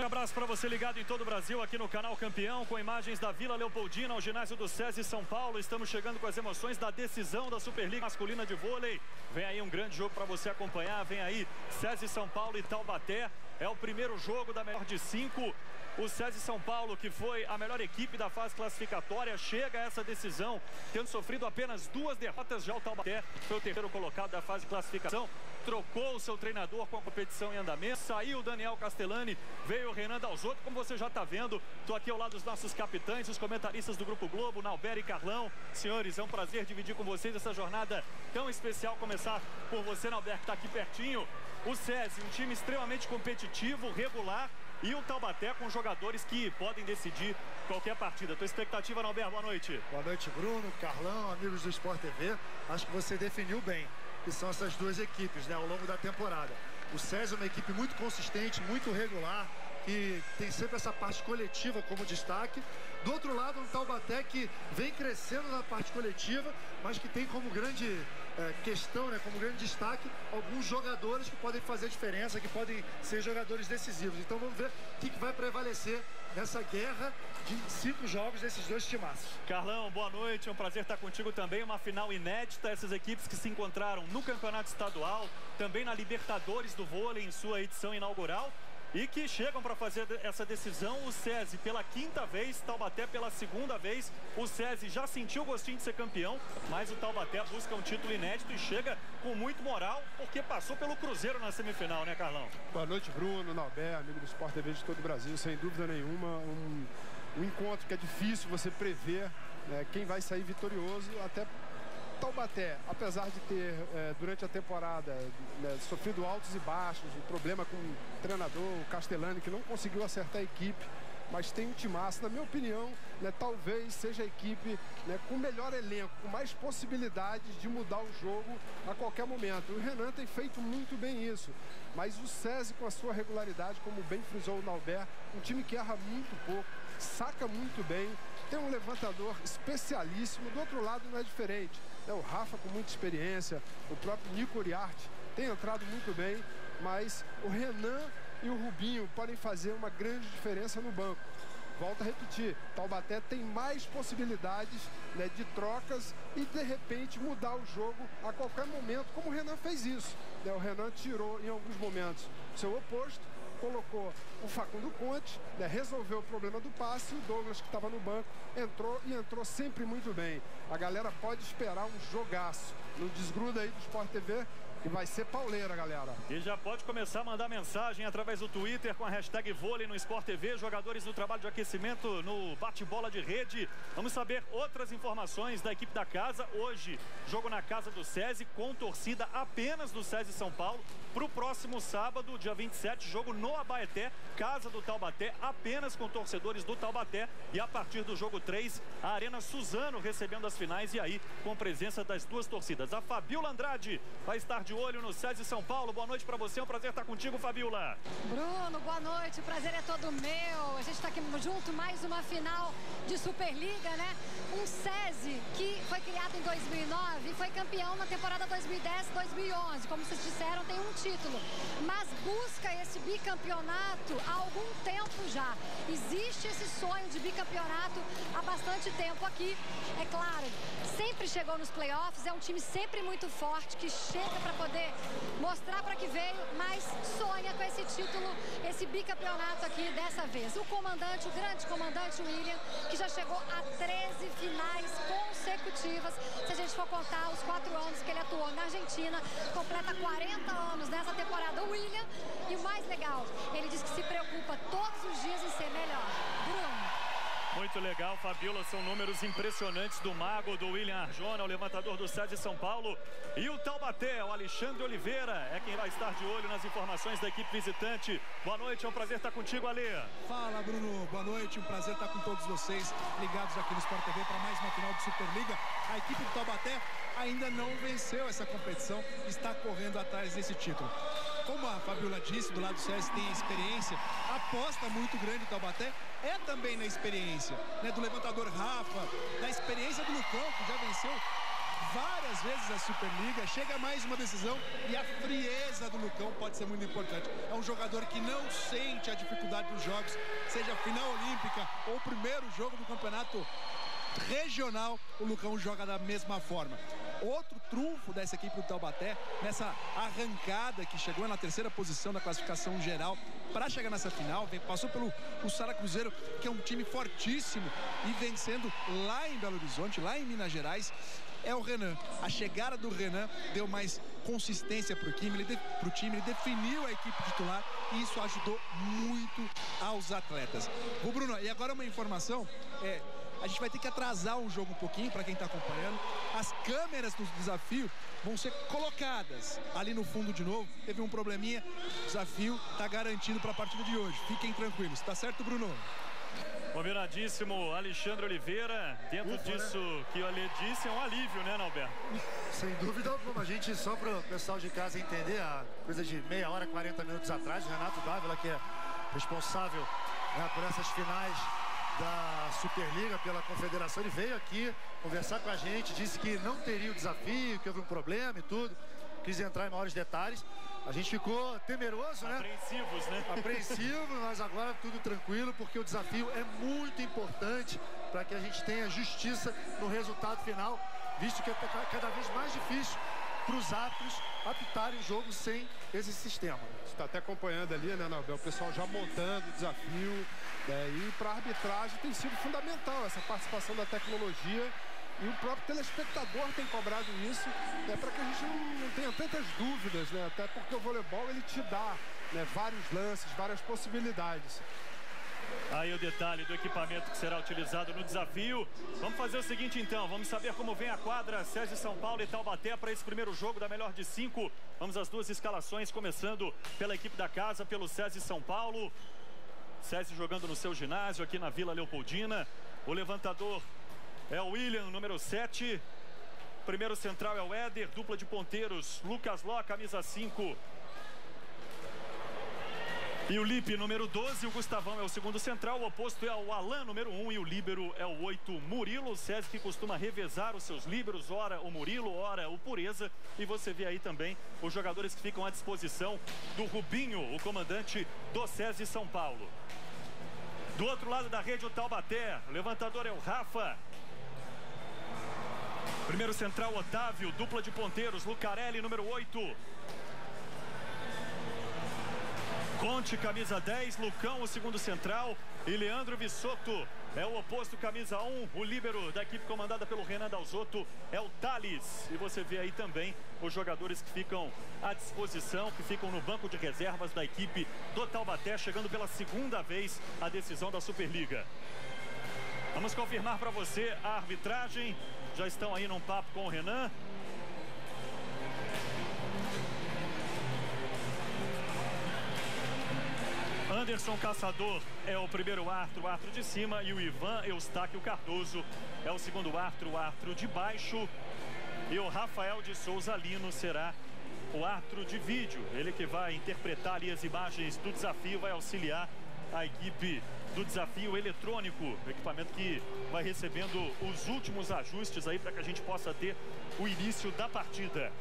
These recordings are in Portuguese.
grande abraço para você ligado em todo o Brasil, aqui no canal Campeão, com imagens da Vila Leopoldina, ao ginásio do SESI São Paulo. Estamos chegando com as emoções da decisão da Superliga Masculina de Vôlei. Vem aí um grande jogo para você acompanhar. Vem aí SESI São Paulo e Taubaté. É o primeiro jogo da melhor de 5. O SESI São Paulo, que foi a melhor equipe da fase classificatória, chega a essa decisão tendo sofrido apenas 2 derrotas. Já o Taubaté foi o terceiro colocado da fase de classificação. Trocou o seu treinador com a competição em andamento. Saiu o Daniel Castellani, veio o Renan Dalzotto. Como você já está vendo, estou aqui ao lado dos nossos capitães, os comentaristas do Grupo Globo, Nauber e Carlão. Senhores, é um prazer dividir com vocês essa jornada tão especial. Começar por você, Nauber, que está aqui pertinho. O SESI, um time extremamente competitivo, regular, e o Taubaté com jogadores que podem decidir qualquer partida. Tua expectativa, Nauber, boa noite. Boa noite, Bruno, Carlão, amigos do Sport TV. Acho que você definiu bem que são essas duas equipes, né, ao longo da temporada. O SESI é uma equipe muito consistente, muito regular, que tem sempre essa parte coletiva como destaque. Do outro lado, um Taubaté que vem crescendo na parte coletiva, mas que tem como grande questão, né, como grande destaque, alguns jogadores que podem fazer diferença, que podem ser jogadores decisivos. Então vamos ver o que vai prevalecer nessa guerra de 5 jogos desses dois timaços. Carlão, boa noite, é um prazer estar contigo também. Uma final inédita, essas equipes que se encontraram no Campeonato Estadual, também na Libertadores do Vôlei em sua edição inaugural, e que chegam para fazer essa decisão. O SESI pela 5ª vez, Taubaté pela 2ª vez. O SESI já sentiu o gostinho de ser campeão, mas o Taubaté busca um título inédito e chega com muito moral, porque passou pelo Cruzeiro na semifinal, né, Carlão? Boa noite, Bruno, Nauber, amigo do Sport TV de todo o Brasil. Sem dúvida nenhuma, um encontro que é difícil você prever, né, quem vai sair vitorioso. Até Taubaté, apesar de ter, durante a temporada, né, sofrido altos e baixos, o problema com o treinador, o Castellani, que não conseguiu acertar a equipe, mas tem um timaço, na minha opinião, né, talvez seja a equipe, né, com melhor elenco, com mais possibilidades de mudar o jogo a qualquer momento. O Renan tem feito muito bem isso, mas o SESI, com a sua regularidade, como bem frisou o Nauber, um time que erra muito pouco, saca muito bem, tem um levantador especialíssimo. Do outro lado não é diferente, né? O Rafa com muita experiência, o próprio Nico Uriarte tem entrado muito bem, mas o Renan e o Rubinho podem fazer uma grande diferença no banco. Volto a repetir, Taubaté tem mais possibilidades, né, de trocas e de repente mudar o jogo a qualquer momento, como o Renan fez isso, né? O Renan tirou em alguns momentos seu oposto, colocou o Facundo Conte, né, resolveu o problema do passe. O Douglas, que estava no banco, entrou sempre muito bem. A galera pode esperar um jogaço. Não desgruda aí do Sport TV, que vai ser pauleira, galera. E já pode começar a mandar mensagem através do Twitter com a hashtag vôlei no Sport TV. Jogadores do trabalho de aquecimento no bate-bola de rede. Vamos saber outras informações da equipe da casa. Hoje, jogo na casa do SESI, com torcida apenas do SESI São Paulo. Para o próximo sábado, dia 27, jogo no Abaeté, casa do Taubaté, apenas com torcedores do Taubaté. E a partir do jogo 3, a Arena Suzano recebendo as finais, e aí com presença das duas torcidas. A Fabiola Andrade vai estar de olho no SESI São Paulo. Boa noite para você, é um prazer estar contigo, Fabiola. Bruno, boa noite, o prazer é todo meu. A gente está aqui junto, mais uma final de Superliga, né? Um SESI que foi criado em 2009 e foi campeão na temporada 2010-2011. Como vocês disseram, tem um título, mas busca esse bicampeonato há algum tempo já. Existe esse sonho de bicampeonato há bastante tempo aqui. É claro, sempre chegou nos playoffs, é um time sempre muito forte, que chega para poder mostrar para que veio, mas sonha com esse título, esse bicampeonato aqui dessa vez. O comandante, o grande comandante William, que já chegou a 13 finais consecutivas. Se a gente for contar os 4 anos que ele atuou na Argentina, completa 40 anos nessa temporada, o William. E o mais legal, ele diz que se preocupa todos os dias em ser melhor. Bruno. Muito legal, Fabiola, são números impressionantes do mago, do William Arjona, o levantador do SESI São Paulo. E o Taubaté, o Alexandre Oliveira, é quem vai estar de olho nas informações da equipe visitante. Boa noite, é um prazer estar contigo, Ale. Fala, Bruno, boa noite, um prazer estar com todos vocês ligados aqui no Sport TV para mais uma final de Superliga. A equipe do Taubaté ainda não venceu essa competição, está correndo atrás desse título. Como a Fabiola disse, do lado do SESI tem experiência, a aposta muito grande do Taubaté é também na experiência, né, do levantador Rafa, da experiência do Lucão, que já venceu várias vezes a Superliga, chega mais uma decisão e a frieza do Lucão pode ser muito importante. É um jogador que não sente a dificuldade dos jogos, seja final olímpica ou primeiro jogo do campeonato regional, o Lucão joga da mesma forma. Outro trunfo dessa equipe do Taubaté, nessa arrancada que chegou na terceira posição da classificação geral para chegar nessa final, passou pelo Sara Cruzeiro, que é um time fortíssimo, e vencendo lá em Belo Horizonte, lá em Minas Gerais, é o Renan. A chegada do Renan deu mais consistência para o time, ele definiu a equipe titular e isso ajudou muito aos atletas. O Bruno, e agora uma informação, a gente vai ter que atrasar o jogo um pouquinho para quem está acompanhando. As câmeras do desafio vão ser colocadas ali no fundo de novo. Teve um probleminha, o desafio está garantido para a partida de hoje. Fiquem tranquilos, tá certo, Bruno? Combinadíssimo, Alexandre Oliveira. Dentro disso, né, que o Ale disse, é um alívio, né, Norberto? Sem dúvida alguma. A gente, só para o pessoal de casa entender, a coisa de meia hora, 40 minutos atrás, o Renato Dávila, que é responsável, né, por essas finais da Superliga pela Confederação, ele veio aqui conversar com a gente, disse que não teria o desafio, que houve um problema e tudo, quis entrar em maiores detalhes. A gente ficou temeroso, né? Apreensivos, né? Apreensivo, mas agora tudo tranquilo, porque o desafio é muito importante para que a gente tenha justiça no resultado final, visto que é cada vez mais difícil para os árbitros apitarem o jogo sem esse sistema. Você está até acompanhando ali, né, Nobel? O pessoal já montando o desafio, e para a arbitragem tem sido fundamental essa participação da tecnologia. E o próprio telespectador tem cobrado isso, para que a gente não tenha tantas dúvidas, né? Até porque o voleibol, ele te dá, né, vários lances, várias possibilidades. Aí o detalhe do equipamento que será utilizado no desafio. Vamos fazer o seguinte então, vamos saber como vem a quadra SESI São Paulo e Taubaté para esse primeiro jogo da melhor de 5. Vamos às duas escalações, começando pela equipe da casa, pelo SESI São Paulo. SESI jogando no seu ginásio aqui na Vila Leopoldina. O levantador é o William, número 7. Primeiro central é o Éder. Dupla de ponteiros, Lucas Ló, camisa 5. E o Lipe, número 12. O Gustavão é o segundo central. O oposto é o Alan, número 1. E o líbero é o 8, Murilo. O SESI que costuma revezar os seus líberos. Ora o Murilo, ora o Pureza. E você vê aí também os jogadores que ficam à disposição do Rubinho, o comandante do SESI São Paulo. Do outro lado da rede, o Taubaté. O levantador é o Rafa. Primeiro central, Otávio. Dupla de ponteiros, Lucarelli, número 8. Conte, camisa 10. Lucão, o segundo central. E Leandro Vissotto é o oposto, camisa 1. O líbero da equipe comandada pelo Renan Dalzotto é o Thales. E você vê aí também os jogadores que ficam à disposição, que ficam no banco de reservas da equipe do Taubaté, chegando pela segunda vez à decisão da Superliga. Vamos confirmar para você a arbitragem. Já estão aí num papo com o Renan. Anderson Caçador é o primeiro árbitro, o árbitro de cima. E o Ivan Eustáquio Cardoso é o segundo árbitro, o árbitro de baixo. E o Rafael de Souza Lino será o árbitro de vídeo. Ele que vai interpretar ali as imagens do desafio, vai auxiliar a equipe do desafio eletrônico, equipamento que vai recebendo os últimos ajustes aí para que a gente possa ter o início da partida.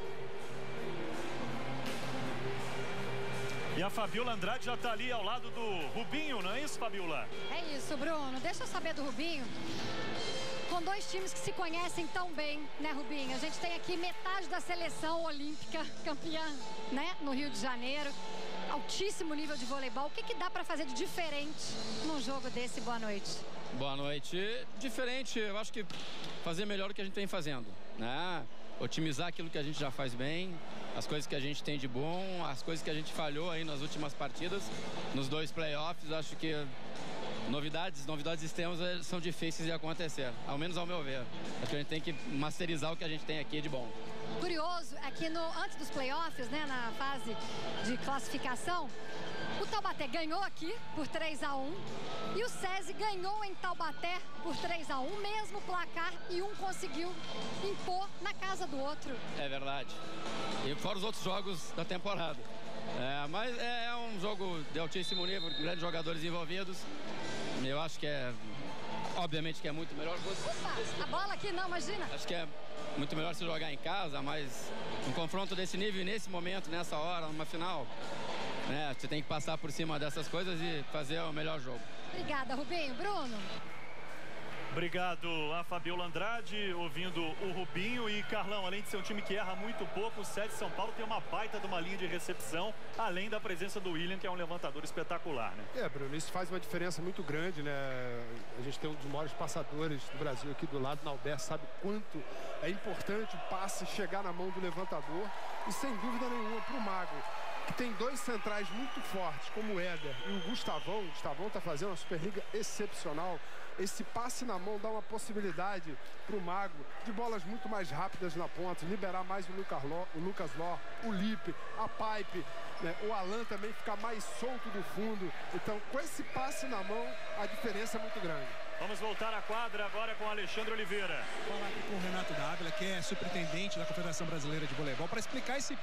E a Fabiola Andrade já está ali ao lado do Rubinho, não é isso, Fabiola? É isso, Bruno. Deixa eu saber do Rubinho. Com dois times que se conhecem tão bem, né, Rubinho? A gente tem aqui metade da seleção olímpica campeã, né, no Rio de Janeiro. Altíssimo nível de voleibol. O que dá para fazer de diferente num jogo desse? Boa noite. Boa noite. Diferente, eu acho que fazer melhor o que a gente vem fazendo, né? Otimizar aquilo que a gente já faz bem, as coisas que a gente tem de bom, as coisas que a gente falhou aí nas últimas partidas, nos 2 playoffs. Acho que novidades extremas são difíceis de acontecer, ao menos ao meu ver. Acho que a gente tem que masterizar o que a gente tem aqui de bom. Curioso é que antes dos playoffs, né, na fase de classificação, o Taubaté ganhou aqui por 3-1 e o SESI ganhou em Taubaté por 3-1, mesmo placar, e um conseguiu impor na casa do outro. É verdade. E fora os outros jogos da temporada. Mas é um jogo de altíssimo nível, grandes jogadores envolvidos. Eu acho que Obviamente que é muito melhor. Opa, a bola aqui não, imagina. Acho que é muito melhor se jogar em casa, mas um confronto desse nível, nesse momento, nessa hora, numa final, né, você tem que passar por cima dessas coisas e fazer o melhor jogo. Obrigada, Rubinho. Bruno? Obrigado a Fabiola Andrade, ouvindo o Rubinho. E Carlão, além de ser um time que erra muito pouco, o SESI São Paulo tem uma baita de uma linha de recepção, além da presença do William, que é um levantador espetacular, né? Bruno, isso faz uma diferença muito grande, né? A gente tem um dos maiores passadores do Brasil aqui do lado, Nauber, sabe quanto é importante o passe chegar na mão do levantador. E sem dúvida nenhuma para o Mago, que tem dois centrais muito fortes, como o Éder e o Gustavão. O Gustavão está fazendo uma Superliga excepcional. Esse passe na mão dá uma possibilidade para o Mago de bolas muito mais rápidas na ponta, liberar mais o Lucas Ló, o Lipe, a Pipe, né? O Alan também ficar mais solto do fundo. Então, com esse passe na mão, a diferença é muito grande. Vamos voltar à quadra agora com Alexandre Oliveira. Vou falar aqui com o Renato Dávila, que é superintendente da Confederação Brasileira de Voleibol, para explicar esse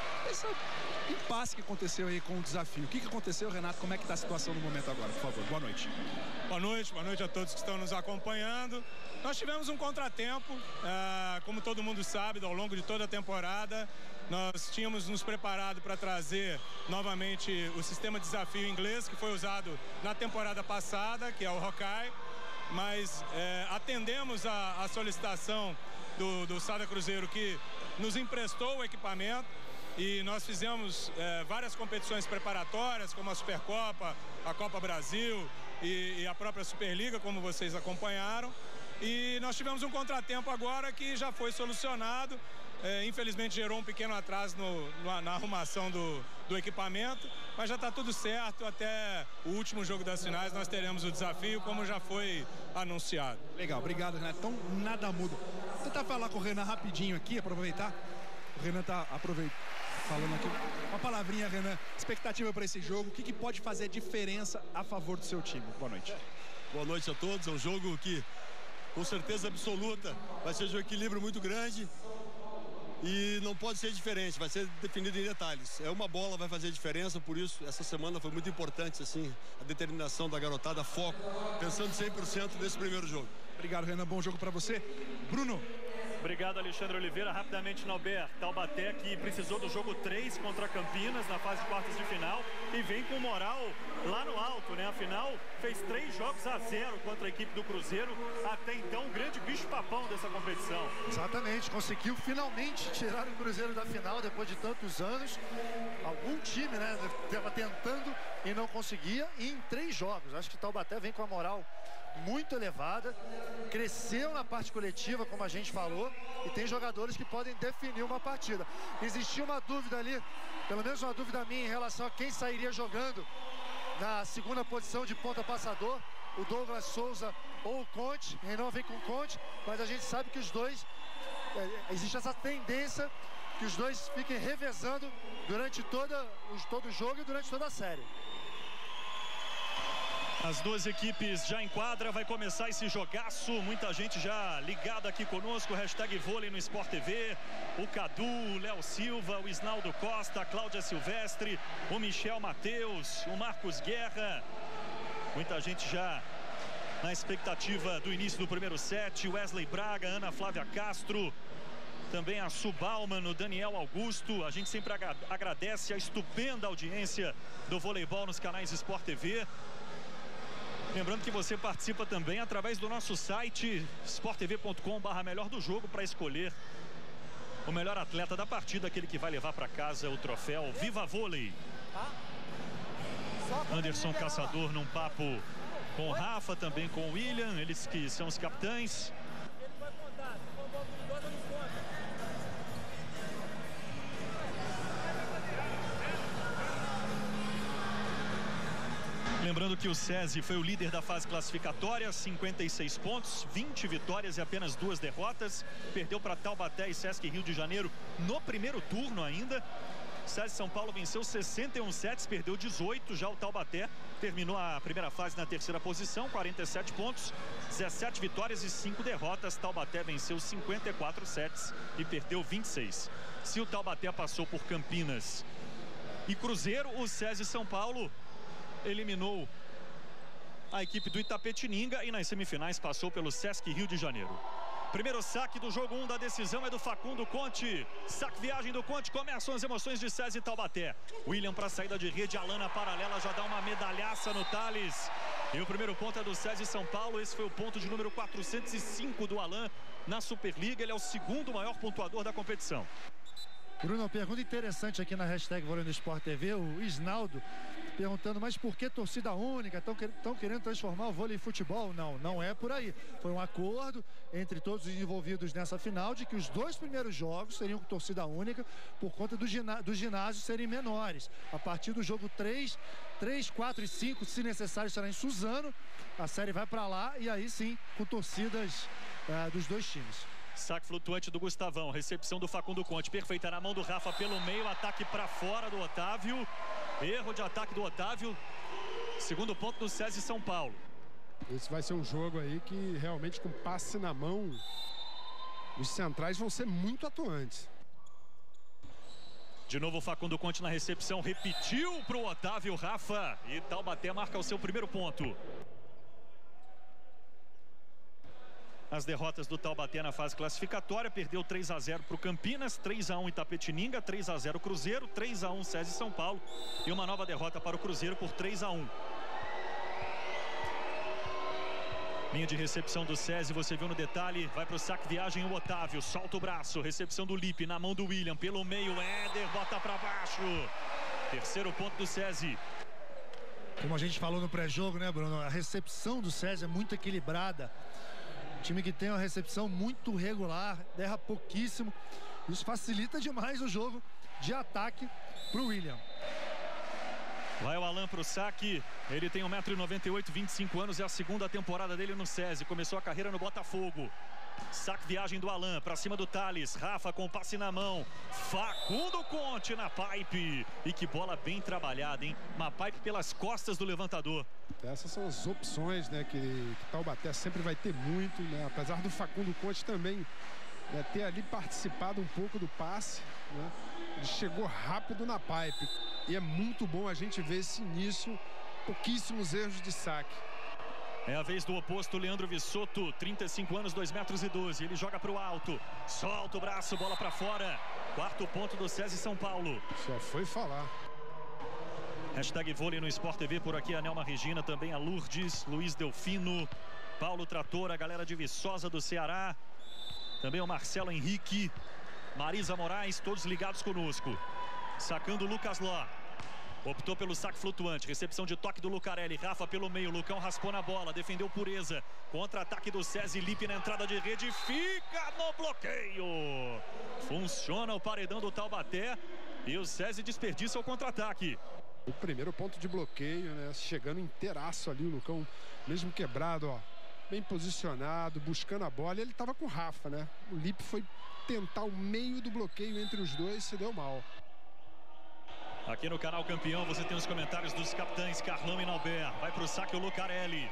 impasse que aconteceu aí com o desafio. O que aconteceu, Renato? Como é que está a situação no momento agora, por favor? Boa noite. Boa noite a todos que estão nos acompanhando. Nós tivemos um contratempo, como todo mundo sabe, ao longo de toda a temporada. Nós tínhamos nos preparado para trazer novamente o sistema de desafio inglês, que foi usado na temporada passada, que é o Hawkeye. Mas atendemos a solicitação do Sada Cruzeiro, que nos emprestou o equipamento. E nós fizemos várias competições preparatórias, como a Supercopa, a Copa Brasil e a própria Superliga, como vocês acompanharam. E nós tivemos um contratempo agora que já foi solucionado. Infelizmente gerou um pequeno atraso na arrumação do equipamento, mas já está tudo certo. Até o último jogo das finais nós teremos o desafio, como já foi anunciado. Legal, obrigado, Renato. Então nada muda. Vou tentar falar com o Renan rapidinho aqui, aproveitar. O Renan está falando aqui. Uma palavrinha, Renan. Expectativa para esse jogo. O que pode fazer diferença a favor do seu time? Boa noite. Boa noite a todos. É um jogo que, com certeza absoluta, vai ser de um equilíbrio muito grande. E não pode ser diferente, vai ser definido em detalhes. Uma bola vai fazer diferença, por isso essa semana foi muito importante, assim, a determinação da garotada, foco, pensando 100% nesse primeiro jogo. Obrigado, Renan, bom jogo para você. Bruno. Obrigado, Alexandre Oliveira. Rapidamente, Nauber, Taubaté, que precisou do jogo 3 contra Campinas na fase de quartas de final e vem com moral lá no alto, né? Afinal, fez 3 jogos a 0 contra a equipe do Cruzeiro, até então um grande bicho-papão dessa competição. Exatamente, conseguiu finalmente tirar o Cruzeiro da final depois de tantos anos. Algum time, né, estava tentando e não conseguia, e em 3 jogos. Acho que Taubaté vem com a moral muito elevada, cresceu na parte coletiva, como a gente falou, e tem jogadores que podem definir uma partida. Existia uma dúvida ali, pelo menos uma dúvida minha, em relação a quem sairia jogando na segunda posição de ponta passador, o Douglas Souza ou o Conte. Renan vem com o Conte, mas a gente sabe que os dois, existe essa tendência que os dois fiquem revezando durante todo o jogo e durante toda a série. As duas equipes já em quadra, vai começar esse jogaço, muita gente já ligada aqui conosco, hashtag vôlei no Sport TV, o Cadu, o Léo Silva, o Isnaldo Costa, a Cláudia Silvestre, o Michel Matheus, o Marcos Guerra, muita gente já na expectativa do início do primeiro set, Wesley Braga, Ana Flávia Castro, também a Subalman, o Daniel Augusto. A gente sempre agradece a estupenda audiência do voleibol nos canais Sport TV. Lembrando que você participa também através do nosso site sporttv.com/melhor do jogo para escolher o melhor atleta da partida, aquele que vai levar para casa o troféu Viva Vôlei. Anderson Caçador num papo com o Rafa, também com o William, eles que são os capitães. Lembrando que o SESI foi o líder da fase classificatória, 56 pontos, 20 vitórias e apenas 2 derrotas. Perdeu para Taubaté e Sesc Rio de Janeiro no primeiro turno ainda. SESI São Paulo venceu 61 sets, perdeu 18. Já o Taubaté terminou a primeira fase na terceira posição, 47 pontos, 17 vitórias e 5 derrotas. Taubaté venceu 54 sets e perdeu 26. Se o Taubaté passou por Campinas e Cruzeiro, o SESI São Paulo eliminou a equipe do Itapetininga e nas semifinais passou pelo Sesc Rio de Janeiro. Primeiro saque do jogo 1 da decisão é do Facundo Conte. Saque viagem do Conte, começam as emoções de SESI e Taubaté. William para saída de rede, Alan na paralela já dá uma medalhaça no Thales. E o primeiro ponto é do SESI São Paulo, esse foi o ponto de número 405 do Alan na Superliga. Ele é o segundo maior pontuador da competição. Bruno, pergunta interessante aqui na hashtag Vôlei no Sport TV, o Isnaldo perguntando, mas por que torcida única? Estão querendo transformar o vôlei em futebol? Não, não é por aí. Foi um acordo entre todos os envolvidos nessa final de que os 2 primeiros jogos seriam com torcida única por conta dos ginásios serem menores. A partir do jogo 3, 4 e 5, se necessário, será em Suzano. A série vai para lá e aí sim com torcidas dos 2 times. Saque flutuante do Gustavão, recepção do Facundo Conte, perfeita na mão do Rafa pelo meio, ataque para fora do Otávio, erro de ataque do Otávio, segundo ponto do SESI São Paulo. Esse vai ser um jogo aí que realmente com passe na mão, os centrais vão ser muito atuantes. De novo o Facundo Conte na recepção, repetiu para o Otávio, Rafa, e Taubaté marca o seu primeiro ponto. As derrotas do Taubaté na fase classificatória, perdeu 3-0 para o Campinas, 3-1 Itapetininga, 3-0 Cruzeiro, 3-1 SESI São Paulo e uma nova derrota para o Cruzeiro por 3-1. Linha de recepção do SESI, você viu no detalhe, vai para o saque viagem o Otávio, solta o braço, recepção do Lipe na mão do William, pelo meio, Éder, bota para baixo. Terceiro ponto do SESI. Como a gente falou no pré-jogo, né, Bruno, a recepção do SESI é muito equilibrada. Time que tem uma recepção muito regular, erra pouquíssimo. Isso facilita demais o jogo de ataque para o William. Vai o Alan para o saque. Ele tem 1,98 m, 25 anos. É a segunda temporada dele no SESI. Começou a carreira no Botafogo. Saque viagem do Alan para cima do Thales. Rafa com o passe na mão. Facundo Conte na pipe. E que bola bem trabalhada, hein? Uma pipe pelas costas do levantador. Essas são as opções, né, que Taubaté sempre vai ter muito, né? Apesar do Facundo Conte também, né, ter ali participado um pouco do passe, né? Ele chegou rápido na pipe. E é muito bom a gente ver esse início, pouquíssimos erros de saque. É a vez do oposto, Leandro Vissotto, 35 anos, 2,12 m. Ele joga para o alto, solta o braço, bola para fora. Quarto ponto do SESI São Paulo. Só foi falar. Hashtag Vôlei no Sport TV, por aqui a Nelma Regina, também a Lourdes, Luiz Delfino, Paulo Trator, a galera de Viçosa do Ceará. Também o Marcelo Henrique, Marisa Moraes, todos ligados conosco. Sacando o Lucas Ló. Optou pelo saque flutuante, recepção de toque do Lucarelli, Rafa pelo meio, Lucão raspou na bola, defendeu Pureza, contra-ataque do SESI, Lipe na entrada de rede, fica no bloqueio. Funciona o paredão do Taubaté e o SESI desperdiça o contra-ataque. O primeiro ponto de bloqueio, né? Chegando inteiraço ali, o Lucão, mesmo quebrado, ó, bem posicionado, buscando a bola, e ele estava com o Rafa, né? O Lipe foi tentar o meio do bloqueio entre os dois, se deu mal. Aqui no canal Campeão você tem os comentários dos capitães Carlão e Nauber. Vai para o saque o Lucarelli.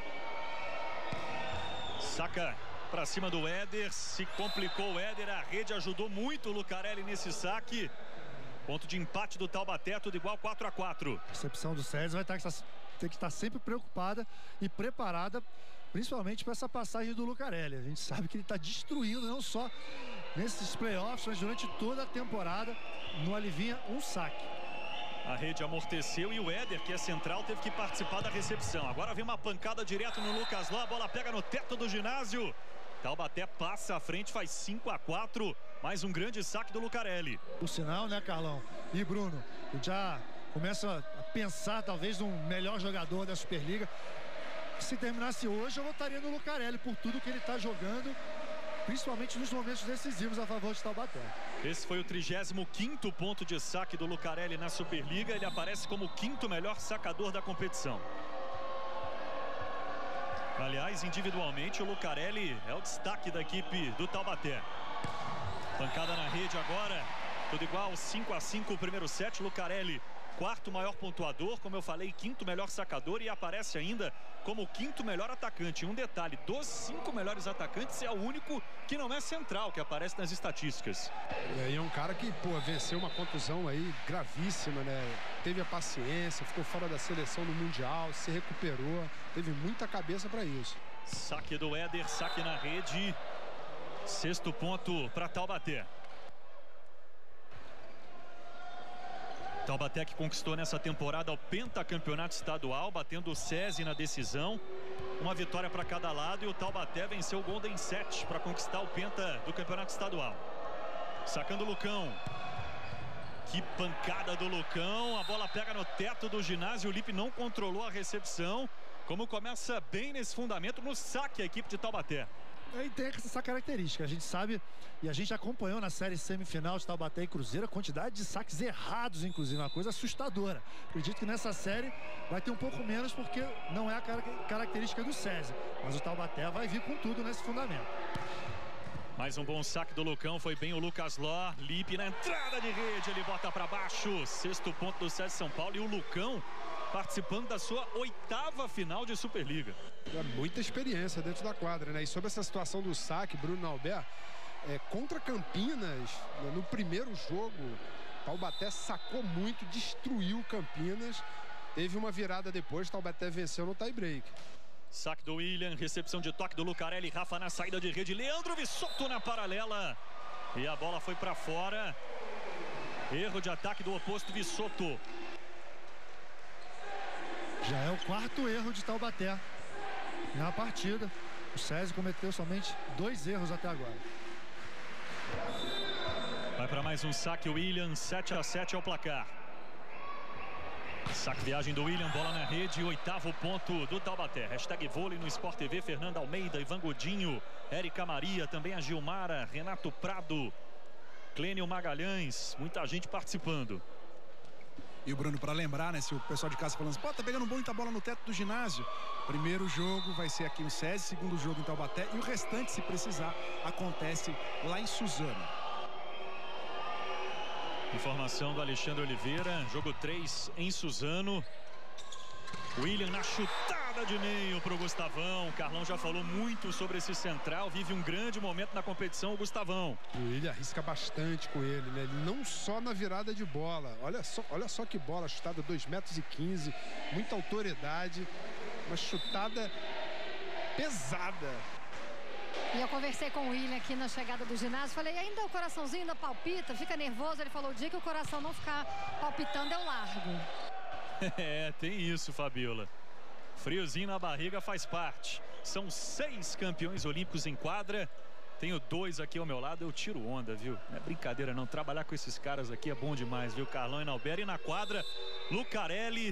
Saca para cima do Éder. Se complicou o Éder. A rede ajudou muito o Lucarelli nesse saque. Ponto de empate do Taubaté, tudo igual 4-4. A recepção do SESI vai ter que estar sempre preocupada e preparada, principalmente para essa passagem do Lucarelli. A gente sabe que ele está destruindo não só nesses playoffs, mas durante toda a temporada. No Alivinha, um saque. A rede amorteceu e o Éder, que é central, teve que participar da recepção. Agora vem uma pancada direto no Lucas Ló, a bola pega no teto do ginásio. Taubaté passa à frente, faz 5-4, mais um grande saque do Lucarelli. O sinal, né, Carlão? E Bruno, já começa a pensar talvez num melhor jogador da Superliga. Se terminasse hoje, eu votaria no Lucarelli por tudo que ele está jogando, principalmente nos momentos decisivos a favor de Taubaté. Esse foi o 35º ponto de saque do Lucarelli na Superliga. Ele aparece como o 5º melhor sacador da competição. Aliás, individualmente, o Lucarelli é o destaque da equipe do Taubaté. Pancada na rede agora. Tudo igual, 5-5 o primeiro set. Lucarelli quarto maior pontuador, como eu falei, quinto melhor sacador, e aparece ainda como o quinto melhor atacante. Um detalhe, dos 5 melhores atacantes é o único que não é central, que aparece nas estatísticas. E é um cara que, pô, venceu uma contusão aí gravíssima, né? Teve a paciência, ficou fora da seleção no Mundial, se recuperou, teve muita cabeça para isso. Saque do Éder, saque na rede. 6º ponto para Taubaté. Taubaté que conquistou nessa temporada o pentacampeonato estadual, batendo o SESI na decisão. Uma vitória para cada lado, e o Taubaté venceu o Golden 7 para conquistar o penta do campeonato estadual. Sacando o Lucão. Que pancada do Lucão. A bola pega no teto do ginásio. O Lipe não controlou a recepção. Como começa bem nesse fundamento, no saque a equipe de Taubaté. Ele tem essa característica, a gente sabe, e a gente acompanhou na série semifinal de Taubaté e Cruzeiro a quantidade de saques errados, inclusive, uma coisa assustadora. Acredito que nessa série vai ter um pouco menos, porque não é a característica do SESI, mas o Taubaté vai vir com tudo nesse fundamento. Mais um bom saque do Lucão, foi bem o Lucas Ló. Lipe na entrada de rede, ele bota para baixo. 6º ponto do SESI São Paulo, e o Lucão participando da sua 8ª final de Superliga. Muita experiência dentro da quadra, né? E sobre essa situação do saque, Bruno Naubert, contra Campinas, no primeiro jogo, Taubaté sacou muito, destruiu Campinas. Teve uma virada depois, Taubaté venceu no tie-break. Saque do William, recepção de toque do Lucarelli, Rafa na saída de rede, Leandro Vissotto na paralela. E a bola foi para fora. Erro de ataque do oposto, Vissotto. Já é o 4º erro de Taubaté na partida. O SESI cometeu somente 2 erros até agora. Vai para mais um saque o William, 7-7 é o placar. Saque viagem do William, bola na rede, 8º ponto do Taubaté. Hashtag vôlei no Sport TV, Fernando Almeida, Ivan Godinho, Érica Maria, também a Gilmara, Renato Prado, Clênio Magalhães, muita gente participando. E o Bruno, para lembrar, né, se o pessoal de casa falando assim, pô, tá pegando muita bola no teto do ginásio. Primeiro jogo vai ser aqui no SESI, segundo jogo em Taubaté, e o restante, se precisar, acontece lá em Suzano. Informação do Alexandre Oliveira, jogo 3 em Suzano. William na chutada de meio para o Gustavão. Carlão já falou muito sobre esse central, vive um grande momento na competição, o Gustavão. O William arrisca bastante com ele, né? Não só na virada de bola. Olha só que bola, chutada 2,15 m, muita autoridade, uma chutada pesada. E eu conversei com o William aqui na chegada do ginásio, falei, ainda o coraçãozinho ainda palpita, fica nervoso? Ele falou, o dia que o coração não ficar palpitando, eu largo. É, tem isso, Fabiola. Friozinho na barriga faz parte. São 6 campeões olímpicos em quadra. Tenho 2 aqui ao meu lado, eu tiro onda, viu? Não é brincadeira não, trabalhar com esses caras aqui é bom demais, viu? Carlão e Naubert. E na quadra, Lucarelli.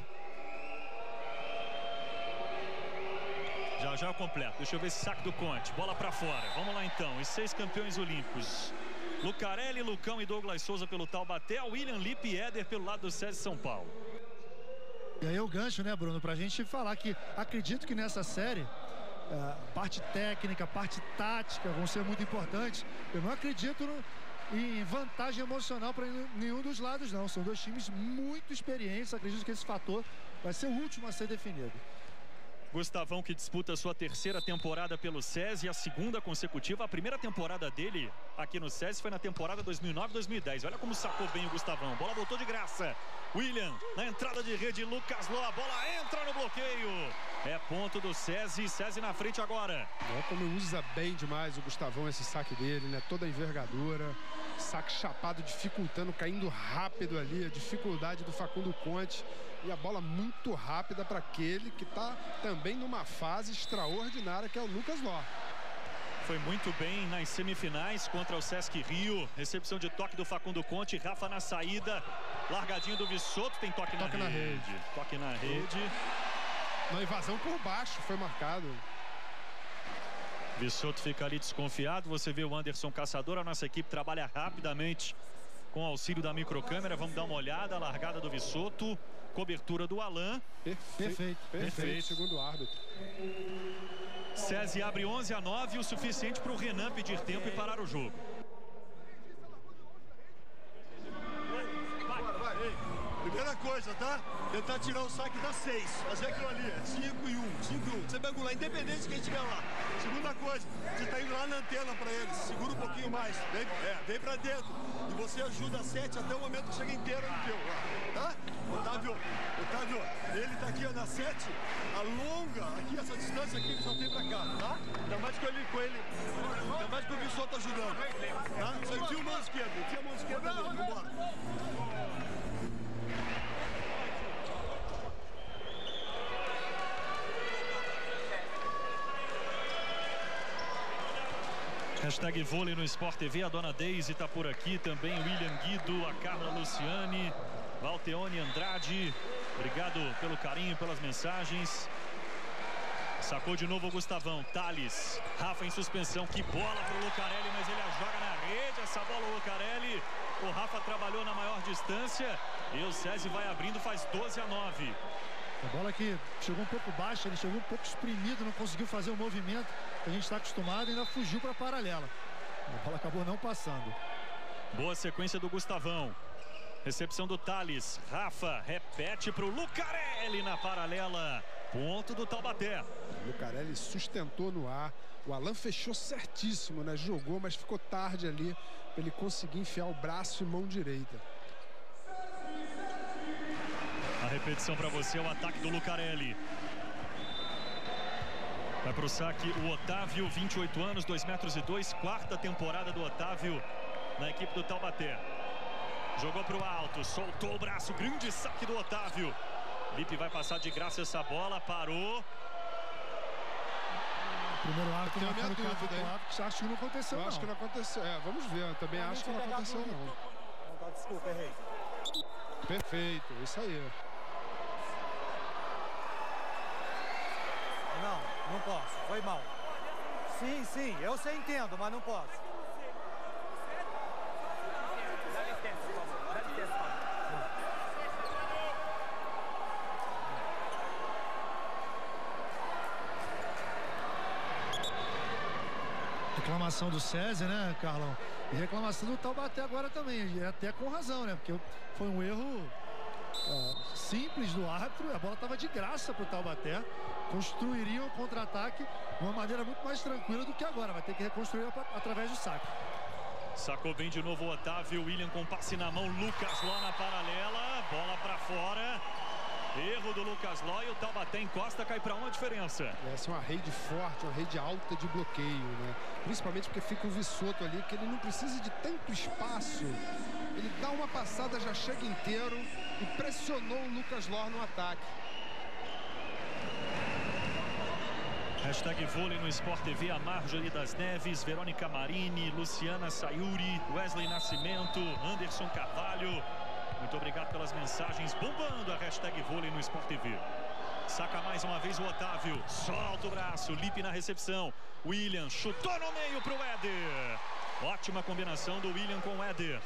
Já completo. Deixa eu ver esse saque do Conte. Bola pra fora. Vamos lá então. Os 6 campeões olímpicos. Lucarelli, Lucão e Douglas Souza pelo Taubaté. William, Lipe e Éder pelo lado do SESI São Paulo. E aí o gancho, né, Bruno, pra gente falar que acredito que nessa série parte técnica, parte tática vão ser muito importantes. Eu não acredito em vantagem emocional para nenhum dos lados, não. São 2 times muito experientes. Acredito que esse fator vai ser o último a ser definido. Gustavão, que disputa a sua 3ª temporada pelo SESI, a 2ª consecutiva. A primeira temporada dele aqui no SESI foi na temporada 2009-2010. Olha como sacou bem o Gustavão. Bola voltou de graça. William na entrada de rede, Lucas Ló. A bola entra no bloqueio. É ponto do SESI. SESI na frente agora. Como usa bem demais o Gustavão esse saque dele, né? Toda a envergadura. Saque chapado, dificultando, caindo rápido ali. A dificuldade do Facundo Conte. E a bola muito rápida para aquele que está também numa fase extraordinária, que é o Lucas Ló. Foi muito bem nas semifinais contra o Sesc Rio. Recepção de toque do Facundo Conte. Rafa na saída. Largadinho do Vissotto. Tem toque na rede. Toque na rede. Na invasão por baixo foi marcado. Vissotto fica ali desconfiado. Você vê o Anderson Caçador. A nossa equipe trabalha rapidamente com auxílio da microcâmera. Vamos dar uma olhada. A largada do Vissotto. Cobertura do Alain. Perfeito, segundo o árbitro. SESI abre 11-9, o suficiente para o Renan pedir tempo e parar o jogo. Primeira coisa, tá? Tentar tirar o saque da 6. Fazer aquilo ali, 5 e 1, 5 e 1. Você vai angular, independente de quem estiver lá. Segunda coisa, você tá indo lá na antena pra eles. Segura um pouquinho mais. Vem pra dentro. E você ajuda a 7 até o momento que chega inteira no teu. Tá? Otávio, ele tá aqui ó, na 7. Alonga aqui essa distância aqui que só tem pra cá, tá? Ainda mais com ele. Ainda mais que o Vissot tá ajudando. Tá? Só enfia a mão esquerda. Enfia a mão esquerda ali. Vambora. Hashtag vôlei no Sport TV, a dona Deise está por aqui, também o William Guido, a Carla Luciane, Valteone Andrade, obrigado pelo carinho, pelas mensagens. Sacou de novo o Gustavão, Thales, Rafa em suspensão, que bola pro Lucarelli, mas ele a joga na rede, essa bola o Lucarelli, o Rafa trabalhou na maior distância e o SESI vai abrindo, faz 12-9. A bola que chegou um pouco baixa, ele chegou um pouco espremido, não conseguiu fazer o movimento que a gente está acostumado e ainda fugiu para a paralela. A bola acabou não passando. Boa sequência do Gustavão. Recepção do Thales. Rafa repete para o Lucarelli na paralela. Ponto do Taubaté. O Lucarelli sustentou no ar. O Alan fechou certíssimo, né? Jogou, mas ficou tarde ali para ele conseguir enfiar o braço e mão direita. A repetição para você, o ataque do Lucarelli. Vai para o saque o Otávio, 28 anos, 2,2 metros, quarta temporada do Otávio na equipe do Taubaté. Jogou para o alto, soltou o braço, grande saque do Otávio. Lipe vai passar de graça essa bola, parou. Primeiro árbitro marcando o cartão do árbitro, acho que não aconteceu. Eu acho que não aconteceu. Vamos ver, eu também acho que não aconteceu não. Desculpa, errei. Perfeito, isso aí. Não posso, foi mal. Sim, eu sei, entendo, mas não posso. Dá licença, por favor. Dá licença, por favor. Reclamação do SESI, né, Carlão? E reclamação do Taubaté agora também, e até com razão, né? Porque foi um erro simples do árbitro, a bola estava de graça para o Taubaté. Construiriam o contra-ataque de uma maneira muito mais tranquila do que agora. Vai ter que reconstruir através do saque. Sacou bem de novo o Otávio. William com passe na mão. Lucas Ló na paralela. Bola para fora. Erro do Lucas Ló e o Taubaté encosta, cai para uma diferença. Essa é uma rede forte, uma rede alta de bloqueio, né? Principalmente porque fica o Vissotto ali, que ele não precisa de tanto espaço. Ele dá uma passada, já chega inteiro e pressionou o Lucas Ló no ataque. Hashtag vôlei no Sport TV, a Marjorie das Neves, Verônica Marini, Luciana Sayuri, Wesley Nascimento, Anderson Carvalho. Muito obrigado pelas mensagens, bombando a hashtag vôlei no Sport TV. Saca mais uma vez o Otávio, solta o braço, Lipe na recepção. William chutou no meio para o Éder. Ótima combinação do William com o Éder.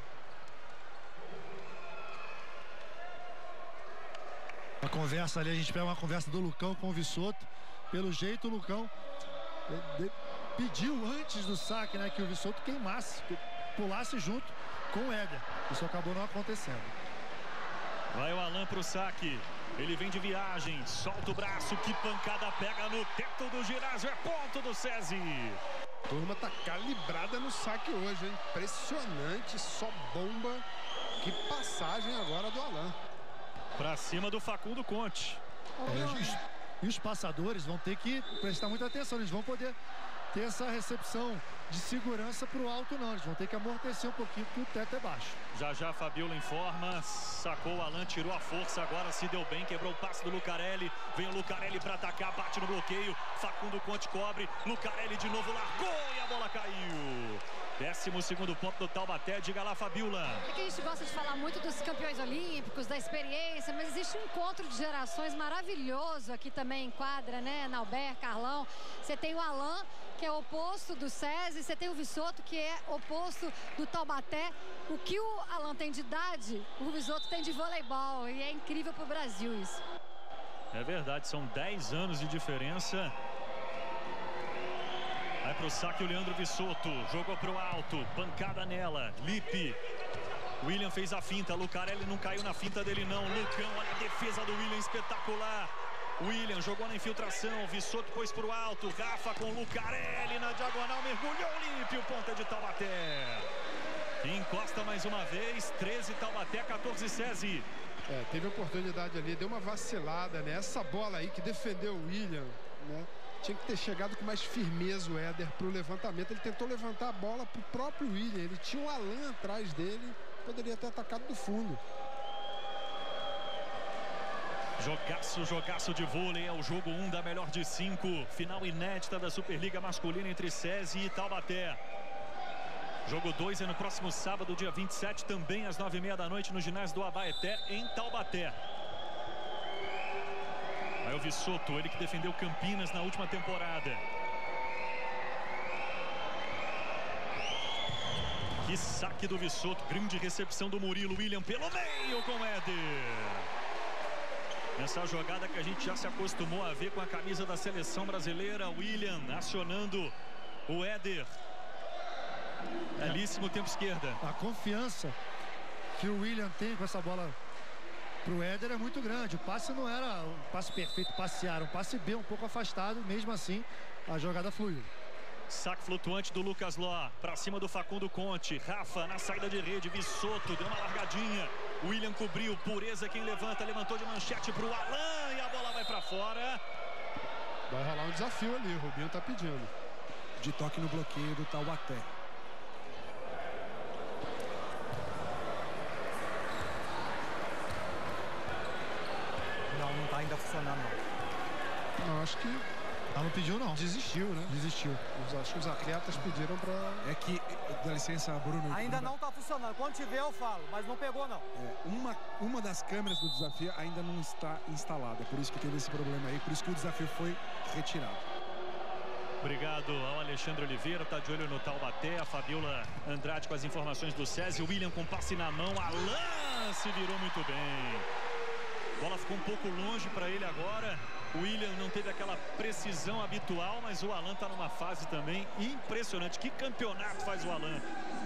A conversa ali, a gente pega uma conversa do Lucão com o Vissotto. Pelo jeito o Lucão pediu antes do saque, né, que o Vissotto queimasse, que pulasse junto com o Éder. Isso acabou não acontecendo. Vai o Alan pro saque. Ele vem de viagem, solta o braço, que pancada, pega no teto do ginásio, é ponto do SESI. A turma tá calibrada no saque hoje, hein? Impressionante, só bomba. Que passagem agora do Alan. Pra cima do Facundo Conte. E os passadores vão ter que prestar muita atenção, eles vão poder ter essa recepção de segurança para o alto não, eles vão ter que amortecer um pouquinho porque o teto é baixo. Já a Fabiola informa, sacou o Alan, tirou a força, agora se deu bem, quebrou o passe do Lucarelli, vem o Lucarelli para atacar, bate no bloqueio, Facundo Conte cobre, Lucarelli de novo largou e a bola caiu. 12º ponto do Taubaté, diga lá, Fabiola. É que a gente gosta de falar muito dos campeões olímpicos, da experiência, mas existe um encontro de gerações maravilhoso aqui também em quadra, né, Nauber, Carlão. Você tem o Alan, que é o oposto do SESI, você tem o Vissotto, que é oposto do Taubaté. O que o Alan tem de idade, o Vissotto tem de voleibol, e é incrível pro Brasil isso. É verdade, são 10 anos de diferença. Vai pro saque o Leandro Vissotto, jogou pro alto, pancada nela, Lipe. William fez a finta, Lucarelli não caiu na finta dele não. Lucão, olha a defesa do William, espetacular. William jogou na infiltração, Vissotto pôs pro alto, Rafa com Lucarelli na diagonal, mergulhou limpo, ponta de Taubaté. Encosta mais uma vez, 13 Taubaté, 14 SESI. Teve oportunidade ali, deu uma vacilada, né? Essa bola aí que defendeu o William, né? Tinha que ter chegado com mais firmeza o Éder pro levantamento. Ele tentou levantar a bola pro próprio William, ele tinha o Alan atrás dele, poderia ter atacado do fundo. Jogaço de vôlei, é o jogo 1 da melhor de 5. Final inédita da Superliga Masculina entre SESI e Taubaté. Jogo 2 é no próximo sábado, dia 27, também às 9h30 da noite, no ginásio do Abaeté, em Taubaté. Aí o Vissotto, ele que defendeu Campinas na última temporada. Que saque do Vissotto, grande recepção do Murilo. William pelo meio com Éder. Essa jogada que a gente já se acostumou a ver com a camisa da seleção brasileira. William acionando o Éder. Belíssimo tempo esquerda. A confiança que o William tem com essa bola pro Éder é muito grande. O passe não era um passe perfeito, passear, um passe B um pouco afastado. Mesmo assim, a jogada fluiu. Saque flutuante do Lucas Ló para cima do Facundo Conte. Rafa na saída de rede, Vissotto deu uma largadinha. William cobriu, Pureza quem levanta, levantou de manchete pro Alan e a bola vai para fora. Vai rolar um desafio ali, o Rubinho tá pedindo. De toque no bloqueio do Taubaté. Não tá ainda funcionando não. Não, acho que não pediu não. Desistiu, né? Desistiu. Acho que os atletas pediram pra... É que, dá licença, Bruno. Ainda não tá funcionando. Quando tiver eu falo, mas não pegou não. Uma das câmeras do desafio ainda não está instalada. Por isso que teve esse problema aí. Por isso que o desafio foi retirado. Obrigado ao Alexandre Oliveira, tá de olho no Taubaté. A Fabiola Andrade com as informações do SESI. O William com passe na mão. Alan se virou muito bem. A bola ficou um pouco longe para ele agora. O William não teve aquela precisão habitual, mas o Alan está numa fase também impressionante. Que campeonato faz o Alan?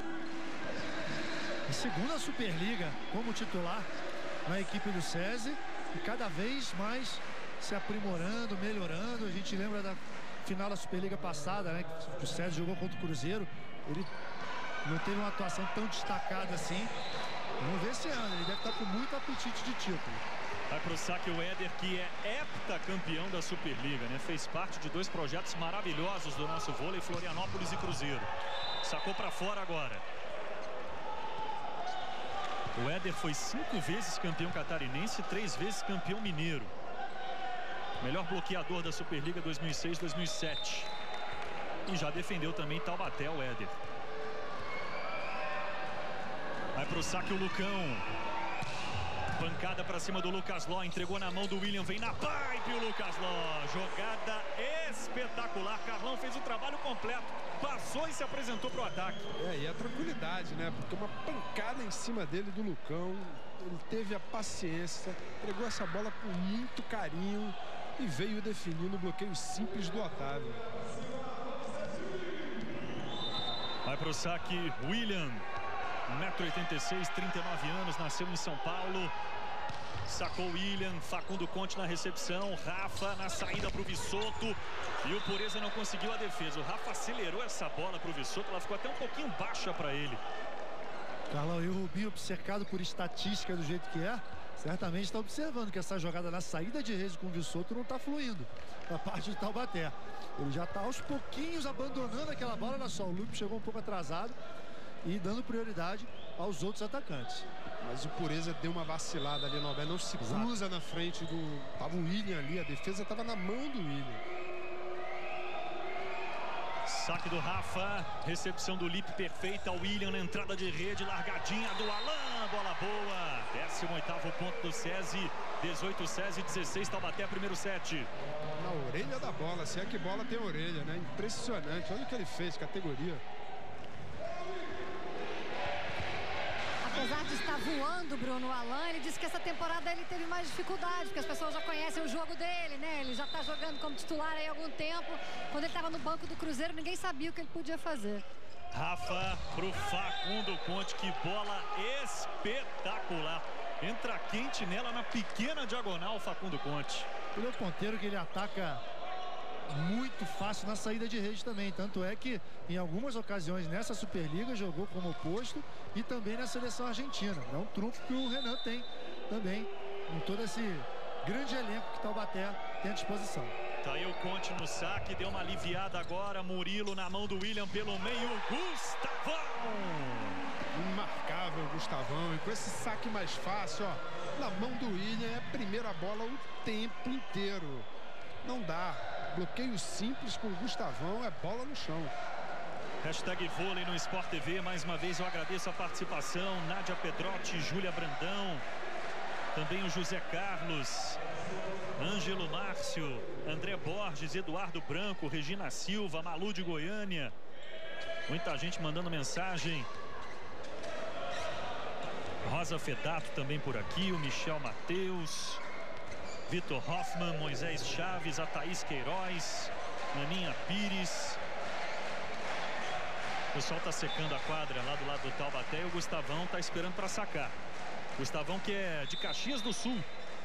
A segunda Superliga como titular na equipe do SESI e cada vez mais se aprimorando, melhorando. A gente lembra da final da Superliga passada, né, que o SESI jogou contra o Cruzeiro. Ele não teve uma atuação tão destacada assim. Vamos ver esse ano, ele deve estar com muito apetite de título. Vai pro saque o Éder, que é heptacampeão da Superliga, né? Fez parte de 2 projetos maravilhosos do nosso vôlei, Florianópolis e Cruzeiro. Sacou para fora agora. O Éder foi 5 vezes campeão catarinense, 3 vezes campeão mineiro. Melhor bloqueador da Superliga 2006-2007. E já defendeu também Taubaté, o Éder. Vai pro saque o Lucão. Pancada para cima do Lucas Ló, entregou na mão do William, vem na pipe o Lucas Ló. Jogada espetacular, Carlão fez o trabalho completo, passou e se apresentou para o ataque. E a tranquilidade, né? Porque uma pancada em cima dele do Lucão, ele teve a paciência, entregou essa bola com muito carinho e veio definindo o bloqueio simples do Otávio. Vai para o saque William. 1,86 m, 39 anos, nasceu em São Paulo. Sacou o William, Facundo Conte na recepção, Rafa na saída para o Vissotto. E o Pureza não conseguiu a defesa. O Rafa acelerou essa bola para o Vissotto, ela ficou até um pouquinho baixa para ele. Carlão, e o Rubinho, cercado por estatística do jeito que é, certamente está observando que essa jogada na saída de rede com o Vissotto não está fluindo da parte de Taubaté. Ele já está aos pouquinhos abandonando aquela bola. Olha só, o Lupe chegou um pouco atrasado e dando prioridade aos outros atacantes. Mas o Pureza deu uma vacilada ali, não se cruza na frente do... Tava o William ali, a defesa estava na mão do William. Saque do Rafa, recepção do Lipe perfeita, o William na entrada de rede, largadinha do Alan, bola boa. 18º ponto do SESI, 18 SESI, 16 Taubaté, primeiro set. Na orelha da bola, se é que bola tem orelha, né? Impressionante, olha o que ele fez, categoria. Apesar de estar voando, Bruno, o Alan, ele disse que essa temporada ele teve mais dificuldade, porque as pessoas já conhecem o jogo dele, né? Ele já está jogando como titular aí há algum tempo. Quando ele estava no banco do Cruzeiro, ninguém sabia o que ele podia fazer. Rafa pro Facundo Conte, que bola espetacular. Entra quente nela na pequena diagonal, Facundo Conte. Ele é o ponteiro que ele ataca muito fácil na saída de rede também. Tanto é que em algumas ocasiões nessa Superliga jogou como oposto e também na seleção argentina. É um trunfo que o Renan tem também em todo esse grande elenco que Taubaté tem à disposição. Tá aí o Conte no saque, deu uma aliviada agora. Murilo na mão do William pelo meio. Gustavão! Imarcável Gustavão. E com esse saque mais fácil, ó, na mão do William, é a primeira bola o tempo inteiro. Não dá. Bloqueio simples com o Gustavão, é bola no chão. Hashtag vôlei no Sport TV. Mais uma vez eu agradeço a participação. Nádia Pedrotti, Júlia Brandão. Também o José Carlos, Ângelo Márcio, André Borges, Eduardo Branco, Regina Silva, Malu de Goiânia. Muita gente mandando mensagem. Rosa Fedato também por aqui, o Michel Mateus, Vitor Hoffman, Moisés Chaves, a Thaís Queiroz, Aninha Pires. O pessoal tá secando a quadra lá do lado do Taubaté e o Gustavão tá esperando para sacar. Gustavão, que é de Caxias do Sul.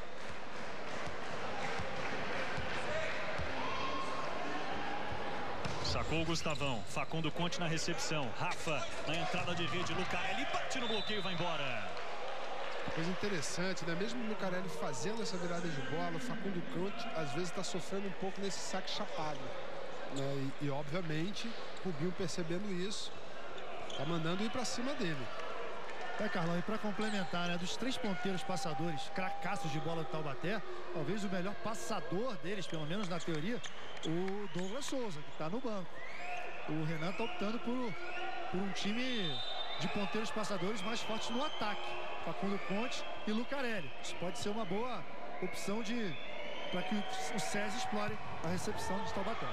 Sacou o Gustavão. Facundo Conte na recepção. Rafa na entrada de rede. Lucarelli bate no bloqueio e vai embora. Coisa interessante, né? Mesmo o Lucarelli fazendo essa virada de bola, o Facundo Conte às vezes está sofrendo um pouco nesse saque chapado, né? E obviamente o Rubinho, percebendo isso, tá mandando ir para cima dele. Carlão, e para complementar, né, dos três ponteiros passadores, cracassos de bola do Taubaté, talvez o melhor passador deles, pelo menos na teoria, o Douglas Souza, que está no banco. O Renan está optando por um time de ponteiros passadores mais fortes no ataque. Facundo Conte e Lucarelli. Isso pode ser uma boa opção para que o SESI explore a recepção de Taubaté.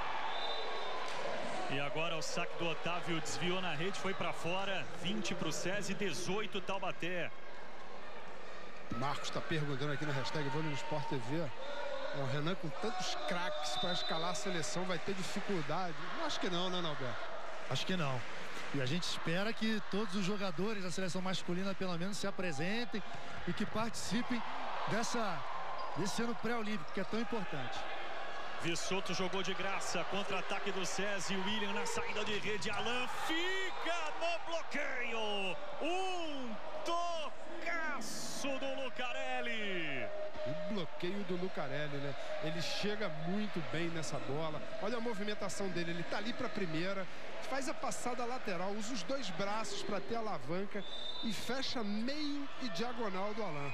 E agora o saque do Otávio, desviou na rede, foi para fora. 20 para o SESI, 18 Taubaté. Marcos está perguntando aqui na hashtag Vôlei no Sport TV. O Renan, com tantos craques para escalar a seleção, vai ter dificuldade? Eu acho que não, né, Alberto? Acho que não. E a gente espera que todos os jogadores da seleção masculina pelo menos se apresentem e que participem desse ano pré-olímpico, que é tão importante. Vissoto jogou de graça, contra-ataque do SESI, William na saída de rede, Alan fica no bloqueio, um tocaço do Lucarelli. O bloqueio do Lucarelli, né? Ele chega muito bem nessa bola, olha a movimentação dele, ele tá ali para a primeira, faz a passada lateral, usa os dois braços para ter a alavanca e fecha meio e diagonal do Alan.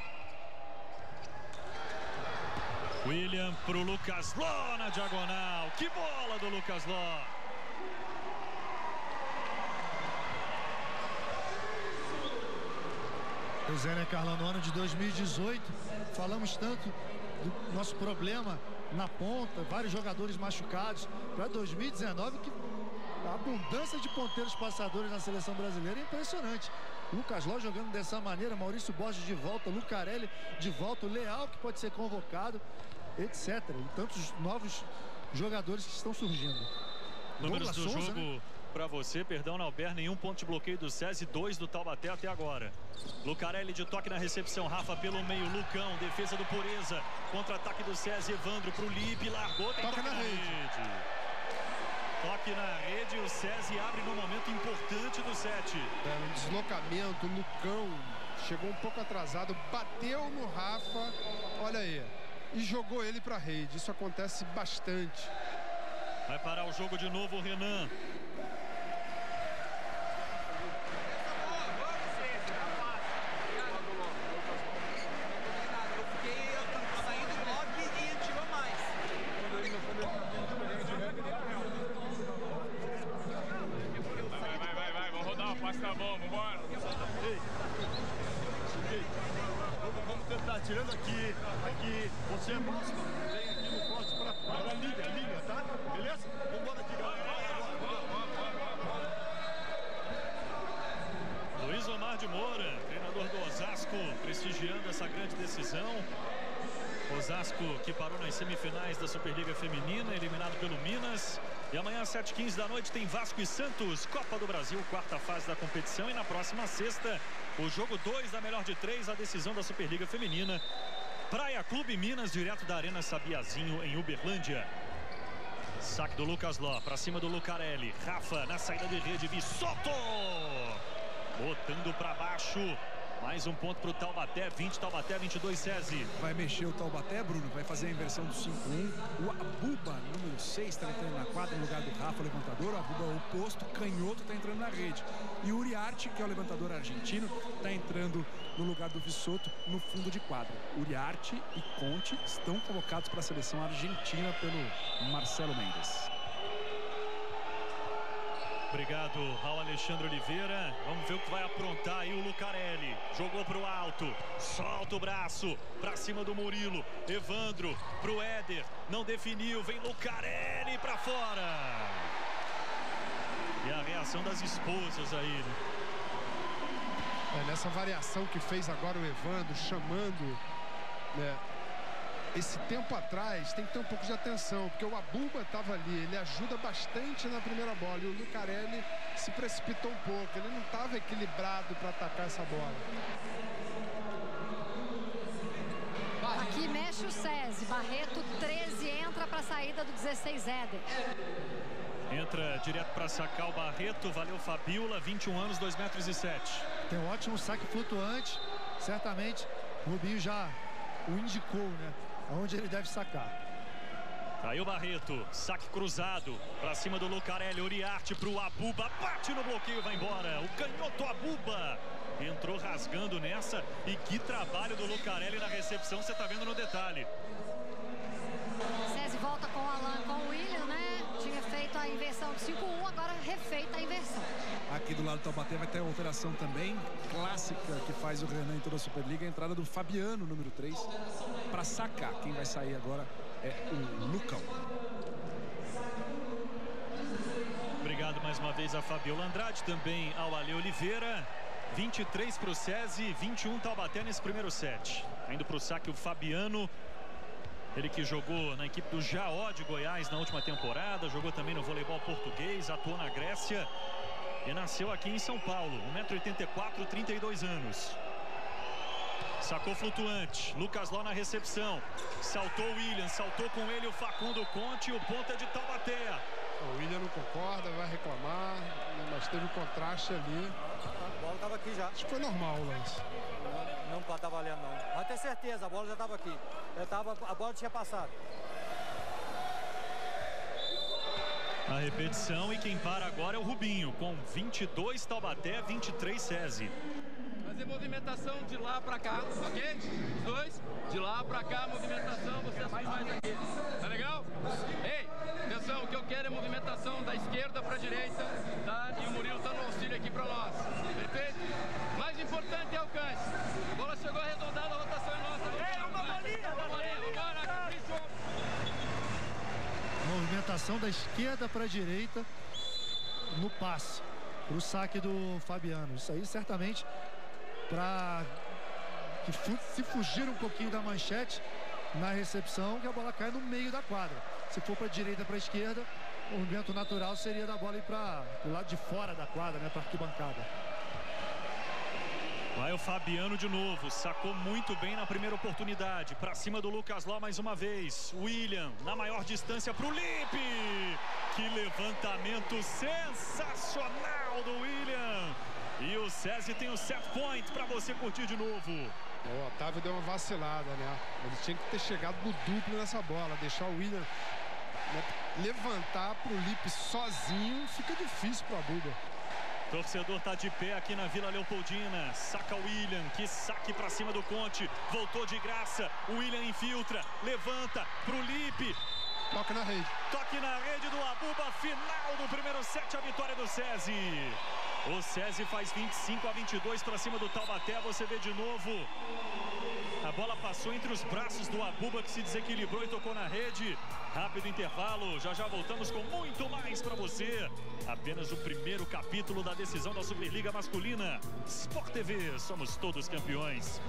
William pro Lucas Ló na diagonal. Que bola do Lucas Ló. Pois é, né, Carlão? No ano de 2018, falamos tanto do nosso problema na ponta, vários jogadores machucados. Para 2019, que a abundância de ponteiros passadores na seleção brasileira é impressionante. Lucas Ló jogando dessa maneira, Maurício Borges de volta, Lucarelli de volta, o Leal que pode ser convocado, etc. E tantos novos jogadores que estão surgindo. Números do jogo, né? Para você, perdão, Nalber, nenhum ponto de bloqueio do SESI, 2 do Taubaté até agora. Lucarelli de toque na recepção, Rafa pelo meio, Lucão, defesa do Pureza, contra-ataque do SESI, Evandro pro Lipe, largou, tem toque na rede. Toque na rede, o SESI abre no momento importante do set. Um deslocamento, o Lucão chegou um pouco atrasado, bateu no Rafa, olha aí, e jogou ele para a rede. Isso acontece bastante. Vai parar o jogo de novo o Renan. Vamos tentar, tirando aqui, você é próximo, vem aqui no próximo para a liga, tá? Beleza? Vamos embora aqui, galera. Luiz Omar de Moura, treinador do Osasco, prestigiando essa grande decisão. Osasco que parou nas semifinais da Superliga Feminina, eliminado pelo Minas. E amanhã às 7h15 da noite tem Vasco e Santos, Copa do Brasil, quarta fase da competição. E na próxima sexta, o jogo 2 da melhor de 3, a decisão da Superliga Feminina. Praia Clube Minas, direto da Arena Sabiazinho, em Uberlândia. Saque do Lucas Ló, pra cima do Lucarelli. Rafa na saída de rede, Visotto! Botando pra baixo. Mais um ponto pro Taubaté, 20 Taubaté, 22 SESI. Vai mexer o Taubaté, Bruno, vai fazer a inversão do 5-1. O Abuba, número 6, está entrando na quadra no lugar do Rafa, levantador. O Abuba é o oposto, canhoto, está entrando na rede. E o Uriarte, que é o levantador argentino, está entrando no lugar do Visotto, no fundo de quadra. Uriarte e Conte estão convocados para a seleção argentina pelo Marcelo Mendes. Obrigado ao Alexandre Oliveira. Vamos ver o que vai aprontar aí o Lucarelli. Jogou pro alto, solta o braço pra cima do Murilo. Evandro pro Éder, não definiu, vem Lucarelli pra fora. E a reação das esposas aí, né? Nessa variação que fez agora o Evandro, chamando, né, esse tempo atrás, tem que ter um pouco de atenção, porque o Abuba estava ali, ele ajuda bastante na primeira bola, e o Lucarelli se precipitou um pouco, ele não estava equilibrado para atacar essa bola. Aqui mexe o SESI, Barreto 13 entra para a saída do 16 Éder. Entra direto para sacar o Barreto, valeu Fabiola, 21 anos, 2,07 m. Tem um ótimo saque flutuante, certamente o Rubinho já o indicou, né? Onde ele deve sacar. Aí o Barreto, saque cruzado pra cima do Lucarelli, Uriarte pro Abuba, bate no bloqueio, vai embora. O canhoto Abuba entrou rasgando nessa, e que trabalho do Lucarelli na recepção, você tá vendo no detalhe. SESI volta com o Alan, com o William, né? Tinha feito a inversão de 5-1, agora refeita a inversão. Aqui do lado do Taubaté vai ter uma alteração também clássica que faz o Renan em toda a Superliga, a entrada do Fabiano, número 3, para sacar. Quem vai sair agora é o Lucão. Obrigado mais uma vez a Fabiola Andrade, também ao Ale Oliveira. 23 para o SESI, 21 Taubaté nesse primeiro set. Indo para o saque o Fabiano. Ele que jogou na equipe do Jaó de Goiás na última temporada, jogou também no voleibol português, atuou na Grécia e nasceu aqui em São Paulo, 1,84 m, 32 anos. Sacou flutuante, Lucas Ló na recepção, saltou o William, saltou com ele o Facundo Conte, e o ponto é de Taubaté. O William não concorda, vai reclamar, mas teve um contraste ali. A bola estava aqui já. Acho que foi normal o lance. Não tá valendo, não. Pode ter certeza, a bola já estava aqui. A bola tinha passado. A repetição, e quem para agora é o Rubinho, com 22 Taubaté, 23 SESI. Fazer movimentação de lá pra cá, ok? Os dois, de lá pra cá, movimentação, vocês mais aqui. Tá legal? Ei, atenção, o que eu quero é movimentação da esquerda pra direita, tá? E o Murilo tá no auxílio aqui pra nós. Perfeito? Mais importante é alcance. A bola chegou arredondada, a rotação é nossa. Ei, uma bolinha! Vambora, Movimentação da esquerda para a direita no passe, para o saque do Fabiano. Isso aí certamente para se fugir um pouquinho da manchete na recepção, que a bola cai no meio da quadra. Se for para a direita, para a esquerda, o movimento natural seria da bola ir para o lado de fora da quadra, né, para a arquibancada. Vai o Fabiano de novo, sacou muito bem na primeira oportunidade, para cima do Lucas Ló mais uma vez. William na maior distância para o Lipe. Que levantamento sensacional do William. E o SESI tem o set point para você curtir de novo. O Otávio deu uma vacilada, né? Ele tinha que ter chegado no duplo nessa bola, deixar o William, né, levantar para o Lipe sozinho, fica difícil para a Abuba. Torcedor tá de pé aqui na Vila Leopoldina. Saca o William, que saque pra cima do Conte. Voltou de graça, o William infiltra, levanta pro Lipe. Toque na rede. Toque na rede do Abuba, final do primeiro set, a vitória do SESI. O SESI faz 25-22 pra cima do Taubaté, você vê de novo. A bola passou entre os braços do Abuba, que se desequilibrou e tocou na rede. Rápido intervalo, já voltamos com muito mais para você. Apenas o primeiro capítulo da decisão da Superliga Masculina. Sport TV, somos todos campeões.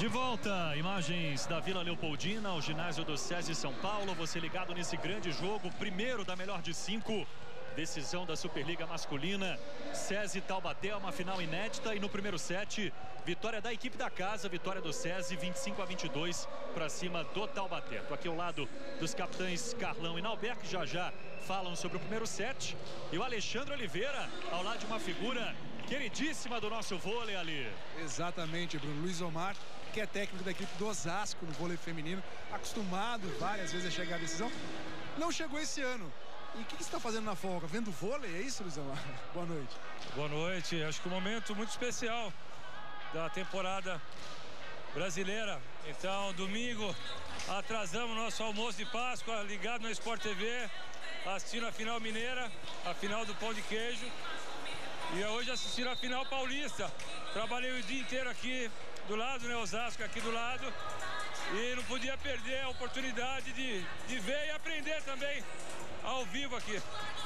De volta, imagens da Vila Leopoldina, o ginásio do SESI São Paulo. Você ligado nesse grande jogo, primeiro da melhor de 5. Decisão da Superliga Masculina, SESI Taubaté, uma final inédita. E no primeiro set, vitória da equipe da casa, vitória do SESI, 25-22 para cima do Taubaté. Estou aqui ao lado dos capitães Carlão e Nauber, que já falam sobre o primeiro set. E o Alexandre Oliveira, ao lado de uma figura queridíssima do nosso vôlei ali. Exatamente, Bruno. Luiz Omar, que é técnico da equipe do Osasco no vôlei feminino, acostumado várias vezes a chegar à decisão. Não chegou esse ano. E o que você está fazendo na folga? Vendo vôlei? É isso, Luiz Omar? Boa noite. Boa noite. Acho que um momento muito especial da temporada brasileira. Então, domingo, atrasamos nosso almoço de Páscoa, ligado na Sport TV, assistindo a final mineira, a final do pão de queijo. E hoje assistindo a final paulista. Trabalhei o dia inteiro aqui do lado, né? Osasco aqui do lado. E não podia perder a oportunidade de ver e aprender também ao vivo aqui.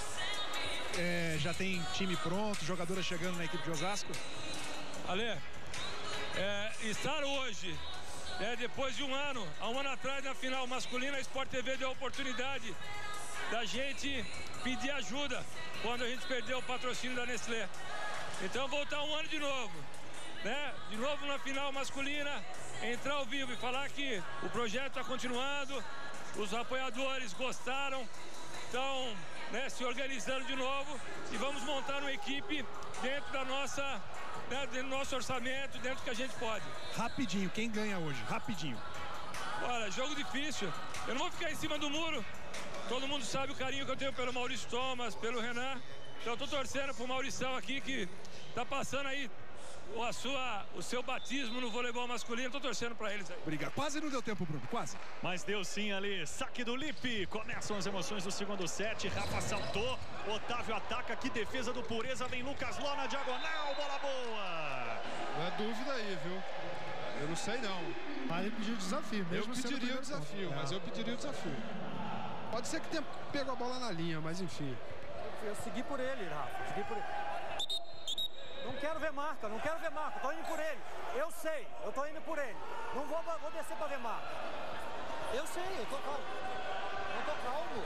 Já tem time pronto, jogadoras chegando na equipe de Osasco? Ale, estar hoje, depois de um ano, há um ano atrás na final masculina, a Sport TV deu a oportunidade da gente pedir ajuda quando a gente perdeu o patrocínio da Nestlé. Então voltar um ano de novo, né? De novo na final masculina, entrar ao vivo e falar que o projeto está continuando, os apoiadores gostaram, estão, né, se organizando de novo e vamos montar uma equipe dentro da nossa, dentro do nosso orçamento, dentro do que a gente pode. Rapidinho, quem ganha hoje? Rapidinho. Olha, jogo difícil. Eu não vou ficar em cima do muro. Todo mundo sabe o carinho que eu tenho pelo Maurício Thomas, pelo Renan. Então eu tô torcendo pro Maurição aqui, que tá passando aí o seu batismo no voleibol masculino. Tô torcendo pra eles aí. Obrigado. Quase não deu tempo, Bruno, quase. Mas deu sim ali. Saque do Lipe. Começam as emoções do segundo set. Rafa saltou. Otávio ataca. Que defesa do Pureza. Vem Lucas Ló na diagonal. Bola boa. Não é dúvida aí, viu? Eu não sei não. Mas ele pediu o desafio mesmo. Eu pediria o desafio, mas eu pediria o desafio. Pode ser que tenha pego a bola na linha, mas enfim. Eu segui por ele, Rafa. Segui por ele. Não quero ver marca, não quero ver marca. Tô indo por ele. Eu sei, eu tô indo por ele. Não vou descer pra ver marca. Eu sei, eu tô calmo. Eu tô calmo.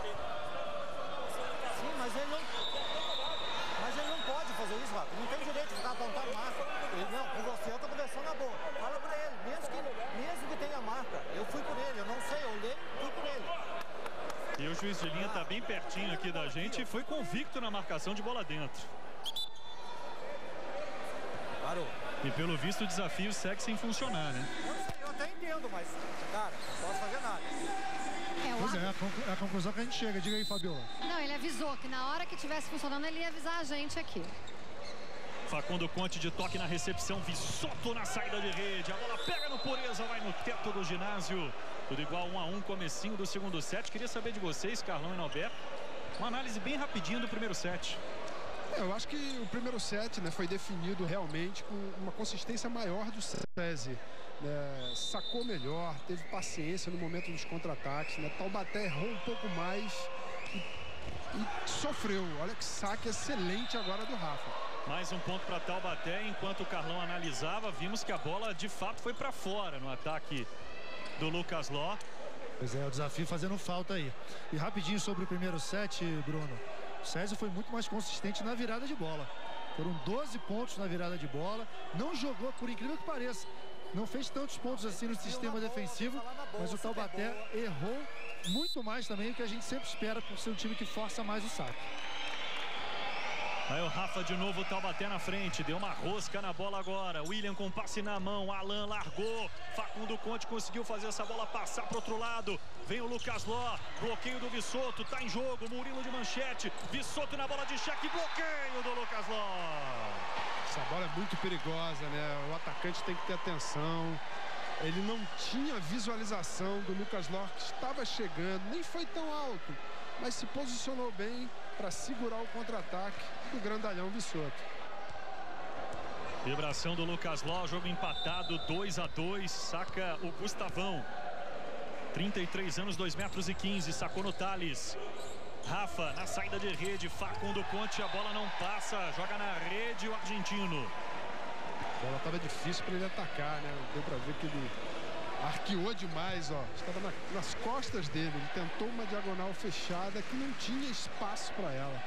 Sim, mas ele não pode fazer isso, Rafa. Não tem direito de ficar apontando marca. Não, com você eu tô conversando na boa. Fala pra ele, mesmo que tenha marca. Eu fui por ele, eu não sei, eu olhei, fui por ele. E o juiz de linha tá bem pertinho aqui da gente e foi convicto na marcação de bola dentro. Parou. E pelo visto o desafio segue sem funcionar, né? Eu até entendo, mas, cara, não posso fazer nada. Pois é a conclusão que a gente chega. Diga aí, Fabiola. Não, ele avisou que na hora que estivesse funcionando ele ia avisar a gente aqui. Facundo Conte de toque na recepção, Visotto na saída de rede. A bola pega no Pureza, vai no teto do ginásio. Tudo igual 1-1, comecinho do segundo set. Queria saber de vocês, Carlão e Nauber, uma análise bem rapidinho do primeiro set. Eu acho que o primeiro set, né, foi definido realmente com uma consistência maior do SESI. Sacou melhor, teve paciência no momento dos contra-ataques. Né? Taubaté errou um pouco mais e sofreu. Olha que saque excelente agora do Rafa. Mais um ponto para Taubaté. Enquanto o Carlão analisava, vimos que a bola de fato foi para fora no ataque do Lucas Ló. Pois é, o desafio fazendo falta aí. E rapidinho sobre o primeiro set, Bruno. O SESI foi muito mais consistente na virada de bola. Foram 12 pontos na virada de bola. Não jogou, por incrível que pareça. Não fez tantos pontos assim no sistema defensivo. Mas o Taubaté errou muito mais também, o que a gente sempre espera por ser um time que força mais o saque. Aí o Rafa de novo, o Taubaté na frente, deu uma rosca na bola agora. William com passe na mão, Alan largou. Facundo Conte conseguiu fazer essa bola passar pro outro lado. Vem o Lucas Ló, bloqueio do Visotto, tá em jogo, Murilo de manchete. Visotto na bola de cheque, bloqueio do Lucas Ló. Essa bola é muito perigosa, né? O atacante tem que ter atenção. Ele não tinha visualização do Lucas Ló, que estava chegando, nem foi tão alto, mas se posicionou bem para segurar o contra-ataque do grandalhão Visotto. Vibração do Lucas Ló, jogo empatado 2-2, saca o Gustavão. 33 anos, 2,15 metros, sacou no Thales. Rafa na saída de rede, Facundo Conte, a bola não passa, joga na rede o argentino. A bola estava difícil para ele atacar, né? Deu para ver que ele arqueou demais, ó. Estava nas costas dele. Ele tentou uma diagonal fechada que não tinha espaço para ela.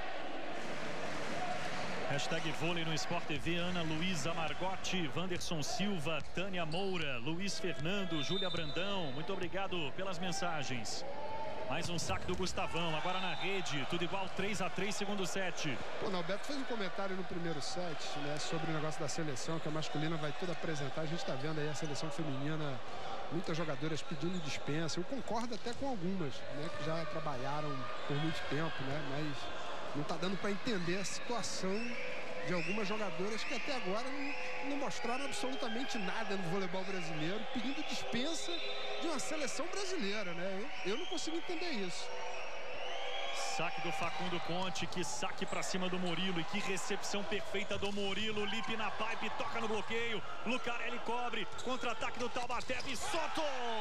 Hashtag vôlei no Sport TV, Ana Luísa Margotti, Wanderson Silva, Tânia Moura, Luiz Fernando, Júlia Brandão. Muito obrigado pelas mensagens. Mais um saque do Gustavão, agora na rede, tudo igual, 3-3, segundo set. O Norberto fez um comentário no primeiro set, né, sobre o negócio da seleção, que a masculina vai toda apresentar. A gente está vendo aí a seleção feminina, muitas jogadoras pedindo dispensa. Eu concordo até com algumas, né, que já trabalharam por muito tempo, né, mas não está dando para entender a situação de algumas jogadoras que até agora não mostraram absolutamente nada no voleibol brasileiro, pedindo dispensa de uma seleção brasileira, né? Eu não consigo entender isso. Saque do Facundo Conte, que saque pra cima do Murilo e que recepção perfeita do Murilo. Lipe na pipe, toca no bloqueio. Lucarelli cobre, contra-ataque do Taubaté, Bissotto!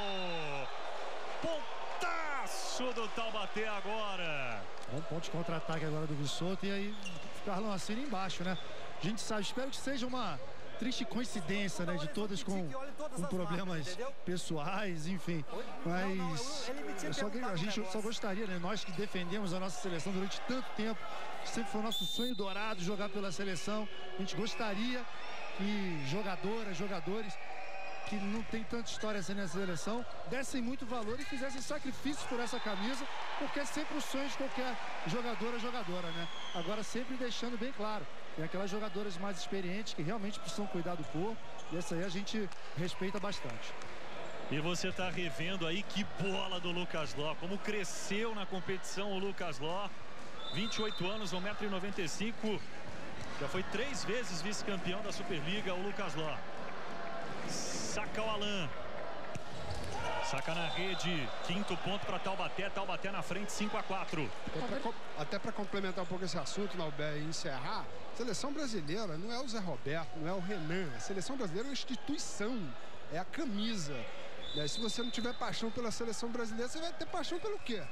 Pontaço do Taubaté agora. Um ponto de contra-ataque agora do Bissotto e aí o Carlão assina embaixo, né? A gente sabe, espero que seja uma triste coincidência, né? De todas com problemas pessoais, enfim. Mas a gente só gostaria, né? Nós que defendemos a nossa seleção durante tanto tempo, sempre foi nosso sonho dourado jogar pela seleção. A gente gostaria que jogadores que não tem tanta história assim nessa seleção dessem muito valor e fizessem sacrifícios por essa camisa, porque é sempre o sonho de qualquer jogadora, né? Agora sempre deixando bem claro, tem aquelas jogadoras mais experientes que realmente precisam cuidar do corpo, e essa aí a gente respeita bastante. E você está revendo aí que bola do Lucas Ló, como cresceu na competição o Lucas Ló, 28 anos, 1,95 m, já foi 3 vezes vice-campeão da Superliga, o Lucas Ló. Saca o Alan. Saca na rede. 5º ponto para Taubaté. Taubaté na frente, 5-4. Até para complementar um pouco esse assunto, Nauber, e encerrar, a seleção brasileira não é o Zé Roberto, não é o Renan. A seleção brasileira é uma instituição. É a camisa. E se você não tiver paixão pela seleção brasileira, você vai ter paixão pelo quê?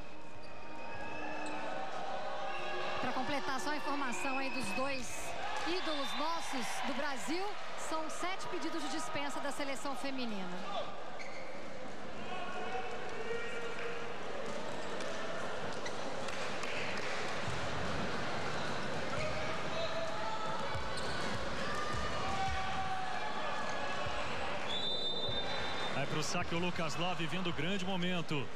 Para completar só a informação aí dos dois ídolos nossos do Brasil, são 7 pedidos de dispensa da seleção feminina. Vai pro saque o Lucas Ló, vivendo grande momento.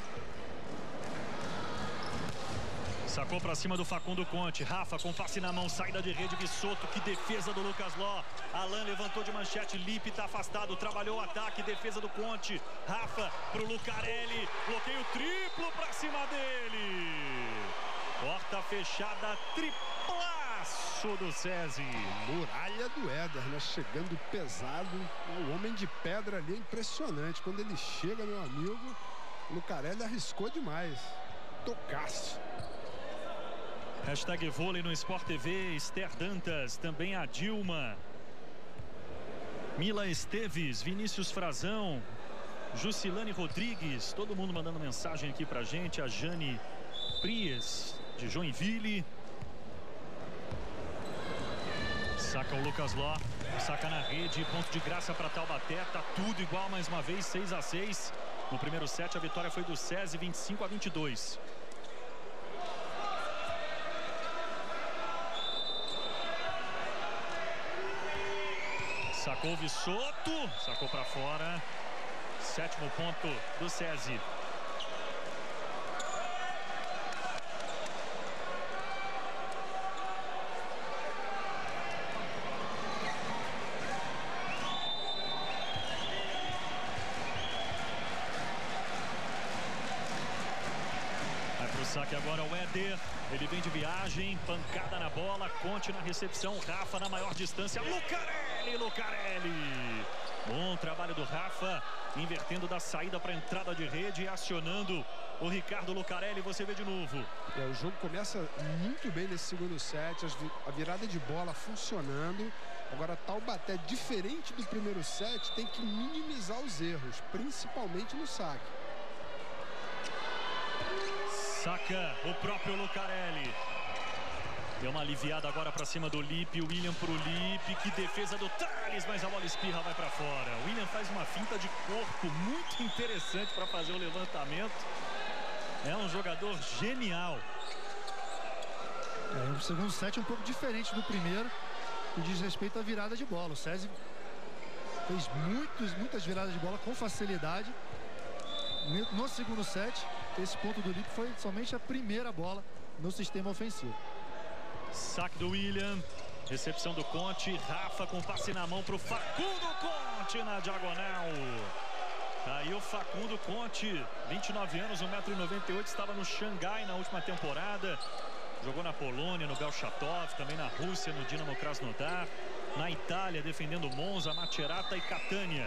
Sacou pra cima do Facundo Conte. Rafa com passe na mão, saída de rede, Bissotto, que defesa do Lucas Ló. Alan levantou de manchete, Lipe tá afastado, trabalhou o ataque, defesa do Conte. Rafa pro Lucarelli, bloqueio triplo pra cima dele. Porta fechada, triplaço do SESI. Muralha do Éder, né? Chegando pesado. O homem de pedra ali é impressionante. Quando ele chega, meu amigo, o Lucarelli arriscou demais. Tocasse. Hashtag vôlei no Sport TV, Esther Dantas, também a Dilma, Mila Esteves, Vinícius Frazão, Jusilane Rodrigues, todo mundo mandando mensagem aqui pra gente, a Jane Pries, de Joinville. Saca o Lucas Ló, saca na rede, ponto de graça para Taubaté, tá tudo igual mais uma vez, 6-6. No primeiro set a vitória foi do SESI, 25-22. Sacou o Bissotto, sacou para fora. 7º ponto do SESI. Vai pro saque agora o Éder. Ele vem de viagem, pancada na bola, Conte na recepção, Rafa na maior distância, Lucarelli. Bom trabalho do Rafa, invertendo da saída para a entrada de rede e acionando o Ricardo Lucarelli. Você vê de novo. O jogo começa muito bem nesse segundo set, a virada de bola funcionando. Agora Taubaté, diferente do primeiro set, tem que minimizar os erros, principalmente no saque. Saca o próprio Lucarelli. Deu uma aliviada agora para cima do Lipe. William pro Lipe. Que defesa do Tales, mas a bola espirra, vai para fora. O William faz uma finta de corpo muito interessante para fazer o levantamento. É um jogador genial. O segundo set é um pouco diferente do primeiro, que diz respeito à virada de bola. O SESI fez muitas viradas de bola com facilidade. No segundo set, esse ponto do Lipe foi somente a primeira bola no sistema ofensivo. Saque do William, recepção do Conte, Rafa com passe na mão para o Facundo Conte na diagonal. Aí o Facundo Conte, 29 anos, 1,98 m, estava no Xangai na última temporada. Jogou na Polônia, no Bełchatów, também na Rússia, no Dinamo Krasnodar. Na Itália, defendendo Monza, Macerata e Catania.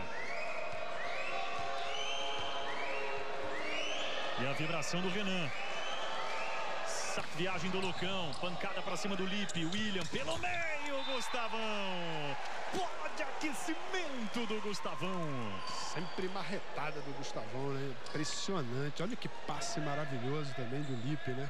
E a vibração do Renan. Saque, viagem do Lucão, pancada para cima do Lipe. William pelo meio, Gustavão. Bola de aquecimento do Gustavão. Sempre marretada do Gustavão, né? Impressionante. Olha que passe maravilhoso também do Lipe, né?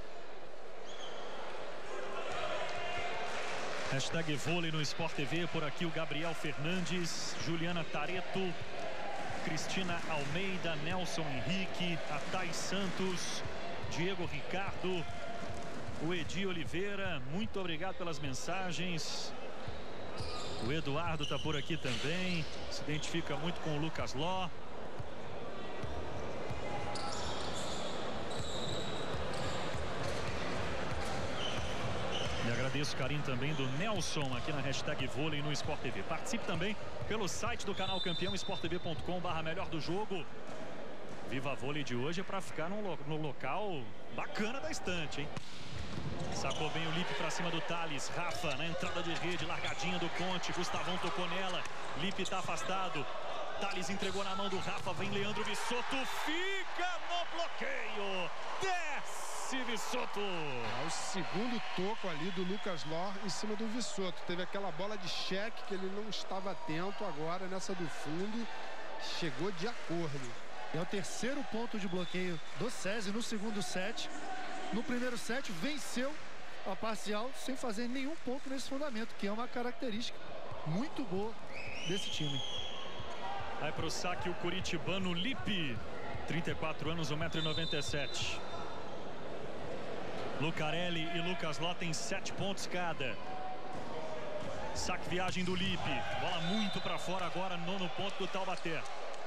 Hashtag vôlei no Sport TV. Por aqui o Gabriel Fernandes, Juliana Tareto, Cristina Almeida, Nelson Henrique, a Thais Santos, Diego Ricardo, o Edi Oliveira. Muito obrigado pelas mensagens. O Eduardo está por aqui também. Se identifica muito com o Lucas Ló. E agradeço o carinho também do Nelson aqui na hashtag vôlei no Sport TV. Participe também pelo site do canal Campeão, sporttv.com/melhor do jogo. Viva Vôlei de hoje é para ficar no local bacana da estante, hein? Sacou bem o Lipe para cima do Tales. Rafa na entrada de rede, largadinha do Conte. Gustavão tocou nela. Lipe está afastado. Tales entregou na mão do Rafa. Vem Leandro Vissotto. Fica no bloqueio. Desce Vissotto. O segundo toco ali do Lucas Ló em cima do Vissotto. Teve aquela bola de cheque que ele não estava atento. Agora nessa do fundo chegou de acordo. É o terceiro ponto de bloqueio do SESI no segundo set. No primeiro set venceu a parcial sem fazer nenhum ponto nesse fundamento, que é uma característica muito boa desse time. Vai para o saque o curitibano Lipe, 34 anos, 1,97 m. Lucarelli e Lucas Ló têm 7 pontos cada. Saque, viagem do Lipe. Bola muito para fora agora, nono ponto do Taubaté.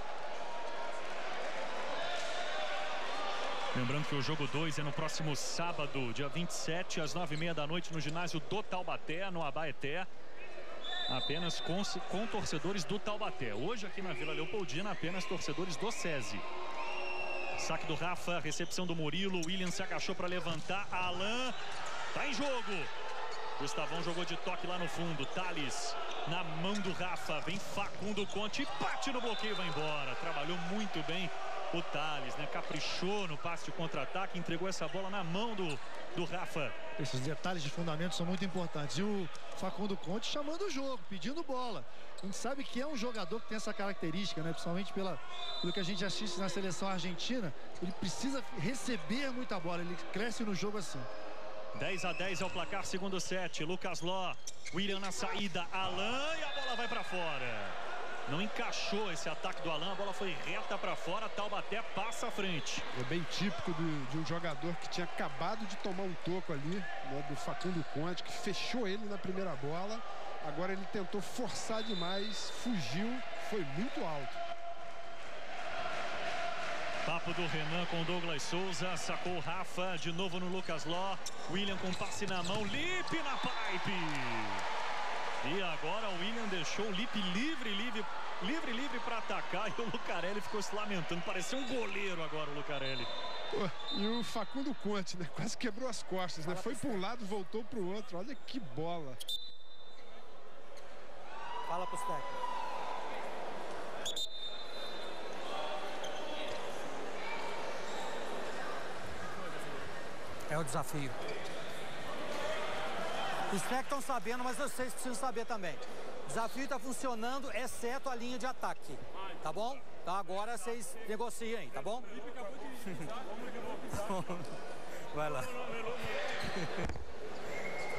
Lembrando que o jogo 2 é no próximo sábado, dia 27, às 9h30 da noite, no ginásio do Taubaté, no Abaeté. Apenas com torcedores do Taubaté. Hoje aqui na Vila Leopoldina, apenas torcedores do SESI. Saque do Rafa, recepção do Murilo. William se agachou para levantar. Alan tá em jogo. Gustavão jogou de toque lá no fundo. Tales na mão do Rafa. Vem Facundo Conte, bate no bloqueio, vai embora. Trabalhou muito bem o Tales, né? Caprichou no passe de contra-ataque, entregou essa bola na mão do Rafa. Esses detalhes de fundamento são muito importantes. E o Facundo Conte chamando o jogo, pedindo bola. A gente sabe que é um jogador que tem essa característica, né? Principalmente pelo que a gente assiste na seleção argentina. Ele precisa receber muita bola, ele cresce no jogo assim. 10-10 é o placar, segundo set. Lucas Ló, William na saída, Alan, e a bola vai para fora. Não encaixou esse ataque do Alan, a bola foi reta para fora, Taubaté passa à frente. É bem típico de um jogador que tinha acabado de tomar um toco ali, né, do Facundo Conte, que fechou ele na primeira bola. Agora ele tentou forçar demais, fugiu, foi muito alto. Papo do Renan com Douglas Souza, sacou o Rafa, de novo no Lucas Ló. William com passe na mão, Lipe na pipe. E agora o William deixou o Lipe livre para atacar, e o Lucarelli ficou se lamentando. Parecia um goleiro agora o Lucarelli. Pô, e o Facundo Conte, né? Quase quebrou as costas, né? Foi para um lado, voltou para o outro. Olha que bola. Fala pros técnicos. É o desafio. Os técnicos estão sabendo, mas vocês precisam saber também. O desafio está funcionando, exceto a linha de ataque. Tá bom? Então agora vocês negociem aí, tá bom? Vai lá.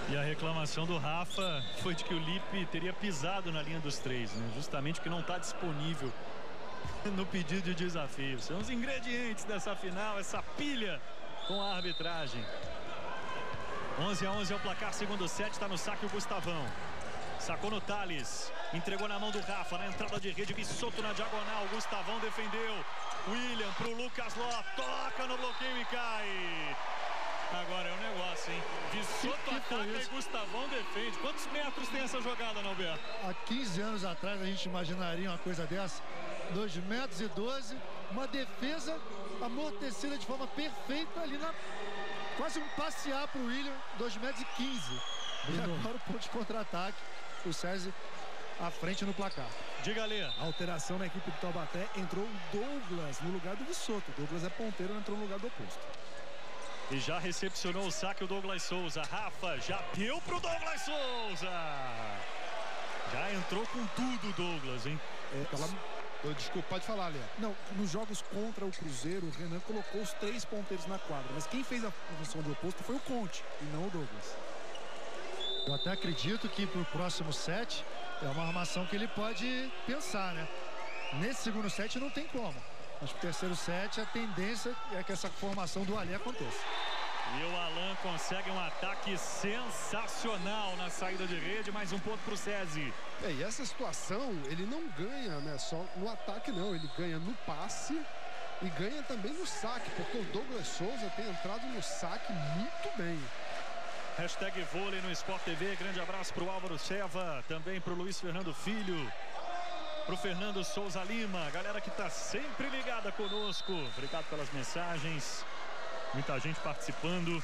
E a reclamação do Rafa foi de que o Lipe teria pisado na linha dos 3, né? Justamente porque não está disponível no pedido de desafio. São os ingredientes dessa final, essa pilha com a arbitragem. 11-11 é o placar, segundo set, está no saque o Gustavão. Sacou no Thales, entregou na mão do Rafa, na entrada de rede, Vissoto na diagonal, Gustavão defendeu. William pro Lucas Ló, toca no bloqueio e cai. Agora é um negócio, hein? Vissoto ataca e Gustavão defende. Quantos metros tem essa jogada, Norberto? Há 15 anos atrás a gente imaginaria uma coisa dessa. 2,12 metros, uma defesa amortecida de forma perfeita ali na... Quase um passear para o William, 2,15 metros. E agora o ponto de contra-ataque, o SESI à frente no placar. Diga, Lê. Alteração na equipe do Taubaté, entrou o Douglas no lugar do Vissoto. O Douglas é ponteiro, entrou no lugar do oposto. E já recepcionou o saque o Douglas Souza. Rafa já deu pro Douglas Souza. Já entrou com tudo o Douglas, hein? Desculpa, pode falar, Lê. Não, nos jogos contra o Cruzeiro, o Renan colocou os 3 ponteiros na quadra. Mas quem fez a função do oposto foi o Conte e não o Douglas. Eu até acredito que pro próximo set é uma armação que ele pode pensar, né? Nesse segundo set não tem como. Mas pro terceiro set a tendência é que essa formação do Alê aconteça. E o Alan consegue um ataque sensacional na saída de rede, mais um ponto pro SESI. E essa situação ele não ganha, né, só no ataque não, ele ganha no passe e ganha também no saque, porque o Douglas Souza tem entrado no saque muito bem. Hashtag vôlei no Sport TV, grande abraço pro Álvaro Seva, também pro Luiz Fernando Filho, pro Fernando Souza Lima, galera que tá sempre ligada conosco, obrigado pelas mensagens, muita gente participando.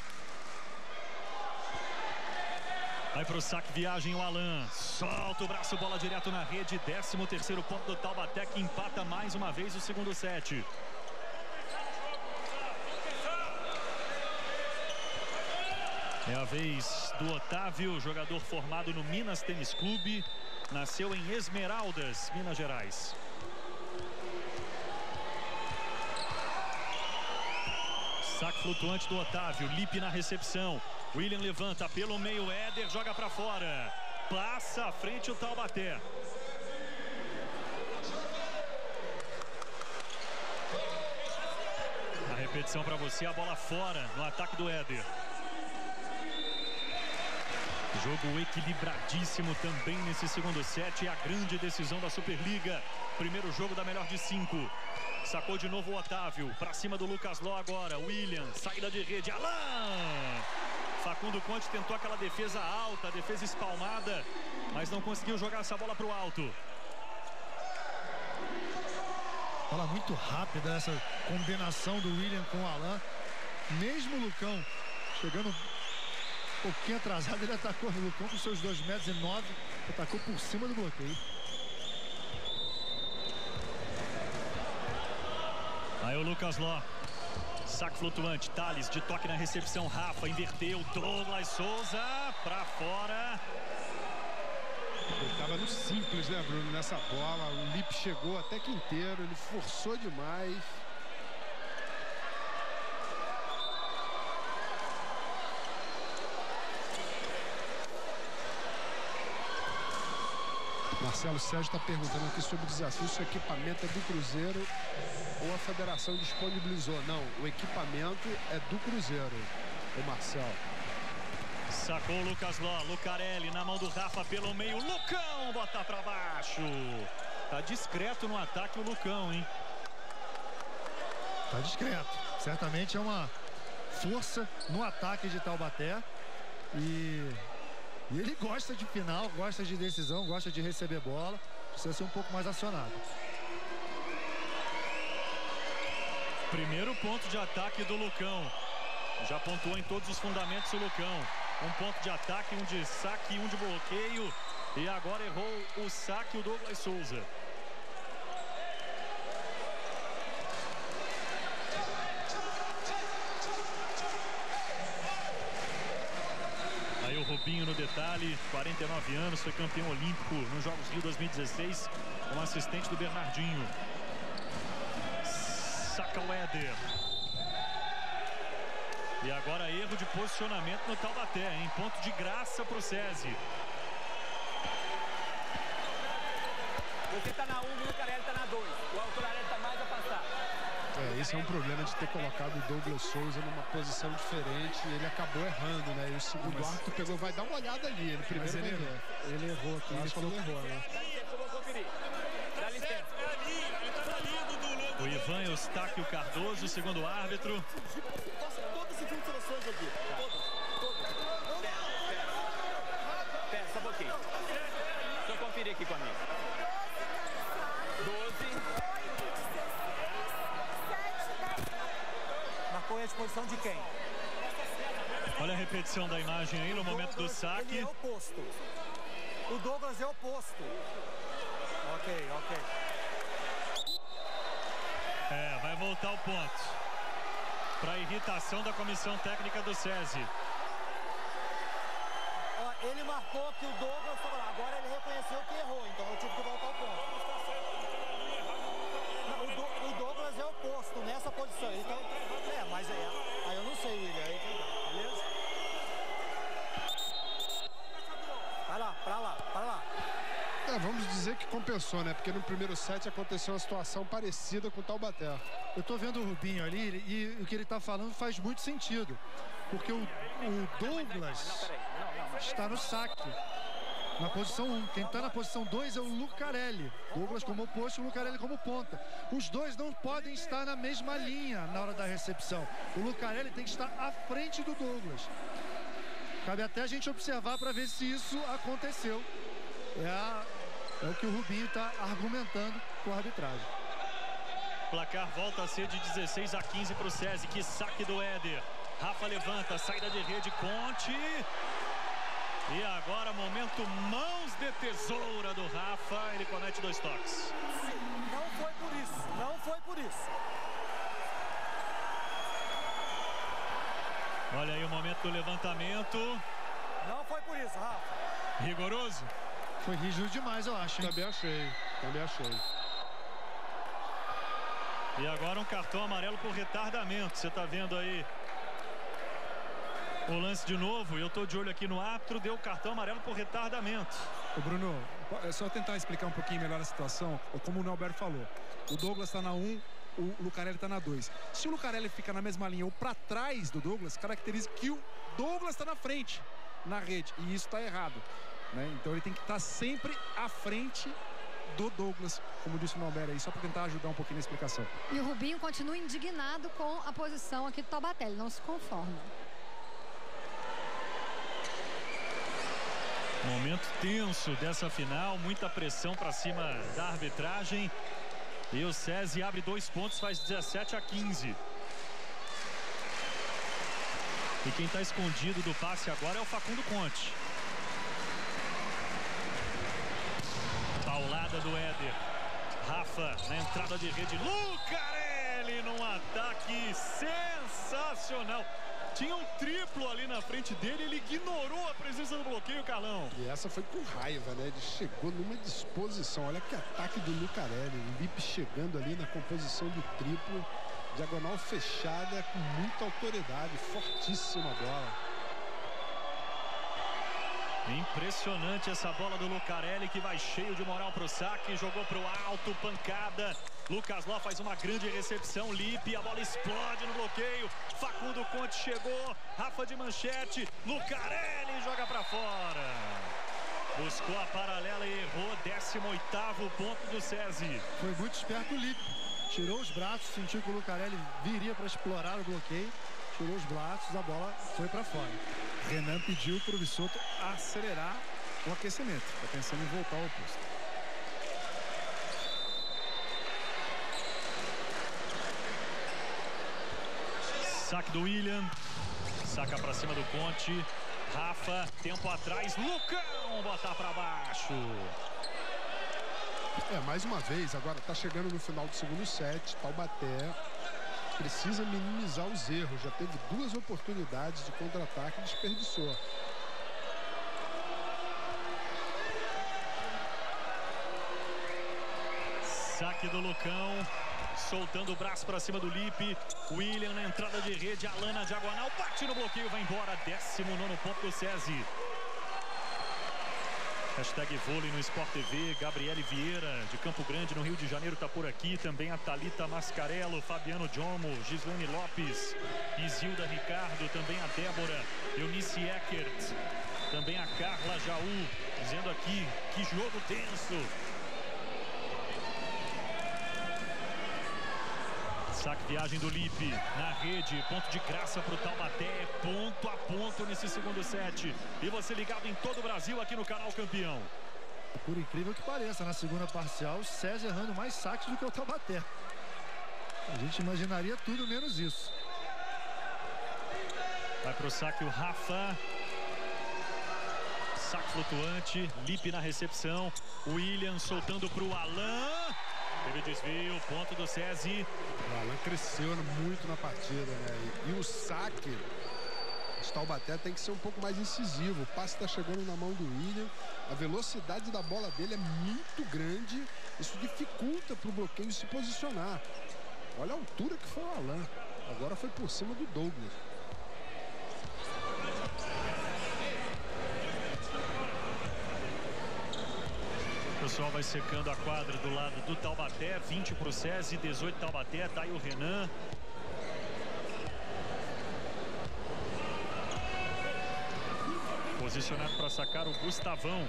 Vai pro saque, viagem o Alan, solta o braço, bola direto na rede, 13º ponto do Taubaté, que empata mais uma vez o segundo set. É a vez do Otávio, jogador formado no Minas Tênis Clube, nasceu em Esmeraldas, Minas Gerais. Saque flutuante do Otávio, Lipe na recepção, William levanta pelo meio, Éder joga para fora, passa à frente o Taubaté. A repetição para você, a bola fora no ataque do Éder. Jogo equilibradíssimo também nesse segundo set, a grande decisão da Superliga. Primeiro jogo da melhor de 5. Sacou de novo o Otávio, para cima do Lucas Ló agora, William, saída de rede, Alan! Facundo Conte tentou aquela defesa alta, defesa espalmada, mas não conseguiu jogar essa bola para o alto. Bola muito rápida essa combinação do William com o Alan. Mesmo o Lucão chegando um pouquinho atrasado, ele atacou o Lucão com seus 2,9 metros, atacou por cima do bloqueio. Aí o Lucas Ló, saque flutuante, Thales de toque na recepção, Rafa inverteu, Douglas Souza pra fora. Ele estava no simples, né, Bruno, nessa bola, o Lipe chegou até que inteiro, ele forçou demais. Marcelo Sérgio está perguntando aqui sobre o desafio, se o equipamento é do Cruzeiro ou a federação disponibilizou. Não, o equipamento é do Cruzeiro, o Marcelo. Sacou o Lucas Ló, Lucarelli na mão do Rafa pelo meio, Lucão bota pra baixo. Tá discreto no ataque o Lucão, hein? Tá discreto, certamente é uma força no ataque de Taubaté e ele gosta de final, gosta de decisão, gosta de receber bola, precisa ser um pouco mais acionado. Primeiro ponto de ataque do Lucão. Já pontuou em todos os fundamentos o Lucão. Um ponto de ataque, um de saque, um de bloqueio. E agora errou o saque o Douglas Souza. Aí o Rubinho no detalhe, 49 anos, foi campeão olímpico nos Jogos Rio 2016, como assistente do Bernardinho. Saca o Éder. E agora erro de posicionamento no Taubaté, hein? Ponto de graça pro SESI. Você tá na 1 e o Lucarelli tá na 2. O Lucarelli tá mais afastado. Esse é um problema de ter colocado o Douglas Souza numa posição diferente. Ele acabou errando, né? E o segundo árbitro pegou, vai dar uma olhada ali. Ele primeiro ele errou aqui. Ele falou que errou, né? Dá licença. O Ivan Eustáquio Cardoso, segundo árbitro. Todas as infiltrações aqui. Todas. Pera, só um pouquinho. Deixa eu conferir aqui comigo. 12. Marcou a disposição de quem? Olha a repetição da imagem aí no momento do saque. Ele é oposto. O Douglas é oposto. Ok. Vai voltar o ponto. Para irritação da comissão técnica do SESI. Ele marcou que o Douglas estava lá. Agora ele reconheceu que errou, então eu tive que voltar ao ponto. O Douglas é oposto nessa posição. Então, mas aí eu não sei, William. Beleza? Vai lá, pra lá. Vamos dizer que compensou, né? Porque no primeiro set aconteceu uma situação parecida com o Taubaté. Eu tô vendo o Rubinho ali e o que ele tá falando faz muito sentido. Porque o Douglas está no saque, na posição 1. Quem está na posição 2 é o Lucarelli. Douglas como oposto e o Lucarelli como ponta. Os dois não podem estar na mesma linha na hora da recepção. O Lucarelli tem que estar à frente do Douglas. Cabe até a gente observar para ver se isso aconteceu. É o que o Rubinho está argumentando com a arbitragem. Placar volta a ser de 16-15 para o SESI. Que saque do Éder. Rafa levanta, saída de rede, Conte. E agora momento mãos de tesoura do Rafa. Ele comete 2 toques. Não foi por isso. Olha aí o momento do levantamento. Não foi por isso, Rafa. Rigoroso? Foi rígido demais, eu acho, hein? Também achei. E agora um cartão amarelo por retardamento. Você tá vendo aí o lance de novo. Eu tô de olho aqui no árbitro. Deu cartão amarelo por retardamento. Ô Bruno, é só tentar explicar um pouquinho melhor a situação. Como o Norberto falou, o Douglas tá na 1, o Lucarelli tá na 2. Se o Lucarelli fica na mesma linha ou para trás do Douglas, caracteriza que o Douglas tá na frente na rede. E isso tá errado, né? Então ele tem que estar sempre à frente do Douglas, como disse o Norberto aí, só para tentar ajudar um pouquinho na explicação. E o Rubinho continua indignado com a posição aqui do Taubaté, ele não se conforma. Momento tenso dessa final, muita pressão para cima da arbitragem. E o SESI abre 2 pontos, faz 17-15. E quem está escondido do passe agora é o Facundo Conte. Paulada do Éder. Rafa na entrada de rede. Lucarelli num ataque sensacional. Tinha um triplo ali na frente dele, ele ignorou a presença do bloqueio, Carlão. E essa foi com raiva, né? Ele chegou numa disposição. Olha que ataque do Lucarelli. O Lipe chegando ali na composição do triplo. Diagonal fechada, com muita autoridade. Fortíssima bola. Impressionante essa bola do Lucarelli, que vai cheio de moral pro saque. Jogou pro alto, pancada. Lucas Ló faz uma grande recepção. Lipe, a bola explode no bloqueio. Facundo Conte chegou. Rafa de manchete. Lucarelli joga pra fora. Buscou a paralela e errou. 18º ponto do SESI. Foi muito esperto o Lipe. Tirou os braços, sentiu que o Lucarelli viria para explorar o bloqueio. Tirou os braços, a bola foi para fora. Renan pediu para o Visotto acelerar o aquecimento. Está pensando em voltar ao oposto. Saque do William. Saca para cima do Conte. Rafa, tempo atrás. Lucão, botar para baixo. Mais uma vez, agora está chegando no final do segundo set. Taubaté precisa minimizar os erros. Já teve 2 oportunidades de contra-ataque e desperdiçou. Saque do Lucão. soltando o braço para cima do Lipe. William na entrada de rede, Alan na diagonal, bate no bloqueio, vai embora. 19º ponto do SESI. Hashtag vôlei no Sport TV. Gabriele Vieira, de Campo Grande, no Rio de Janeiro, está por aqui. Também a Thalita Mascarello, Fabiano Jomo, Gislane Lopes, Isilda Ricardo, também a Débora, Eunice Eckert, também a Carla Jaú, dizendo aqui, que jogo tenso. Saque, viagem do Lipe na rede, ponto de graça para o Taubaté, ponto a ponto nesse segundo set. E você ligado em todo o Brasil aqui no canal Campeão. Por incrível que pareça, na segunda parcial, o SESI errando mais saques do que o Taubaté. A gente imaginaria tudo menos isso. Vai para o saque o Rafa. Saque flutuante, Lipe na recepção. William soltando para o Alan. Teve desvio, ponto do SESI. O Alan cresceu muito na partida, né? E o saque, o Taubaté tem que ser um pouco mais incisivo. O passe está chegando na mão do William. A velocidade da bola dele é muito grande. Isso dificulta para o bloqueio se posicionar. Olha a altura que foi o Alan. Agora foi por cima do Douglas. O pessoal vai secando a quadra do lado do Taubaté. 20 para o SESI, 18 Taubaté. Tá aí o Renan. Posicionado para sacar o Gustavão.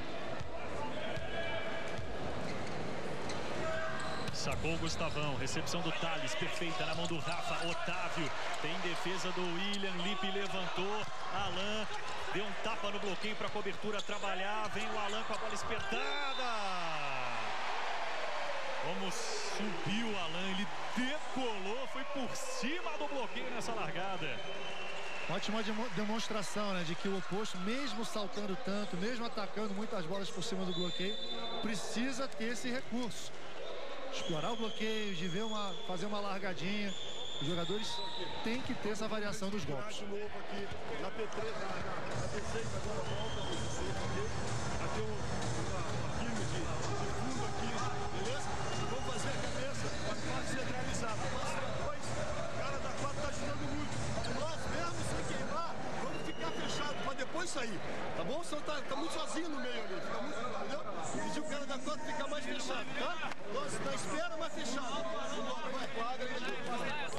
Sacou o Gustavão. Recepção do Thales. Perfeita na mão do Rafa. Otávio. Tem defesa do William. Lipe levantou. Alan deu um tapa no bloqueio para a cobertura trabalhar. Vem o Alan com a bola espertada. Como subiu o Alan. Ele decolou. Foi por cima do bloqueio nessa largada. Ótima demonstração, né, de que o oposto, mesmo saltando tanto, mesmo atacando muitas bolas por cima do bloqueio, precisa ter esse recurso. Explorar o bloqueio, de ver fazer uma largadinha. Os jogadores têm que ter essa variação dos golpes. De novo aqui na P3, na P6, agora volta aqui uma firme de fundo aqui, beleza? Vamos fazer a cabeça, a quadra centralizada. Depois, o cara da quadra tá ajudando muito. Nós mesmo, sem queimar, vamos ficar fechados para depois sair, tá bom? Você tá muito sozinho no meio ali, fica muito, entendeu? Pedir o cara da quadra ficar mais fechado, tá? Nós na espera, mas fechado. Vamos vai quadra e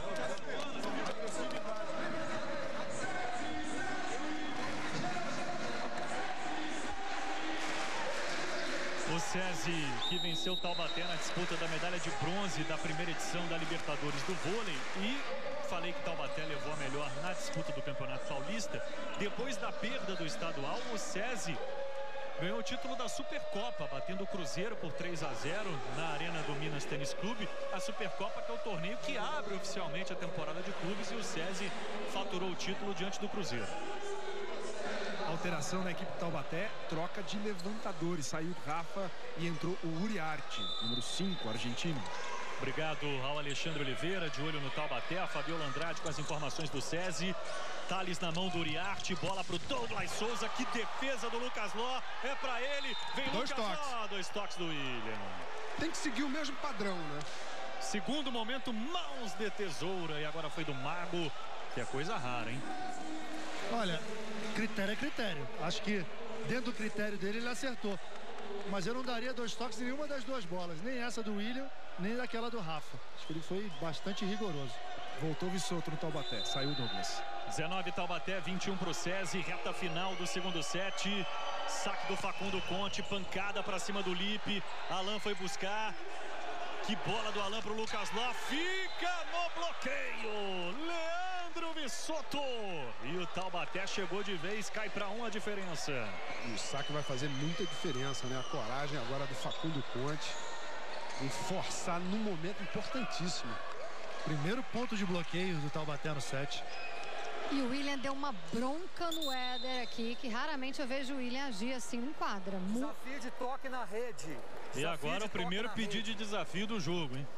O SESI, que venceu o Taubaté na disputa da medalha de bronze da primeira edição da Libertadores do vôlei. E falei que o Taubaté levou a melhor na disputa do Campeonato Paulista. Depois da perda do estadual, o SESI ganhou o título da Supercopa, batendo o Cruzeiro por 3-0 na Arena do Minas Tênis Clube. A Supercopa, que é o torneio que abre oficialmente a temporada de clubes, e o SESI faturou o título diante do Cruzeiro. Alteração na equipe do Taubaté, troca de levantadores. Saiu Rafa e entrou o Uriarte, número 5, argentino. Obrigado ao Alexandre Oliveira, de olho no Taubaté. A Fabiola Andrade com as informações do SESI. Thales na mão do Uriarte, bola pro Douglas Souza. Que defesa do Lucas Ló, é pra ele. Vem Lucas Ló, 2 toques do William. Tem que seguir o mesmo padrão, né? Segundo momento, mãos de tesoura. E agora foi do Mago, que é coisa rara, hein? Olha, critério é critério. Acho que dentro do critério dele ele acertou. Mas eu não daria 2 toques em nenhuma das 2 bolas. Nem essa do William, nem daquela do Rafa. Acho que ele foi bastante rigoroso. Voltou Vissoto no Taubaté. Saiu o Douglas. 19 Taubaté, 21 pro SESI. Reta final do segundo set. Saque do Facundo Conte. Pancada pra cima do Lipe. Alan foi buscar. Que bola do Alan pro Lucas Ló. Fica no bloqueio. Leandro Vissoto. E o Taubaté chegou de vez. Cai pra 1 a diferença. E o saque vai fazer muita diferença, né? A coragem agora do Facundo Conte em forçar num momento importantíssimo. Primeiro ponto de bloqueio do Taubaté no set. E o William deu uma bronca no Éder aqui, que raramente eu vejo o William agir assim em quadra. Desafio de toque na rede. E agora o primeiro pedido de desafio do jogo, hein?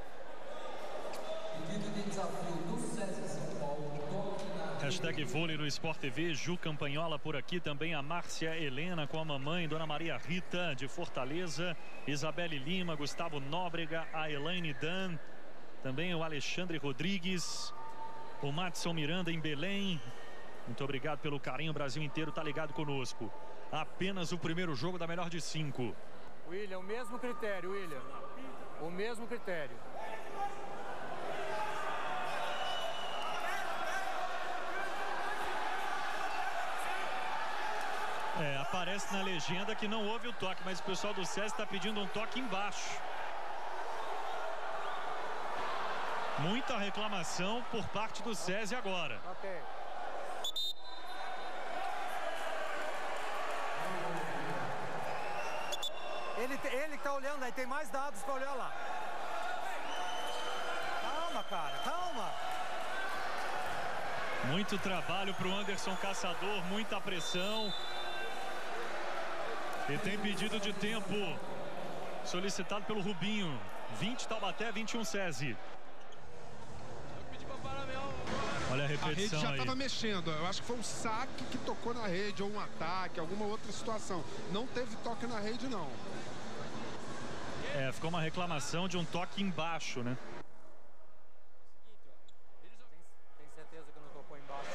Pedido de desafio do SESI São Paulo. Hashtag vôlei no Sport TV. Ju Campanhola por aqui. Também a Márcia Helena com a mamãe, Dona Maria Rita de Fortaleza. Isabelle Lima, Gustavo Nóbrega, a Elaine Dan. Também o Alexandre Rodrigues, o Madison Miranda em Belém. Muito obrigado pelo carinho, o Brasil inteiro tá ligado conosco. Apenas o primeiro jogo da melhor de 5. William, o mesmo critério, William. O mesmo critério. Aparece na legenda que não houve o toque, mas o pessoal do SESI está pedindo um toque embaixo. Muita reclamação por parte do SESI agora. Ok. Ele que tá olhando aí, tem mais dados para olhar lá. Calma, cara, calma. Muito trabalho para o Anderson Caçador, muita pressão. E tem pedido de tempo solicitado pelo Rubinho. 20 Taubaté, 21 SESI. Olha a repetição. A rede já aí. estava mexendo. Eu acho que foi um saque que tocou na rede, ou um ataque, alguma outra situação. Não teve toque na rede, não. Ficou uma reclamação de um toque embaixo, né? Tem certeza que não tocou embaixo?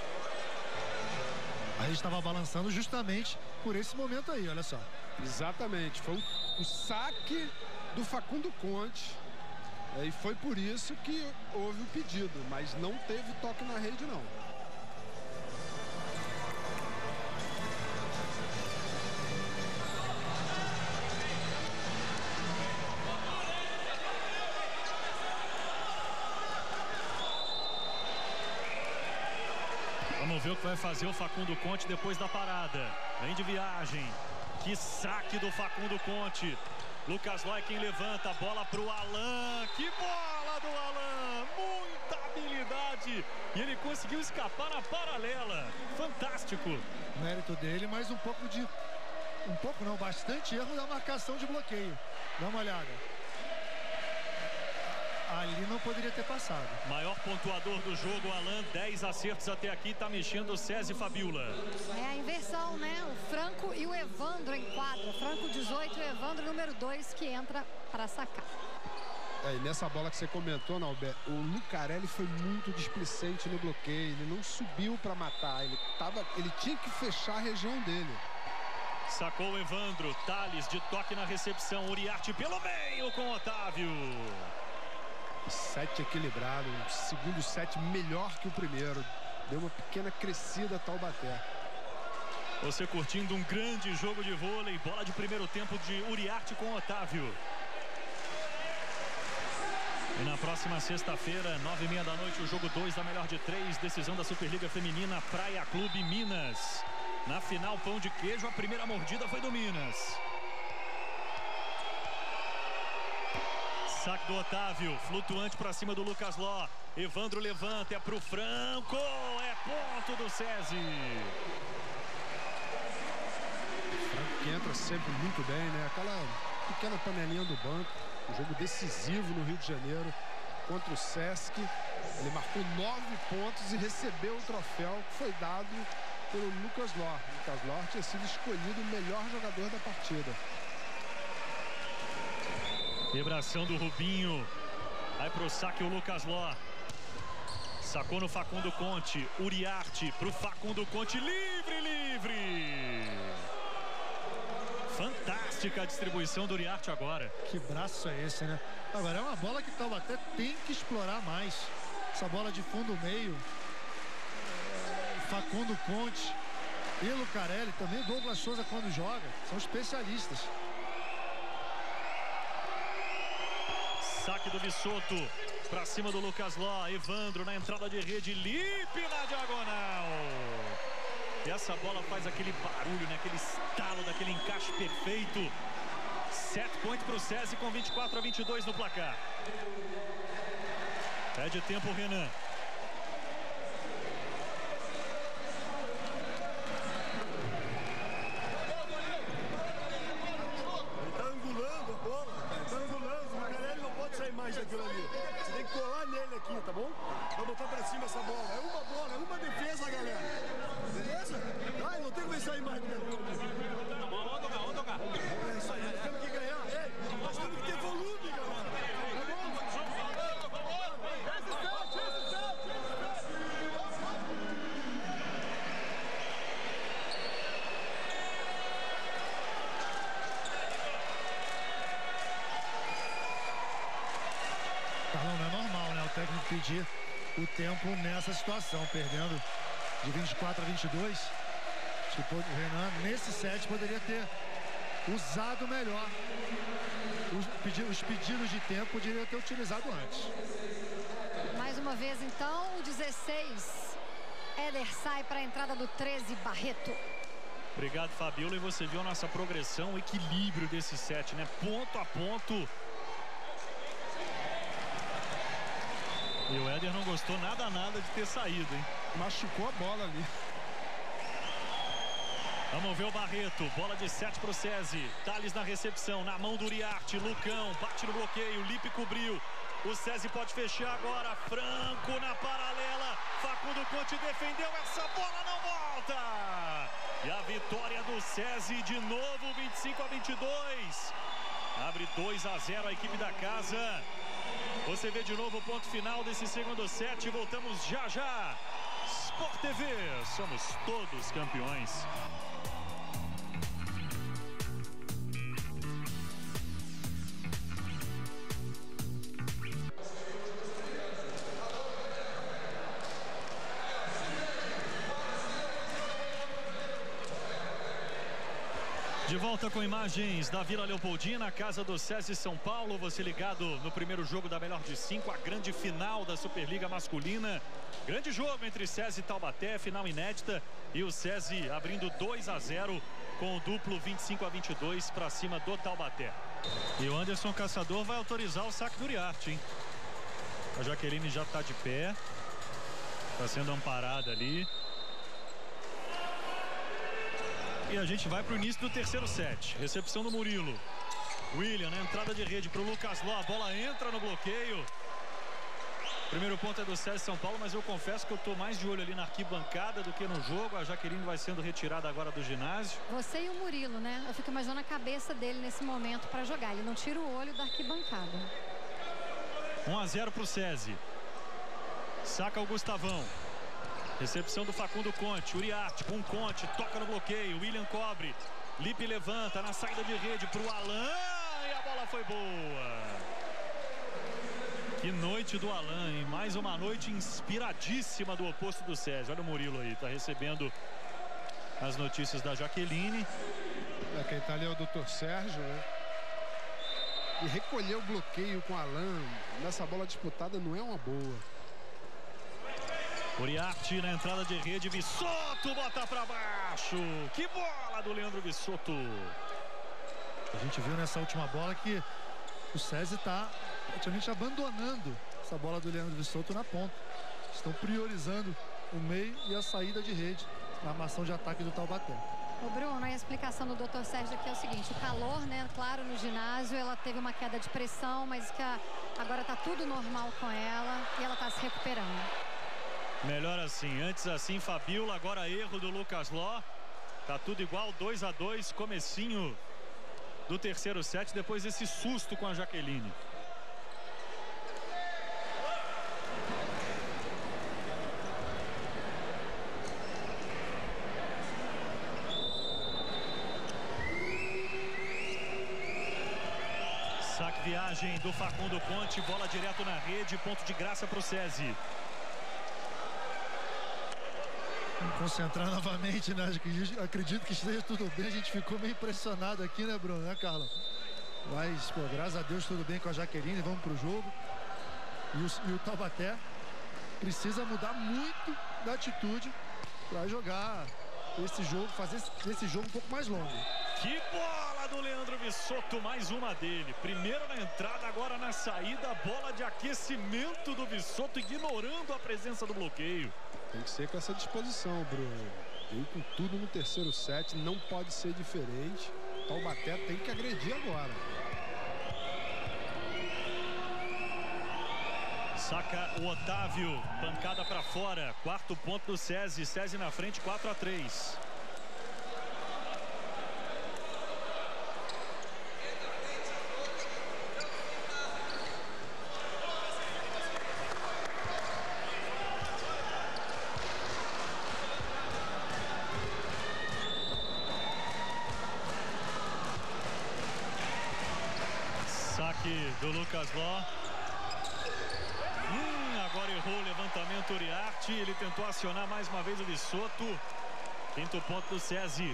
A rede estava balançando justamente por esse momento aí, olha só. Exatamente. Foi o saque do Facundo Conte. E foi por isso que houve o pedido, mas não teve toque na rede, não. Vamos ver o que vai fazer o Facundo Conte depois da parada. Vem de viagem. Que saque do Facundo Conte. Lucas Loi quem levanta, bola pro Alan. Que bola do Alan! Muita habilidade. E ele conseguiu escapar na paralela. Fantástico. Mérito dele, mas bastante erro da marcação de bloqueio. Dá uma olhada. Ali não poderia ter passado. Maior pontuador do jogo, Alan, 10 acertos até aqui, tá mexendo o SESI Fabiola. É a inversão, né? O Franco e o Evandro em quadra. Franco 18 e o Evandro número 2 que entra para sacar. E nessa bola que você comentou, Nalber, o Lucarelli foi muito displicente no bloqueio. Ele não subiu para matar, ele tinha que fechar a região dele. Sacou o Evandro, Thales de toque na recepção, Uriarte pelo meio com Otávio. Set equilibrado, o segundo set melhor que o primeiro. Deu uma pequena crescida Taubaté. Você curtindo um grande jogo de vôlei, bola de primeiro tempo de Uriarte com Otávio. E na próxima sexta-feira, 9h30 da noite, o jogo 2 da melhor de 3, decisão da Superliga Feminina, Praia Clube Minas. Na final, pão de queijo, a primeira mordida foi do Minas. Saque do Otávio, flutuante para cima do Lucas Ló. Evandro levanta, é pro Franco, é ponto do SESI. Franco que entra sempre muito bem, né? Aquela pequena panelinha do banco. Um jogo decisivo no Rio de Janeiro contra o Sesc. Ele marcou 9 pontos e recebeu o troféu que foi dado pelo Lucas Ló. Lucas Ló tinha sido escolhido o melhor jogador da partida. Vibração do Rubinho. Vai pro saque o Lucas Ló. Sacou no Facundo Conte. Uriarte pro Facundo Conte. Livre! Fantástica a distribuição do Uriarte agora. Que braço é esse, né? Agora é uma bola que o Taubaté tem que explorar mais. Essa bola de fundo meio. Facundo Conte e Lucarelli também. Douglas Souza quando joga. São especialistas. Saque do Vissoto para cima do Lucas Ló. Evandro na entrada de rede. Lipe na diagonal. E essa bola faz aquele barulho, né? Aquele estalo daquele encaixe perfeito. 7 pontos para o SESI com 24-22 no placar. Pede tempo, Renan. Mais daquilo ali. Você tem que colar nele aqui, tá bom? Vai botar pra cima essa bola. É uma bola, é uma defesa, galera. Beleza? Ai, não tem como sair mais. Vamos tocar. É isso aí, nós temos que ganhar. Ei, nós temos que ter volume, galera. Tá bom? pedir o tempo nessa situação, perdendo de 24 a 22. Tipo, o Renan, nesse set, poderia ter usado melhor os pedidos de tempo, poderia ter utilizado antes. Mais uma vez, então, o 16. Éder sai para a entrada do 13, Barreto. Obrigado, Fabiola. E você viu a nossa progressão, o equilíbrio desse set, né? Ponto a ponto. E o Éder não gostou nada de ter saído, hein? Machucou a bola ali. Vamos ver o Barreto. Bola de 7 para o SESI. Thales na recepção, na mão do Uriarte. Lucão bate no bloqueio. Lipe cobriu. O SESI pode fechar agora. Franco na paralela. Facundo Conte defendeu. Essa bola não volta. E a vitória do SESI de novo, 25 a 22. Abre 2 a 0 a equipe da casa. Você vê de novo o ponto final desse segundo set. Voltamos já já. Sport TV, somos todos campeões. De volta com imagens da Vila Leopoldina, casa do SESI São Paulo. Você ligado no primeiro jogo da melhor de 5, a grande final da Superliga Masculina. Grande jogo entre SESI e Taubaté, final inédita. E o SESI abrindo 2 a 0 com o duplo 25 a 22 para cima do Taubaté. E o Anderson Caçador vai autorizar o saque do Uriarte, hein? A Jaqueline já está de pé. Está sendo amparada ali. E a gente vai para o início do terceiro set. Recepção do Murilo. William na entrada de rede para o Lucas Ló. A bola entra no bloqueio. Primeiro ponto é do SESI São Paulo, mas eu confesso que eu estou mais de olho ali na arquibancada do que no jogo. A Jaqueline vai sendo retirada agora do ginásio. Você e o Murilo, né? Eu fico imaginando a cabeça dele nesse momento para jogar. Ele não tira o olho da arquibancada. 1 a 0 para o SESI. Saca o Gustavão. Recepção do Facundo Conte. Uriarte com Conte. Toca no bloqueio. William cobre. Lipe levanta na saída de rede para o Alan. E a bola foi boa. Que noite do Alan, hein? Mais uma noite inspiradíssima do oposto do SESI. Olha o Murilo aí. Está recebendo as notícias da Jaqueline. Quem está ali é o Dr. Sérgio, né? E recolher o bloqueio com o Alan nessa bola disputada não é uma boa. Uriarte na entrada de rede, Visotto bota para baixo. Que bola do Leandro Visotto. A gente viu nessa última bola que o SESI está praticamente abandonando essa bola do Leandro Visotto na ponta. Estão priorizando o meio e a saída de rede na armação de ataque do Taubaté. O Bruno, a explicação do Dr. Sérgio aqui é o seguinte: o calor, né, claro, no ginásio, ela teve uma queda de pressão, mas que agora está tudo normal com ela e ela está se recuperando. Melhor assim, antes assim, Fabiola, agora erro do Lucas Ló. Tá tudo igual, 2 a 2, comecinho do terceiro set, depois desse susto com a Jaqueline. Saque viagem do Facundo Conte, bola direto na rede, ponto de graça para o SESI. Concentrar novamente, né? Acredito que esteja tudo bem. A gente ficou meio impressionado aqui, né, Bruno? Né, Carla? Mas, pô, graças a Deus, tudo bem com a Jaqueline. Vamos pro jogo. E o Taubaté precisa mudar muito da atitude para jogar esse jogo, fazer esse jogo um pouco mais longo. Que bola do Leandro Visotto, mais uma dele. Primeiro na entrada, agora na saída. Bola de aquecimento do Visotto, ignorando a presença do bloqueio. Tem que ser com essa disposição, Bruno. Veio com tudo no terceiro set, não pode ser diferente. Taubaté tem que agredir agora. Saca o Otávio, pancada para fora. Quarto ponto do SESI. SESI na frente, 4 a 3. Saque do Lucas Ló. Agora levantamento Uriarte, ele tentou acionar mais uma vez o Visotto. Quinto ponto do SESI.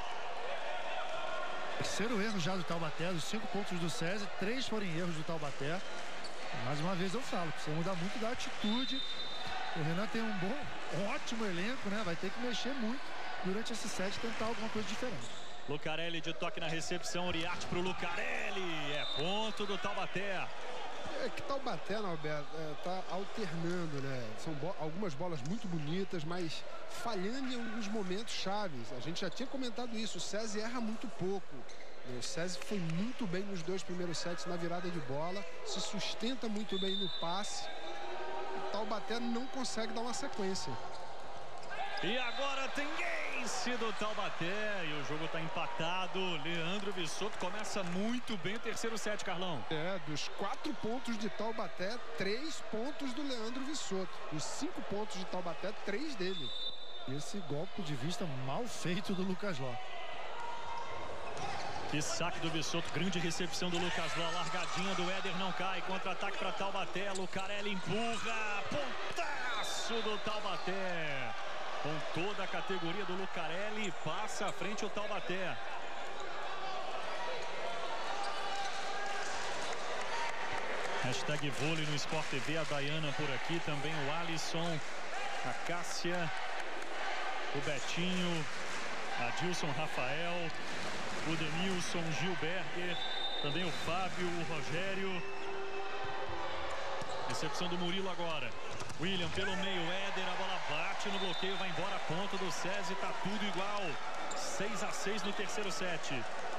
Terceiro erro já do Taubaté, dos 5 pontos do SESI, 3 foram erros do Taubaté. Mais uma vez eu falo, precisa mudar muito da atitude. O Renan tem um ótimo elenco, né? Vai ter que mexer muito durante esse set, tentar alguma coisa diferente. Lucarelli de toque na recepção, Uriarte pro Lucarelli. É ponto do Taubaté. É que Taubaté, Norberto, tá alternando, né? São algumas bolas muito bonitas, mas falhando em alguns momentos chaves. A gente já tinha comentado isso, o SESI erra muito pouco. O SESI foi muito bem nos 2 primeiros sets na virada de bola, se sustenta muito bem no passe. O Taubaté não consegue dar uma sequência. E agora tem ace do Taubaté e o jogo está empatado. Leandro Visotto começa muito bem o terceiro set, Carlão. Dos 4 pontos de Taubaté, 3 pontos do Leandro Visotto. Dos 5 pontos de Taubaté, 3 dele. Esse golpe de vista mal feito do Lucas Ló. Que saque do Visotto, grande recepção do Lucas Ló, largadinha do Éder não cai, contra-ataque para Taubaté, Lucarelli empurra, pontaço do Taubaté. Com toda a categoria do Lucarelli, passa à frente o Taubaté. Hashtag vôlei no Sport TV, a Dayana por aqui, também o Alisson, a Cássia, o Betinho, a Dilson Rafael, o Denilson, Gilberger, também o Fábio, o Rogério. Recepção do Murilo agora. William pelo meio, Éder, a bola bate no bloqueio, vai embora, ponto do SESI, tá tudo igual. 6-6 no terceiro set.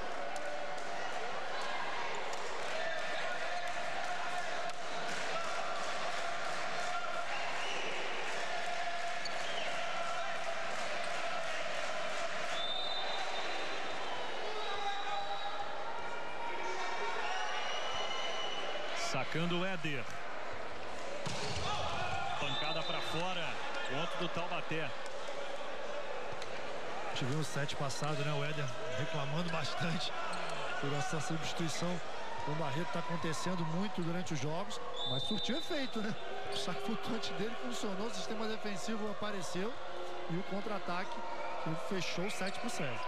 Sacando o Éder. Pancada para fora, ponto do Taubaté. Tivemos no set passado, né? O Éder reclamando bastante por essa substituição. O Barreto está acontecendo muito durante os jogos, mas surtiu efeito, né? O saque flutuante dele funcionou, o sistema defensivo apareceu e o contra-ataque fechou o set pro SESI.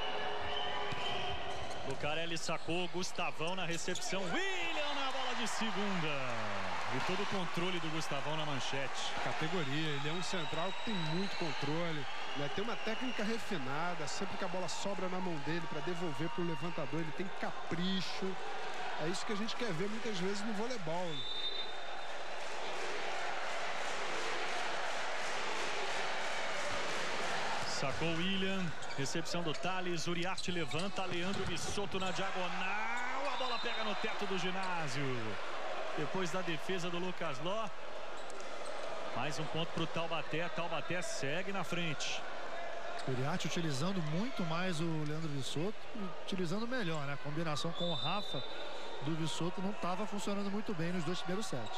Lucarelli sacou, Gustavão na recepção, William na bola de segunda. E todo o controle do Gustavão na manchete. Categoria, ele é um central que tem muito controle, né? Tem uma técnica refinada, sempre que a bola sobra na mão dele para devolver para o levantador, ele tem capricho. É isso que a gente quer ver muitas vezes no voleibol. Sacou o William, recepção do Thales, Uriarte levanta, Leandro Visotto na diagonal, a bola pega no teto do ginásio. Depois da defesa do Lucas Ló, mais um ponto para o Taubaté. Taubaté segue na frente. Uriarte utilizando muito mais o Leandro Visotto, utilizando melhor, né? A combinação com o Rafa do Visotto não estava funcionando muito bem nos 2 primeiros sets.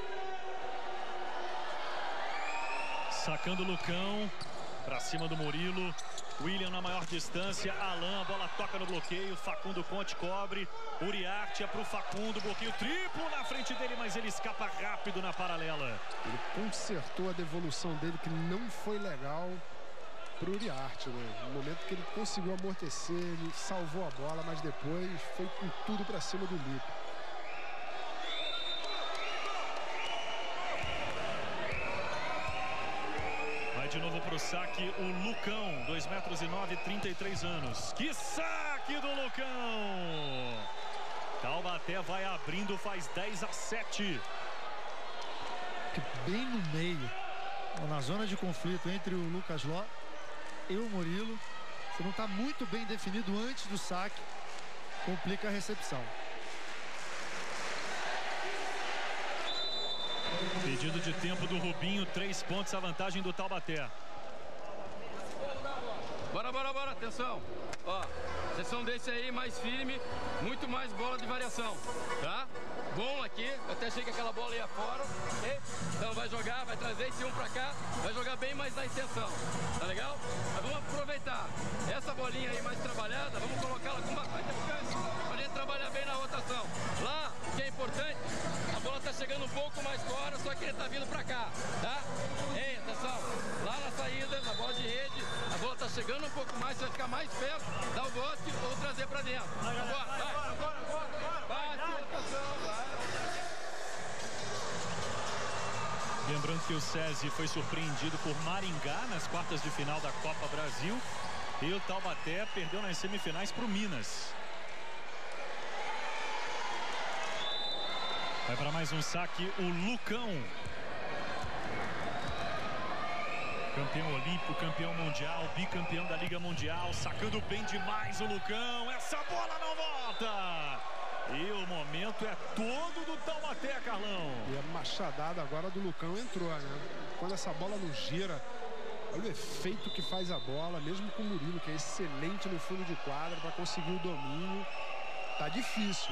Sacando o Lucão, para cima do Murilo. William na maior distância, Alan, a bola toca no bloqueio, Facundo Conte cobre, Uriarte é pro Facundo, bloqueio triplo na frente dele, mas ele escapa rápido na paralela. Ele consertou a devolução dele, que não foi legal pro Uriarte, né? No momento que ele conseguiu amortecer, ele salvou a bola, mas depois foi com tudo para cima do Lico. De novo pro saque o Lucão, 2,9 metros, 33 anos. Que saque do Lucão! Taubaté vai abrindo, faz 10-7. Bem no meio, na zona de conflito entre o Lucas Ló e o Murilo. Se não está muito bem definido antes do saque, complica a recepção. Pedido de tempo do Rubinho, 3 pontos a vantagem do Taubaté. Bora, bora, bora, atenção. Ó, sessão desse aí mais firme, muito mais bola de variação, tá? Bom aqui, eu até achei que aquela bola ia fora, ok? Então vai jogar, vai trazer esse um pra cá, vai jogar bem mais na intenção, tá legal? Mas vamos aproveitar essa bolinha aí mais trabalhada, vamos colocá-la com bastante alcance pra gente trabalhar bem na rotação. Lá, o que é importante, a bola tá chegando um pouco mais fora, só que ele tá vindo pra cá, tá? mais perto, dar o bote ou trazer pra dentro. Lembrando que o SESI foi surpreendido por Maringá nas quartas de final da Copa Brasil. E o Taubaté perdeu nas semifinais para o Minas. Vai para mais um saque o Lucão. Campeão olímpico, campeão mundial, bicampeão da Liga Mundial. Sacando bem demais o Lucão. Essa bola não volta. E o momento é todo do Taubaté, Carlão. E a machadada agora do Lucão entrou, né? Quando essa bola não gira, olha o efeito que faz a bola, mesmo com o Murilo, que é excelente no fundo de quadra para conseguir o domínio. Tá difícil.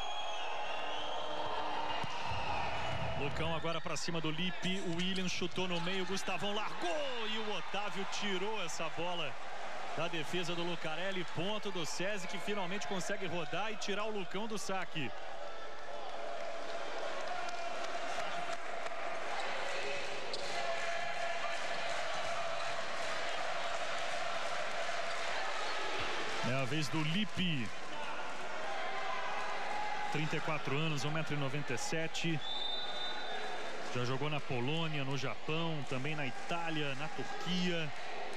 Lucão agora para cima do Lipe. O William chutou no meio, o Gustavão largou e o Otávio tirou essa bola da defesa do Lucarelli. Ponto do SESI, que finalmente consegue rodar e tirar o Lucão do saque. É a vez do Lipe. 34 anos, 1,97 m. Já jogou na Polônia, no Japão, também na Itália, na Turquia.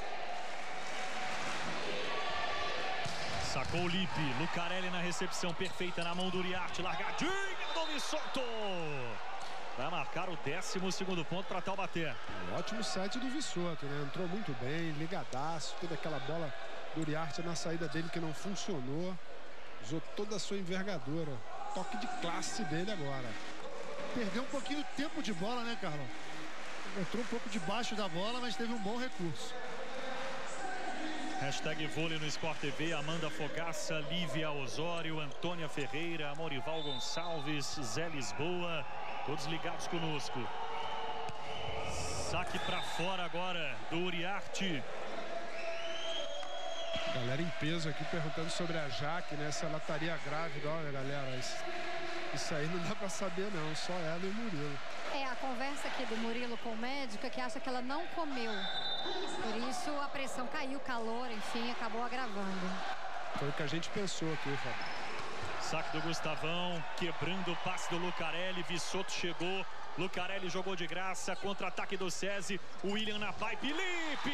Sacou o Lipe, Lucarelli na recepção perfeita na mão do Uriarte, largadinha do Vissoto. Vai marcar o 12º ponto para Taubaté. Um ótimo set do Vissoto, né? Entrou muito bem, ligadaço, toda aquela bola do Uriarte na saída dele que não funcionou. Usou toda a sua envergadura. Toque de classe dele agora. Perdeu um pouquinho de tempo de bola, né, Carlão? Entrou um pouco debaixo da bola, mas teve um bom recurso. Hashtag vôlei no Sport TV. Amanda Fogaça, Lívia Osório, Antônia Ferreira, Morival Gonçalves, Zé Lisboa, todos ligados conosco. Saque para fora agora do Uriarte. Galera em peso aqui perguntando sobre a Jaque, né? Se ela estaria grávida. Olha, galera, isso aí não dá pra saber, não. Só ela e o Murilo. É, a conversa aqui do Murilo com o médico é que acha que ela não comeu. Por isso a pressão caiu, o calor, enfim, acabou agravando. Foi o que a gente pensou aqui, Fábio. Saque do Gustavão, quebrando o passe do Lucarelli. Vissoto chegou, Lucarelli jogou de graça, contra-ataque do SESI. William na pipe, Lipe!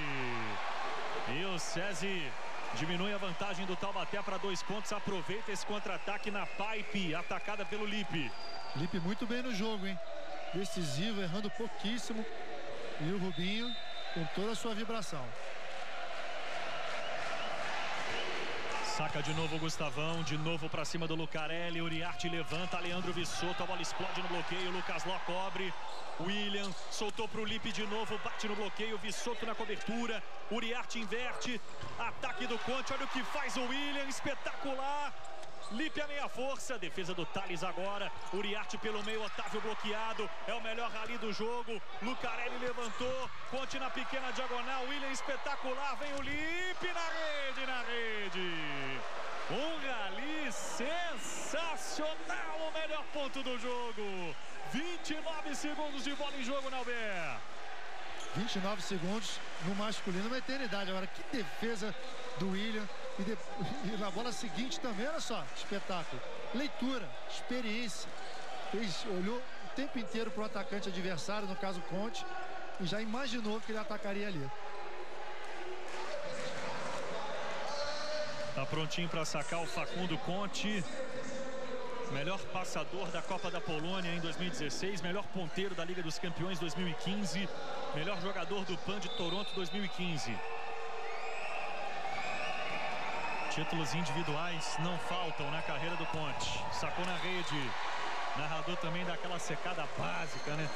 E o SESI diminui a vantagem do Taubaté para 2 pontos. Aproveita esse contra-ataque na pipe, atacada pelo Lipe. Lipe muito bem no jogo, hein? Decisivo, errando pouquíssimo. E o Rubinho com toda a sua vibração. Saca de novo o Gustavão, de novo para cima do Lucarelli. Uriarte levanta, Leandro Vissoto, a bola explode no bloqueio, Lucas Ló cobre. William soltou para o Lipe de novo, bate no bloqueio, Vissoto na cobertura. Uriarte inverte, ataque do Conte, olha o que faz o William, espetacular. Lipe a meia força, defesa do Thales agora. Uriarte pelo meio, Otávio bloqueado. É o melhor rally do jogo. Lucarelli levantou, Conte na pequena diagonal. William espetacular, vem o Lipe na rede, na rede. Um rally sensacional, o melhor ponto do jogo. 29 segundos de bola em jogo, Nauber. 29 segundos no masculino, uma eternidade. Agora, que defesa do William. E na bola seguinte também, olha só, espetáculo. Leitura, experiência. Olhou o tempo inteiro para o atacante adversário, no caso Conte, e já imaginou que ele atacaria ali. Tá prontinho para sacar o Facundo Conte. Melhor passador da Copa da Polônia em 2016, melhor ponteiro da Liga dos Campeões 2015, melhor jogador do PAN de Toronto 2015. Títulos individuais não faltam na carreira do Conte. Sacou na rede. Narrador também daquela secada básica, né?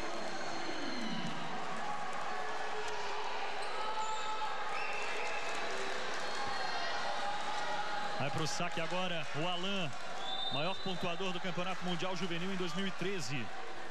Vai pro saque agora o Alan, maior pontuador do Campeonato Mundial Juvenil em 2013.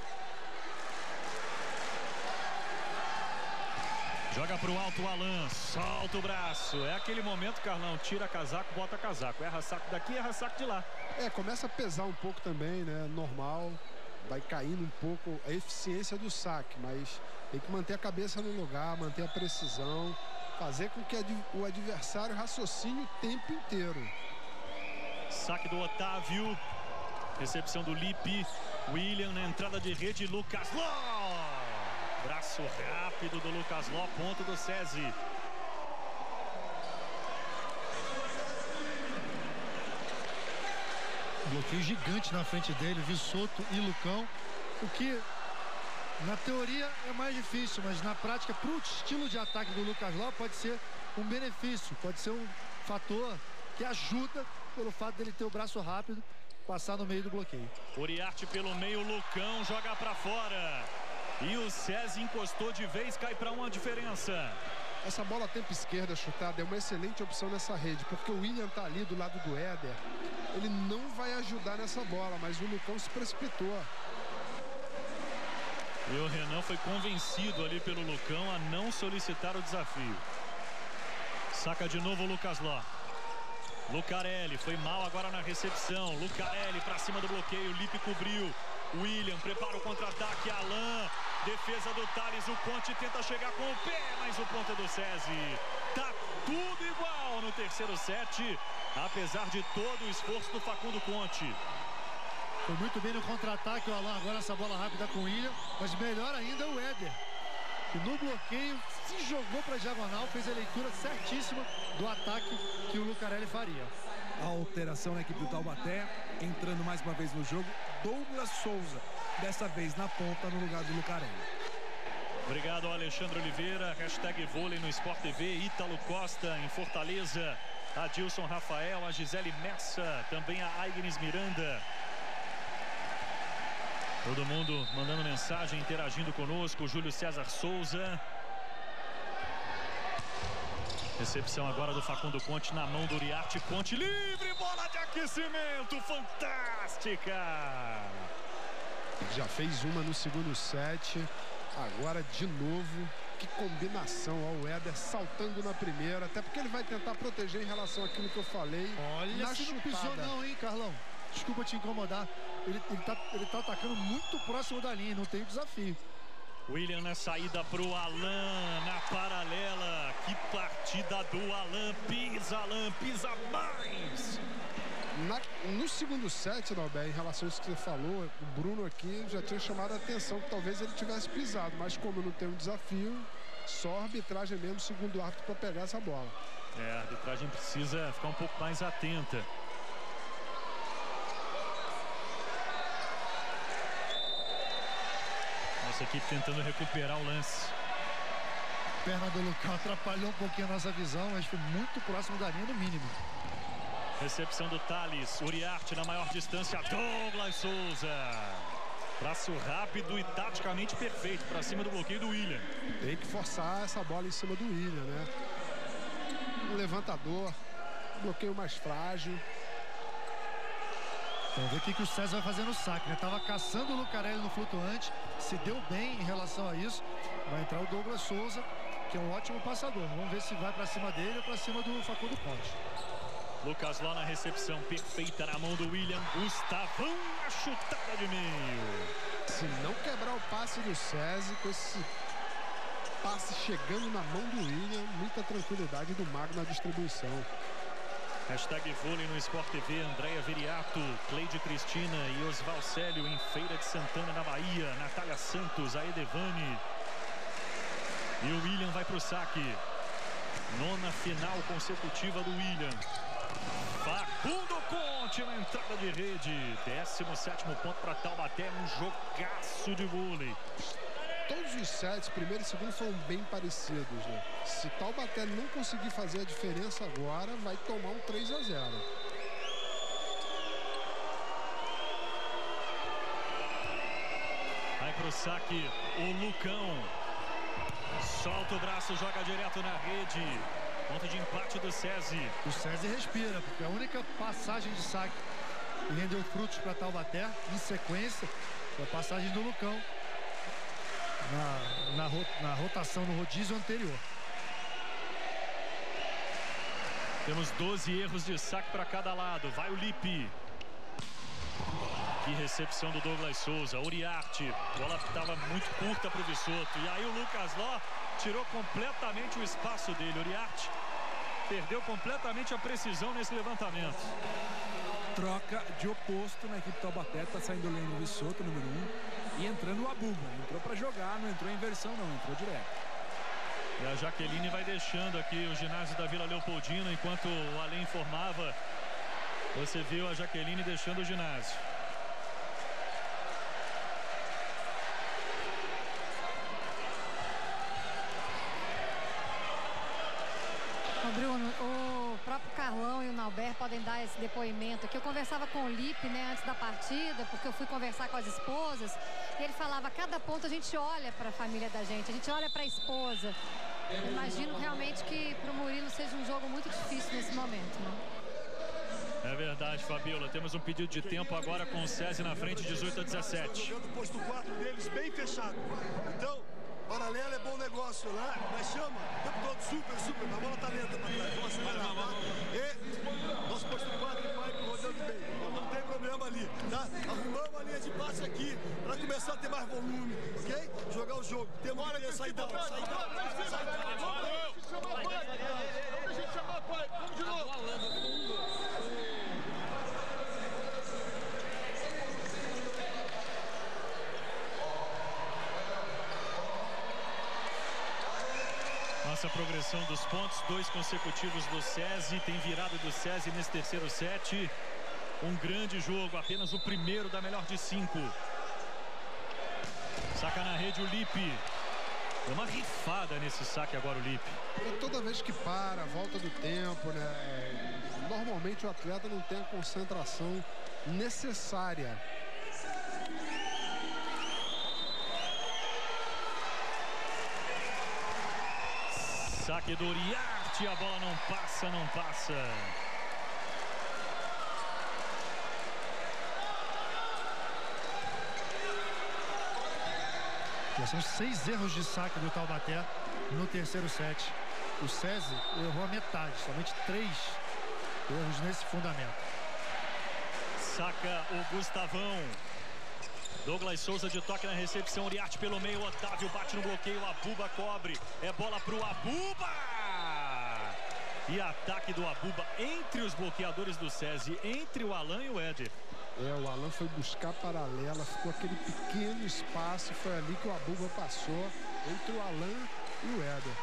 Joga pro alto o Alan, solta o braço. É aquele momento, Carlão, tira casaco, bota casaco. Erra saco daqui, erra saco de lá. É, começa a pesar um pouco também, né? Normal, vai caindo um pouco a eficiência do saque, mas tem que manter a cabeça no lugar, manter a precisão, fazer com que o adversário raciocine o tempo inteiro. Saque do Otávio. Recepção do Lipe. William na entrada de rede. Lucas Ló. Braço rápido do Lucas Ló. Ponto do SESI. Bloqueio gigante na frente dele. Vissoto e Lucão. O que na teoria é mais difícil, mas na prática, para o estilo de ataque do Lucas Ló, pode ser um benefício. Pode ser um fator que ajuda pelo fato dele ter o braço rápido, passar no meio do bloqueio. Uriarte pelo meio, Lucão joga para fora. E o SESI encostou de vez, cai para uma diferença. Essa bola tempo esquerda chutada é uma excelente opção nessa rede, porque o William tá ali do lado do Éder. Ele não vai ajudar nessa bola, mas o Lucão se precipitou. E o Renan foi convencido ali pelo Lucão a não solicitar o desafio. Saca de novo o Lucas Ló. Lucarelli foi mal agora na recepção. Lucarelli para cima do bloqueio. Lipe cobriu. William prepara o contra-ataque. Alain. Defesa do Thales. O Conte tenta chegar com o pé, mas o ponto é do SESI. Tá tudo igual no terceiro set, apesar de todo o esforço do Facundo Conte. Foi muito bem no contra-ataque o Alain. Agora essa bola rápida com o William. Mas melhor ainda o Éder, que no bloqueio se jogou para a diagonal, fez a leitura certíssima do ataque que o Lucarelli faria. A alteração na equipe do Taubaté, entrando mais uma vez no jogo, Douglas Souza, dessa vez na ponta no lugar do Lucarelli. Obrigado ao Alexandre Oliveira, hashtag vôlei no Sport TV, Ítalo Costa em Fortaleza, Adilson Rafael, a Gisele Messa, também a Agnes Miranda. Todo mundo mandando mensagem, interagindo conosco. Júlio César Souza. Recepção agora do Facundo Conte na mão do Uriarte. Conte livre, bola de aquecimento, fantástica! Já fez uma no segundo set, agora de novo. Que combinação, ó, o Éder saltando na primeira, até porque ele vai tentar proteger em relação àquilo que eu falei. Olha, se não pisou não, hein, Carlão? Desculpa te incomodar. Ele tá atacando muito próximo da linha, não tem desafio. William na saída pro Alain, na paralela. Que partida do Alain, pisa mais. No segundo set, Norberto, em relação a isso que você falou, o Bruno aqui já tinha chamado a atenção que talvez ele tivesse pisado, mas como não tem um desafio, só a arbitragem mesmo, segundo o árbitro, para pegar essa bola. A arbitragem precisa ficar um pouco mais atenta. Nossa equipe tentando recuperar o lance. A perna do Lucão atrapalhou um pouquinho a nossa visão, mas foi muito próximo da linha, no mínimo. Recepção do Thales. Uriarte na maior distância. Douglas Souza. Braço rápido e taticamente perfeito para cima do bloqueio do William. Tem que forçar essa bola em cima do William, né? Um levantador, bloqueio mais frágil. Vamos ver o que o César vai fazer no saque, né? Tava caçando o Lucarelli no flutuante, se deu bem em relação a isso. Vai entrar o Douglas Souza, que é um ótimo passador. Vamos ver se vai para cima dele ou para cima do Facundo Conte. Lucas lá na recepção perfeita na mão do William. Gustavão, a chutada de meio. Se não quebrar o passe do SESI, com esse passe chegando na mão do William, muita tranquilidade do Mago na distribuição. Hashtag vôlei no Sport TV, Andréia Viriato, Cleide Cristina e Osval Célio em Feira de Santana, na Bahia. Natália Santos, a Edevane. E o William vai pro saque. Nona final consecutiva do William. Facundo Conte na entrada de rede. 17º ponto para Taubaté, um jogaço de vôlei. Todos os sets, primeiro e segundo, foram bem parecidos, né? Se Taubaté não conseguir fazer a diferença agora, vai tomar um 3-0. Vai pro saque o Lucão. Solta o braço, joga direto na rede. Ponto de empate do SESI. O SESI respira, porque a única passagem de saque que rendeu frutos para Taubaté, em sequência, foi a passagem do Lucão na rotação no rodízio anterior. Temos 12 erros de saque para cada lado. Vai o Lipe. Que recepção do Douglas Souza. Uriarte. A bola estava muito curta para o Vissoto. E aí o Lucas Ló tirou completamente o espaço dele. Uriarte perdeu completamente a precisão nesse levantamento. Troca de oposto na equipe Taubaté. Tá saindo o Leandro Vissoto, número 1, e entrando o Abuba. Entrou para jogar, não entrou em inversão, não, entrou direto. E a Jaqueline vai deixando aqui o ginásio da Vila Leopoldina. Enquanto o Alê informava, você viu a Jaqueline deixando o ginásio. Bruno, o próprio Carlão e o Nauber podem dar esse depoimento aqui. Eu conversava com o Lipe, né, antes da partida, porque eu fui conversar com as esposas, e ele falava, cada ponto a gente olha para a família da gente, a gente olha para a esposa. Eu imagino realmente que para o Murilo seja um jogo muito difícil nesse momento, né? É verdade, Fabiola. Temos um pedido de tempo agora com o SESI na frente, 18-17. Jogando o posto 4 deles bem fechado. Então, paralela é bom negócio, né? Mas chama, o tempo todo, super, a bola tá lenta pra trás. Vamos acelerar, tá? E nosso posto 4 vai rodando bem. Não tem problema ali, tá? Arrumamos a linha de passe aqui pra começar a ter mais volume, ok? Jogar o jogo. Temos que ter saída. Nossa progressão dos pontos, 2 consecutivos do SESI, tem virada do SESI nesse terceiro set. Um grande jogo, apenas o primeiro da melhor de 5. Saca na rede o Lipe. Deu uma rifada nesse saque agora o Lipe. Toda vez que para, volta do tempo, né? Normalmente o atleta não tem a concentração necessária. Saque do Uriarte, a bola não passa. Já são 6 erros de saque do Taubaté no terceiro set. O SESI errou a metade, somente 3 erros nesse fundamento. Saca o Gustavão. Douglas Souza de toque na recepção, Uriarte pelo meio, Otávio bate no bloqueio, Abuba cobre, é bola pro Abuba! E ataque do Abuba entre os bloqueadores do SESI, entre o Alan e o Éder. O Alan foi buscar paralela, ficou aquele pequeno espaço, foi ali que o Abuba passou, entre o Alan e o Éder.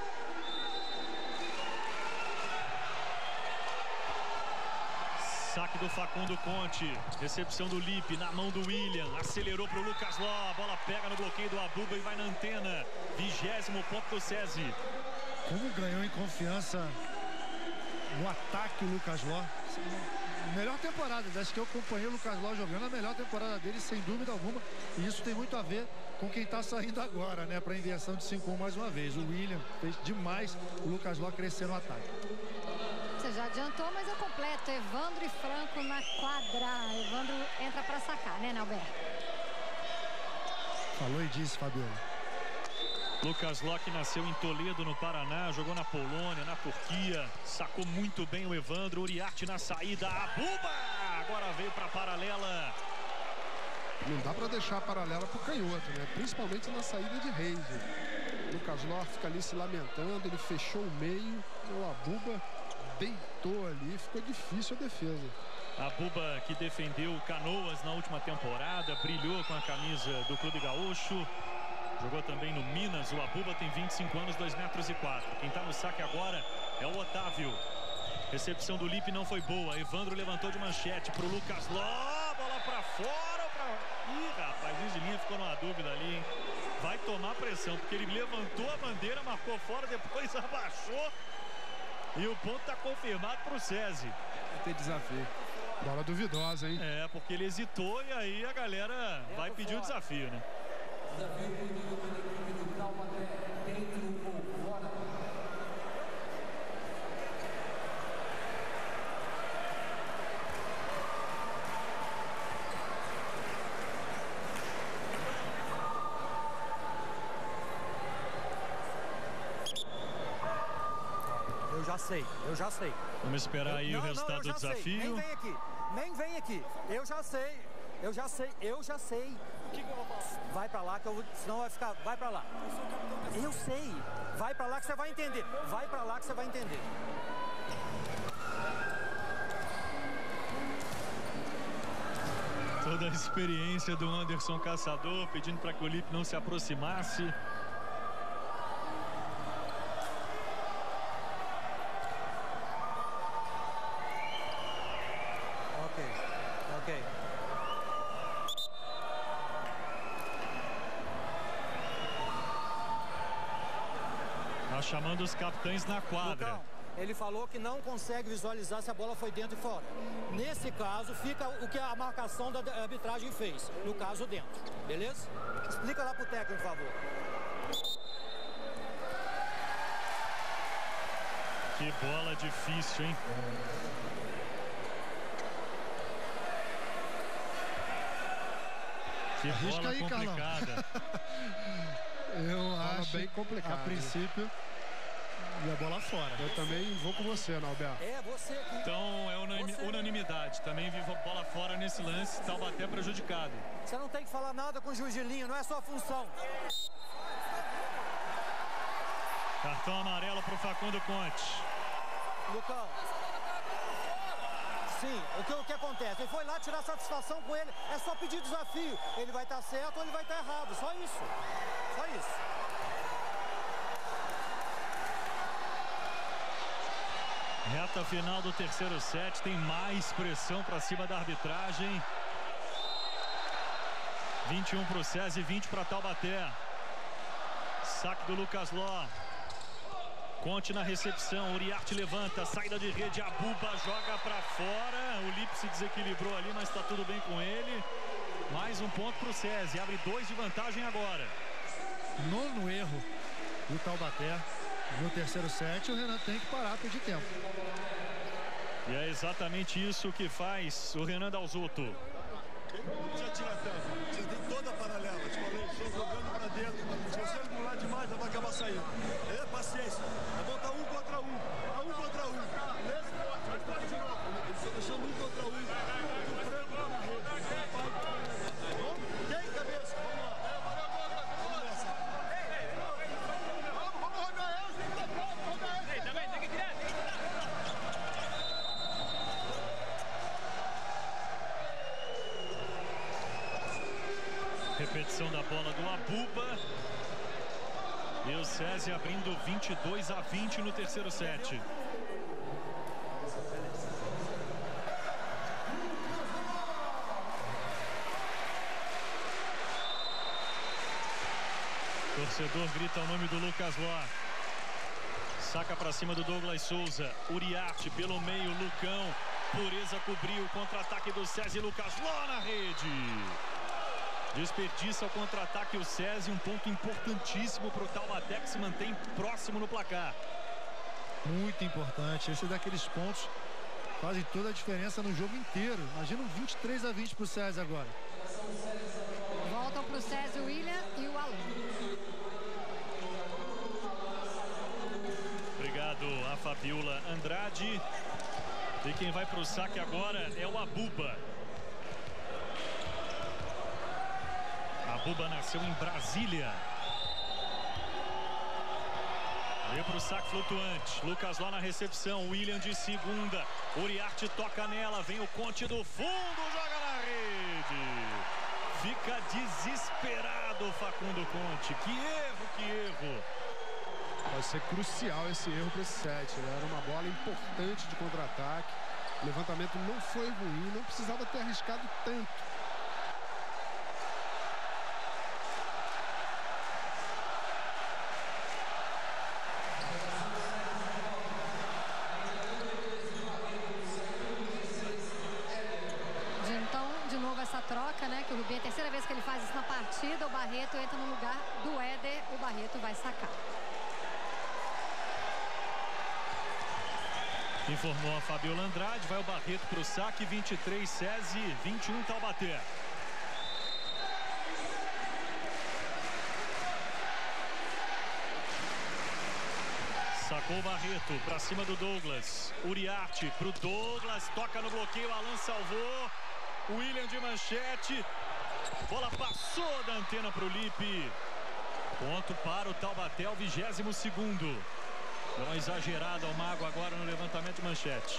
Saque do Facundo Conte, recepção do Lipe, na mão do William, acelerou para o Lucas Ló, a bola pega no bloqueio do Abuba e vai na antena, 20º ponto do SESI. Como ganhou em confiança no ataque o Lucas Ló. Melhor temporada, acho que eu acompanhei o Lucas Ló jogando a melhor temporada dele, sem dúvida alguma, e isso tem muito a ver com quem está saindo agora, né, para a inversão de 5-1 mais uma vez. O William fez demais o Lucas Ló crescer no ataque. Você já adiantou, mas eu completo. Evandro e Franco na quadra. Evandro entra para sacar, né, Nauber? Falou e disse, Fabiola. Lucas Ló, nasceu em Toledo, no Paraná, jogou na Polônia, na Turquia, sacou muito bem o Evandro. Uriarte na saída, Abuba! Agora veio para a paralela. Não dá para deixar a paralela pro canhoto, né? Principalmente na saída de rede. Lucas Ló fica ali se lamentando, ele fechou o meio, o Abuba deitou ali, ficou difícil a defesa. Abuba, que defendeu o Canoas na última temporada, brilhou com a camisa do Clube Gaúcho, jogou também no Minas. O Abuba tem 25 anos, 2,04 metros. Quem está no saque agora é o Otávio. Recepção do Lipe não foi boa, Evandro levantou de manchete para o Lucas Ló, bola para fora. Ih, rapaz, o juiz de linha ficou numa dúvida ali, hein? Vai tomar pressão, porque ele levantou a bandeira, marcou fora, depois abaixou. E o ponto está confirmado para o SESI. Vai ter desafio. Bola duvidosa, hein? É, porque ele hesitou e aí a galera vai pedir o desafio, né? Desafio pedido pela equipe do Taubaté, dentro ou fora. Eu já Já sei, eu já sei. Vamos esperar aí o resultado do desafio. Nem vem aqui, nem vem aqui. Eu já sei. O que eu vou fazer? Vai pra lá que eu senão vai ficar. Vai pra lá. Eu sei. Vai pra lá que você vai entender. Vai pra lá que você vai entender. Toda a experiência do Anderson Caçador, pedindo para que o Lipe não se aproximasse. Ok. Tá chamando os capitães na quadra. Lucão, ele falou que não consegue visualizar se a bola foi dentro e fora. Nesse caso, fica o que a marcação da arbitragem fez. No caso, dentro. Beleza? Explica lá pro técnico, por favor. Que bola difícil, hein? Que bola aí, complicada. Eu acho bem complicado. A princípio, e a bola fora. Eu também vou com você, Alberto. É, você aqui. Então é unanimidade. Também vivo bola fora nesse lance. Taubaté prejudicado. Você não tem que falar nada com o juiz de linha, não é sua função. Cartão amarelo pro Facundo Conte. Lucão. Sim, o que acontece? Ele foi lá tirar satisfação com ele. É só pedir desafio. Ele vai estar certo ou ele vai estar errado. Só isso. Só isso. Reta final do terceiro set. Tem mais pressão para cima da arbitragem. 21 para o SESI, 20 para Taubaté. Saque do Lucas Ló. Conte na recepção, Uriarte levanta, saída de rede, Abuba joga para fora. O Lipe se desequilibrou ali, mas está tudo bem com ele. Mais um ponto para o SESI, abre 2 de vantagem agora. Nono erro do Taubaté no terceiro set. O Renan tem que parar, pedir tempo. E é exatamente isso que faz o Renan Dalzotto. Já tira tanto. Você tem toda a paralela. Te falei, estou jogando para dentro. Se você acumular demais, ela vai acabar saindo. É paciência. É botar 1 contra 1. 1 contra 1. Nesse forte, vai ficar de novo. Eles estão deixando 1 contra 1. O frango tá na rede. Tem cabeça. Vamos lá. Vamos nessa. Vamos rodar essa. Ei, também tem que tirar. Repetição da bola do Abuba. E o SESI abrindo 22-20 no terceiro set. Torcedor grita o nome do Lucas Ló. Saca para cima do Douglas Souza. Uriarte pelo meio, Lucão. Pureza cobriu, contra-ataque do SESI, Lucas Ló na rede. Desperdiça o contra-ataque o SESI, um ponto importantíssimo para o Taubaté, que se mantém próximo no placar. Muito importante, esse é daqueles pontos fazem toda a diferença no jogo inteiro. Imagina um 23-20 para o SESI agora. Voltam para o SESI o William e o Alan. Obrigado a Fabiola Andrade. E quem vai para o saque agora é o Abuba. Abuba nasceu em Brasília. Veio para o saque flutuante. Lucas lá na recepção. William de segunda. Uriarte toca nela. Vem o Conte do fundo. Joga na rede. Fica desesperado Facundo Conte. Que erro, que erro. Vai ser crucial esse erro para esse set. Era uma bola importante de contra-ataque. O levantamento não foi ruim. Não precisava ter arriscado tanto. Troca, né, que o Rubinho é a terceira vez que ele faz isso na partida. O Barreto entra no lugar do Éder. O Barreto vai sacar. Informou a Fabiola Andrade. Vai o Barreto para o saque. 23 SESI, 21 Taubaté. Tocou o Barreto para cima do Douglas. Uriarte pro Douglas. Toca no bloqueio. Alan salvou. William de manchete. Bola passou da antena para o Lipe. Ponto para o Taubaté, o 22º. Deu uma exagerada ao Mago agora no levantamento de manchete.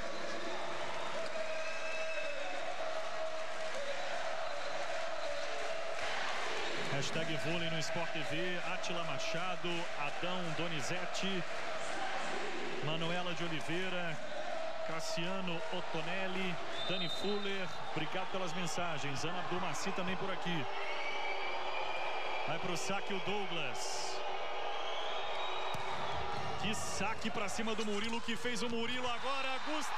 Hashtag vôlei no Sport TV. Átila Machado, Adão Donizete, Manuela de Oliveira, Cassiano Ottonelli, Dani Fuller. Obrigado pelas mensagens. Ana Abdulmaci também por aqui. Vai pro saque o Douglas. Que saque pra cima do Murilo, que fez o Murilo agora.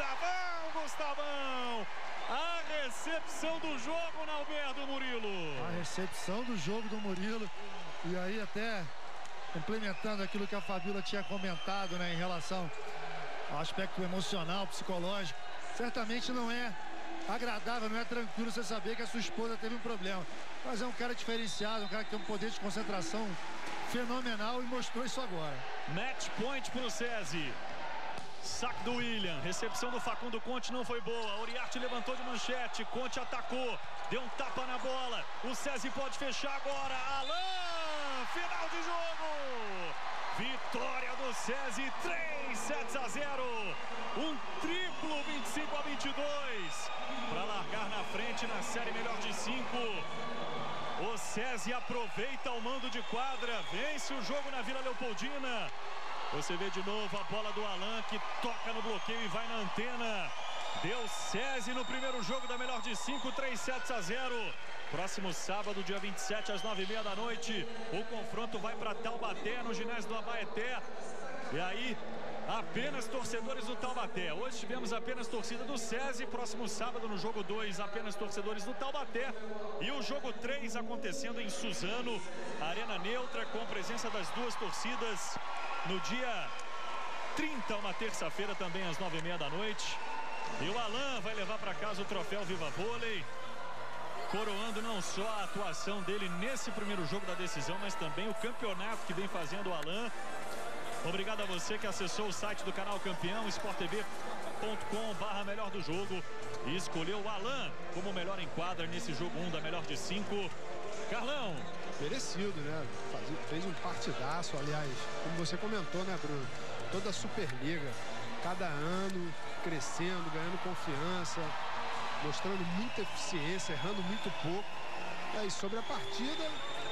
Gustavão! A recepção do jogo, Nalberto Murilo. A recepção do jogo do Murilo. E aí até complementando aquilo que a Fabíola tinha comentado, né, em relação ao aspecto emocional, psicológico. Certamente não é agradável, não é tranquilo você saber que a sua esposa teve um problema. Mas é um cara diferenciado, um cara que tem um poder de concentração fenomenal e mostrou isso agora. Match point pro SESI. Saque do William, recepção do Facundo Conte não foi boa. Uriarte levantou de manchete, Conte atacou, deu um tapa na bola. O SESI pode fechar agora. Alan, final de jogo. Vitória do SESI, 3-0. Um triplo 25-22 para largar na frente na série melhor de 5. O SESI aproveita o mando de quadra, vence o jogo na Vila Leopoldina. Você vê de novo a bola do Alan, que toca no bloqueio e vai na antena. Deu SESI no primeiro jogo da melhor de 5, 3-0. Próximo sábado, dia 27, às 9h30 da noite, o confronto vai para Taubaté, no ginásio do Abaeté. E aí, apenas torcedores do Taubaté. Hoje tivemos apenas torcida do SESI. Próximo sábado, no jogo 2, apenas torcedores do Taubaté. E o jogo 3 acontecendo em Suzano, arena neutra, com presença das duas torcidas. No dia 30, uma terça-feira, também às 9h30 da noite. E o Alan vai levar para casa o troféu Viva Vôlei, coroando não só a atuação dele nesse primeiro jogo da decisão, mas também o campeonato que vem fazendo o Alan. Obrigado a você que acessou o site do canal Campeão, sporttv.com/melhor do jogo, e escolheu o Alan como melhor em quadra nesse jogo 1 da melhor de 5. Carlão. Merecido, né? Fez um partidaço, aliás, como você comentou, né, Bruno? Toda a Superliga, cada ano crescendo, ganhando confiança, mostrando muita eficiência, errando muito pouco. E aí, sobre a partida,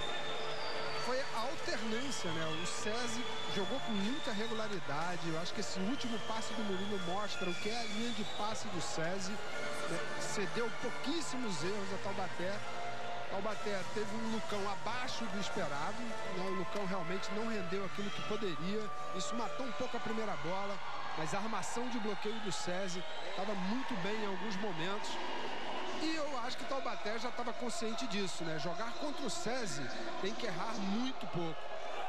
foi a alternância, né? O SESI jogou com muita regularidade. Eu acho que esse último passe do Murilo mostra o que é a linha de passe do SESI, né? Cedeu pouquíssimos erros a Taubaté. Taubaté teve um Lucão abaixo do esperado, né? O Lucão realmente não rendeu aquilo que poderia. Isso matou um pouco a primeira bola, mas a armação de bloqueio do SESI estava muito bem em alguns momentos. E eu acho que o Taubaté já estava consciente disso, né? Jogar contra o SESI tem que errar muito pouco.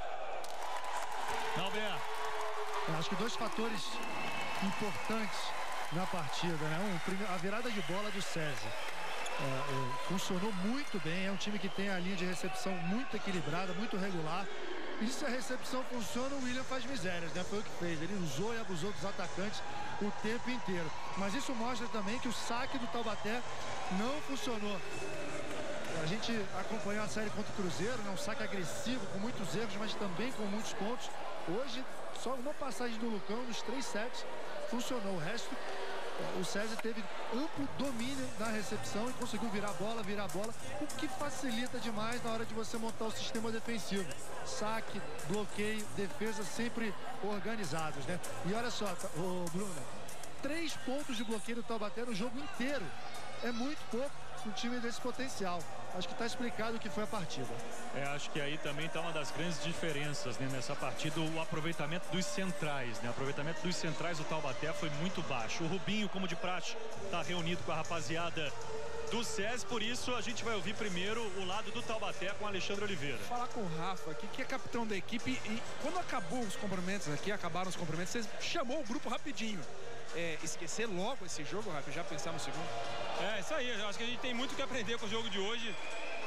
Alberto. Acho que dois fatores importantes na partida, né? A virada de bola do SESI. Funcionou muito bem, é um time que tem a linha de recepção muito equilibrada, muito regular. E se a recepção funciona, o William faz misérias, né? Foi o que fez, ele usou e abusou dos atacantes o tempo inteiro. Mas isso mostra também que o saque do Taubaté não funcionou. A gente acompanhou a série contra o Cruzeiro, né? Um saque agressivo, com muitos erros, mas também com muitos pontos. Hoje, só uma passagem do Lucão nos 3 sets funcionou. O resto, o SESI teve amplo domínio na recepção e conseguiu virar a bola, o que facilita demais na hora de você montar o sistema defensivo. Saque, bloqueio, defesa sempre organizados, né? E olha só, Bruno, 3 pontos de bloqueio do Taubaté no jogo inteiro. É muito pouco um time desse potencial. Acho que está explicado o que foi a partida. Acho que aí também está uma das grandes diferenças, né, nessa partida, o aproveitamento dos centrais, né? O aproveitamento dos centrais do Taubaté foi muito baixo. O Rubinho, como de praxe, está reunido com a rapaziada do SESI, por isso a gente vai ouvir primeiro o lado do Taubaté com o Alexandre Oliveira. Vou falar com o Rafa aqui, que é capitão da equipe, e quando acabaram os cumprimentos, você chamou o grupo rapidinho. Esquecer logo esse jogo, Rafa, já pensar no segundo? Isso aí, eu acho que a gente tem muito que aprender com o jogo de hoje.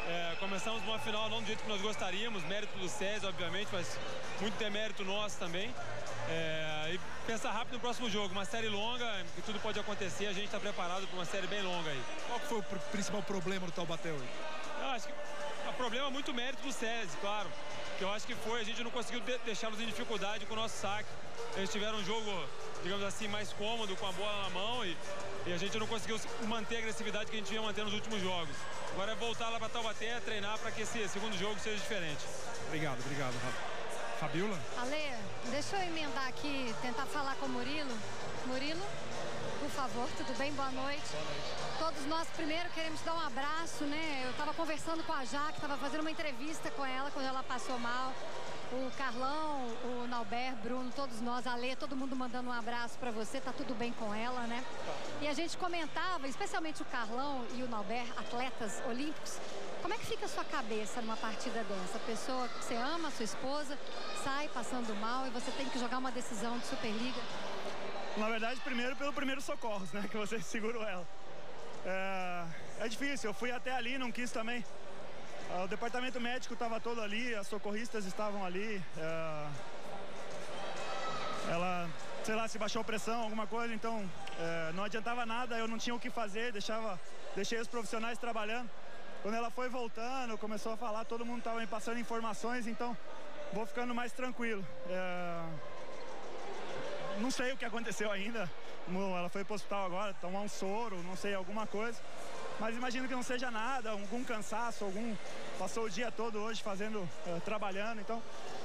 Começamos uma final não do jeito que nós gostaríamos, mérito do SESI, obviamente, mas muito demérito nosso também. E pensar rápido no próximo jogo, uma série longa, que tudo pode acontecer, a gente está preparado para uma série bem longa aí. Qual que foi o principal problema do Taubaté hoje? Eu acho que o problema é muito mérito do SESI, claro. Que eu acho que a gente não conseguiu deixá-los em dificuldade com o nosso saque. Eles tiveram um jogo, digamos assim, mais cômodo, com a bola na mão e a gente não conseguiu manter a agressividade que a gente vinha mantendo nos últimos jogos. Agora é voltar lá para Taubaté, treinar para que esse segundo jogo seja diferente. Obrigado, Rafa. Fabiola? Ale, deixa eu emendar aqui, tentar falar com o Murilo. Murilo, por favor, tudo bem? Boa noite. Boa noite. Todos nós primeiro queremos dar um abraço, né? Eu estava conversando com a Jaque, estava fazendo uma entrevista com ela quando ela passou mal. O Carlão, o Nauber, Bruno, todos nós, Ale, todo mundo mandando um abraço para você, tá tudo bem com ela, né? E a gente comentava, especialmente o Carlão e o Nauber, atletas olímpicos, como é que fica a sua cabeça numa partida dessa? A pessoa que você ama, a sua esposa, sai passando mal e você tem que jogar uma decisão de Superliga? Na verdade, primeiro pelo primeiro socorros, né? Que você segurou ela. É difícil, eu fui até ali, não quis também. O departamento médico estava todo ali, as socorristas estavam ali. Ela, sei lá, se baixou a pressão, alguma coisa, então não adiantava nada, eu não tinha o que fazer, deixei os profissionais trabalhando. Quando ela foi voltando, começou a falar, todo mundo estava me passando informações, então vou ficando mais tranquilo. Não sei o que aconteceu ainda, ela foi para o hospital agora, tomar um soro, não sei, alguma coisa. Mas imagino que não seja nada, algum cansaço, passou o dia todo hoje fazendo, trabalhando, então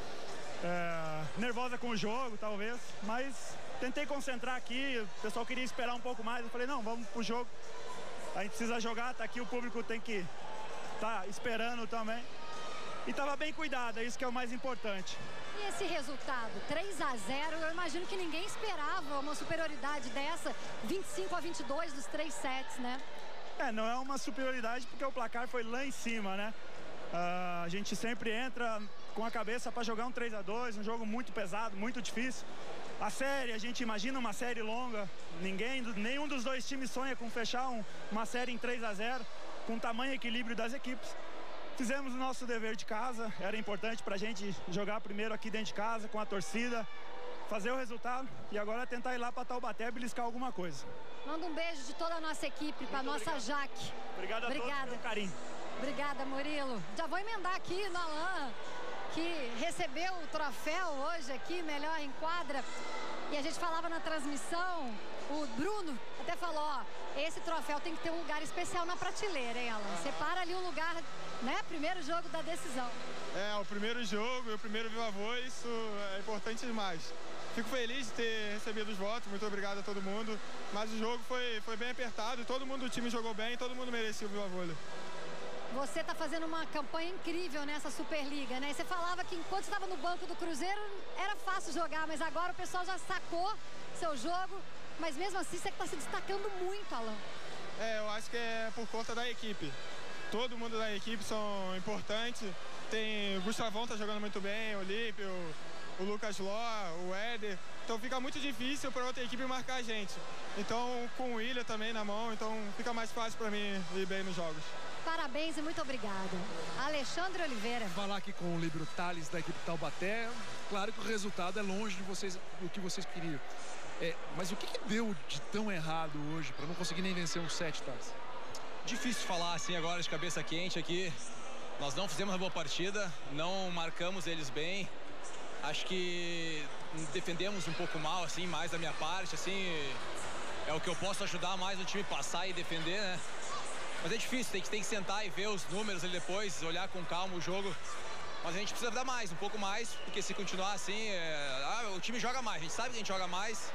nervosa com o jogo, talvez, mas tentei concentrar aqui, o pessoal queria esperar um pouco mais, eu falei, não, vamos pro jogo, a gente precisa jogar, tá aqui, o público tem que estar esperando também, e tava bem cuidado, é isso que é o mais importante. E esse resultado, 3-0, eu imagino que ninguém esperava uma superioridade dessa, 25-22 dos 3 sets, né? Não é uma superioridade porque o placar foi lá em cima, né? A gente sempre entra com a cabeça para jogar um 3-2, um jogo muito pesado, muito difícil. A série, a gente imagina uma série longa, nenhum dos dois times sonha com fechar uma série em 3-0, com tamanho equilíbrio das equipes. Fizemos o nosso dever de casa, era importante para a gente jogar primeiro aqui dentro de casa, com a torcida, fazer o resultado e agora tentar ir lá para Taubaté e beliscar alguma coisa. Manda um beijo de toda a nossa equipe para a nossa Jaque. Obrigado a todos pelo carinho. Obrigada, Murilo. Já vou emendar aqui no Alain, que recebeu o troféu hoje aqui, melhor em quadra. E a gente falava na transmissão, o Bruno até falou, ó, esse troféu tem que ter um lugar especial na prateleira, hein, Alain? Separa ali um lugar, né? Primeiro jogo da decisão. O primeiro jogo e o primeiro Viva Voz, isso é importante demais. Fico feliz de ter recebido os votos, muito obrigado a todo mundo. Mas o jogo foi bem apertado, todo mundo do time jogou bem, todo mundo merecia o Viva Vôlei. Você está fazendo uma campanha incrível nessa Superliga, né? E você falava que enquanto estava no banco do Cruzeiro era fácil jogar, mas agora o pessoal já sacou seu jogo, mas mesmo assim você está se destacando muito, Alain. Eu acho que é por conta da equipe. Todo mundo da equipe são importantes. O Gustavão tá jogando muito bem, o Lipe, o Lucas Ló, o Éder. Então fica muito difícil para outra equipe marcar a gente. Então com o William também na mão, então fica mais fácil para mim ir bem nos jogos. Parabéns e muito obrigada. Alexandre Oliveira. Falar aqui com o líbero Thales da equipe Taubaté. Claro que o resultado é longe de vocês, do que vocês queriam. Mas o que deu de tão errado hoje para não conseguir nem vencer um set, Thales? Difícil falar assim agora de cabeça quente aqui. Nós não fizemos uma boa partida, não marcamos eles bem. Acho que defendemos um pouco mal, assim, mais da minha parte, assim. É o que eu posso ajudar mais o time passar e defender, né? Mas é difícil, tem que sentar e ver os números ali depois, olhar com calma o jogo. Mas a gente precisa dar mais, um pouco mais, porque se continuar assim, o time joga mais, a gente sabe que a gente joga mais.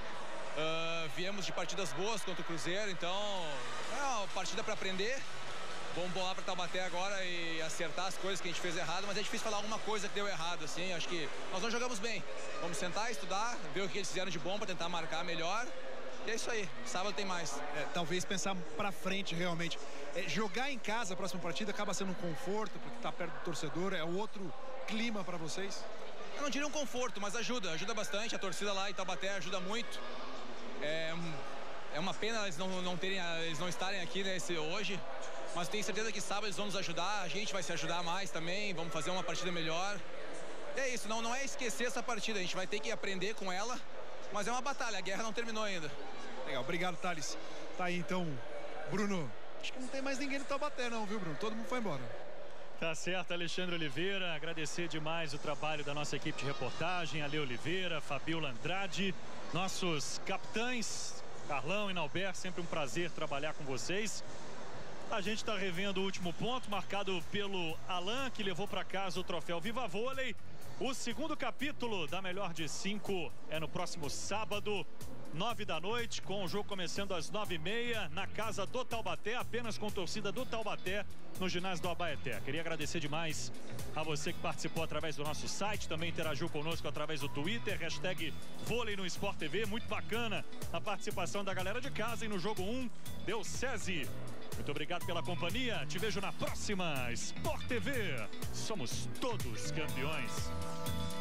Viemos de partidas boas contra o Cruzeiro, então é uma partida para aprender. Vamos bolar para Taubaté agora e acertar as coisas que a gente fez errado, mas é difícil falar alguma coisa que deu errado, assim. Acho que nós não jogamos bem. Vamos sentar, estudar, ver o que eles fizeram de bom para tentar marcar melhor. E é isso aí, sábado tem mais. Talvez pensar para frente realmente. Jogar em casa a próxima partida acaba sendo um conforto, porque tá perto do torcedor, é outro clima para vocês? Eu não diria um conforto, mas ajuda bastante. A torcida lá em Taubaté ajuda muito. É uma pena eles não estarem aqui hoje. mas tenho certeza que sábado eles vão nos ajudar, a gente vai se ajudar mais também, vamos fazer uma partida melhor. E é isso, não é esquecer essa partida, a gente vai ter que aprender com ela, mas é uma batalha, a guerra não terminou ainda. Legal, obrigado, Thales. Tá aí então, Bruno. Acho que não tem mais ninguém no Taubaté não, viu, Bruno? Todo mundo foi embora. Tá certo, Alexandre Oliveira, agradecer demais o trabalho da nossa equipe de reportagem, Ale Oliveira, Fabiola Andrade, nossos capitães, Carlão e Nauber, sempre um prazer trabalhar com vocês. A gente está revendo o último ponto, marcado pelo Alan, que levou para casa o troféu Viva Vôlei. O segundo capítulo da melhor de 5 é no próximo sábado, 9 da noite, com o jogo começando às 9h30 na casa do Taubaté, apenas com torcida do Taubaté no ginásio do Abaeté. Queria agradecer demais a você que participou através do nosso site, também interagiu conosco através do Twitter, hashtag Vôlei no Sport TV, muito bacana a participação da galera de casa. E no jogo 1 deu SESI. Muito obrigado pela companhia, te vejo na próxima Sport TV, somos todos campeões.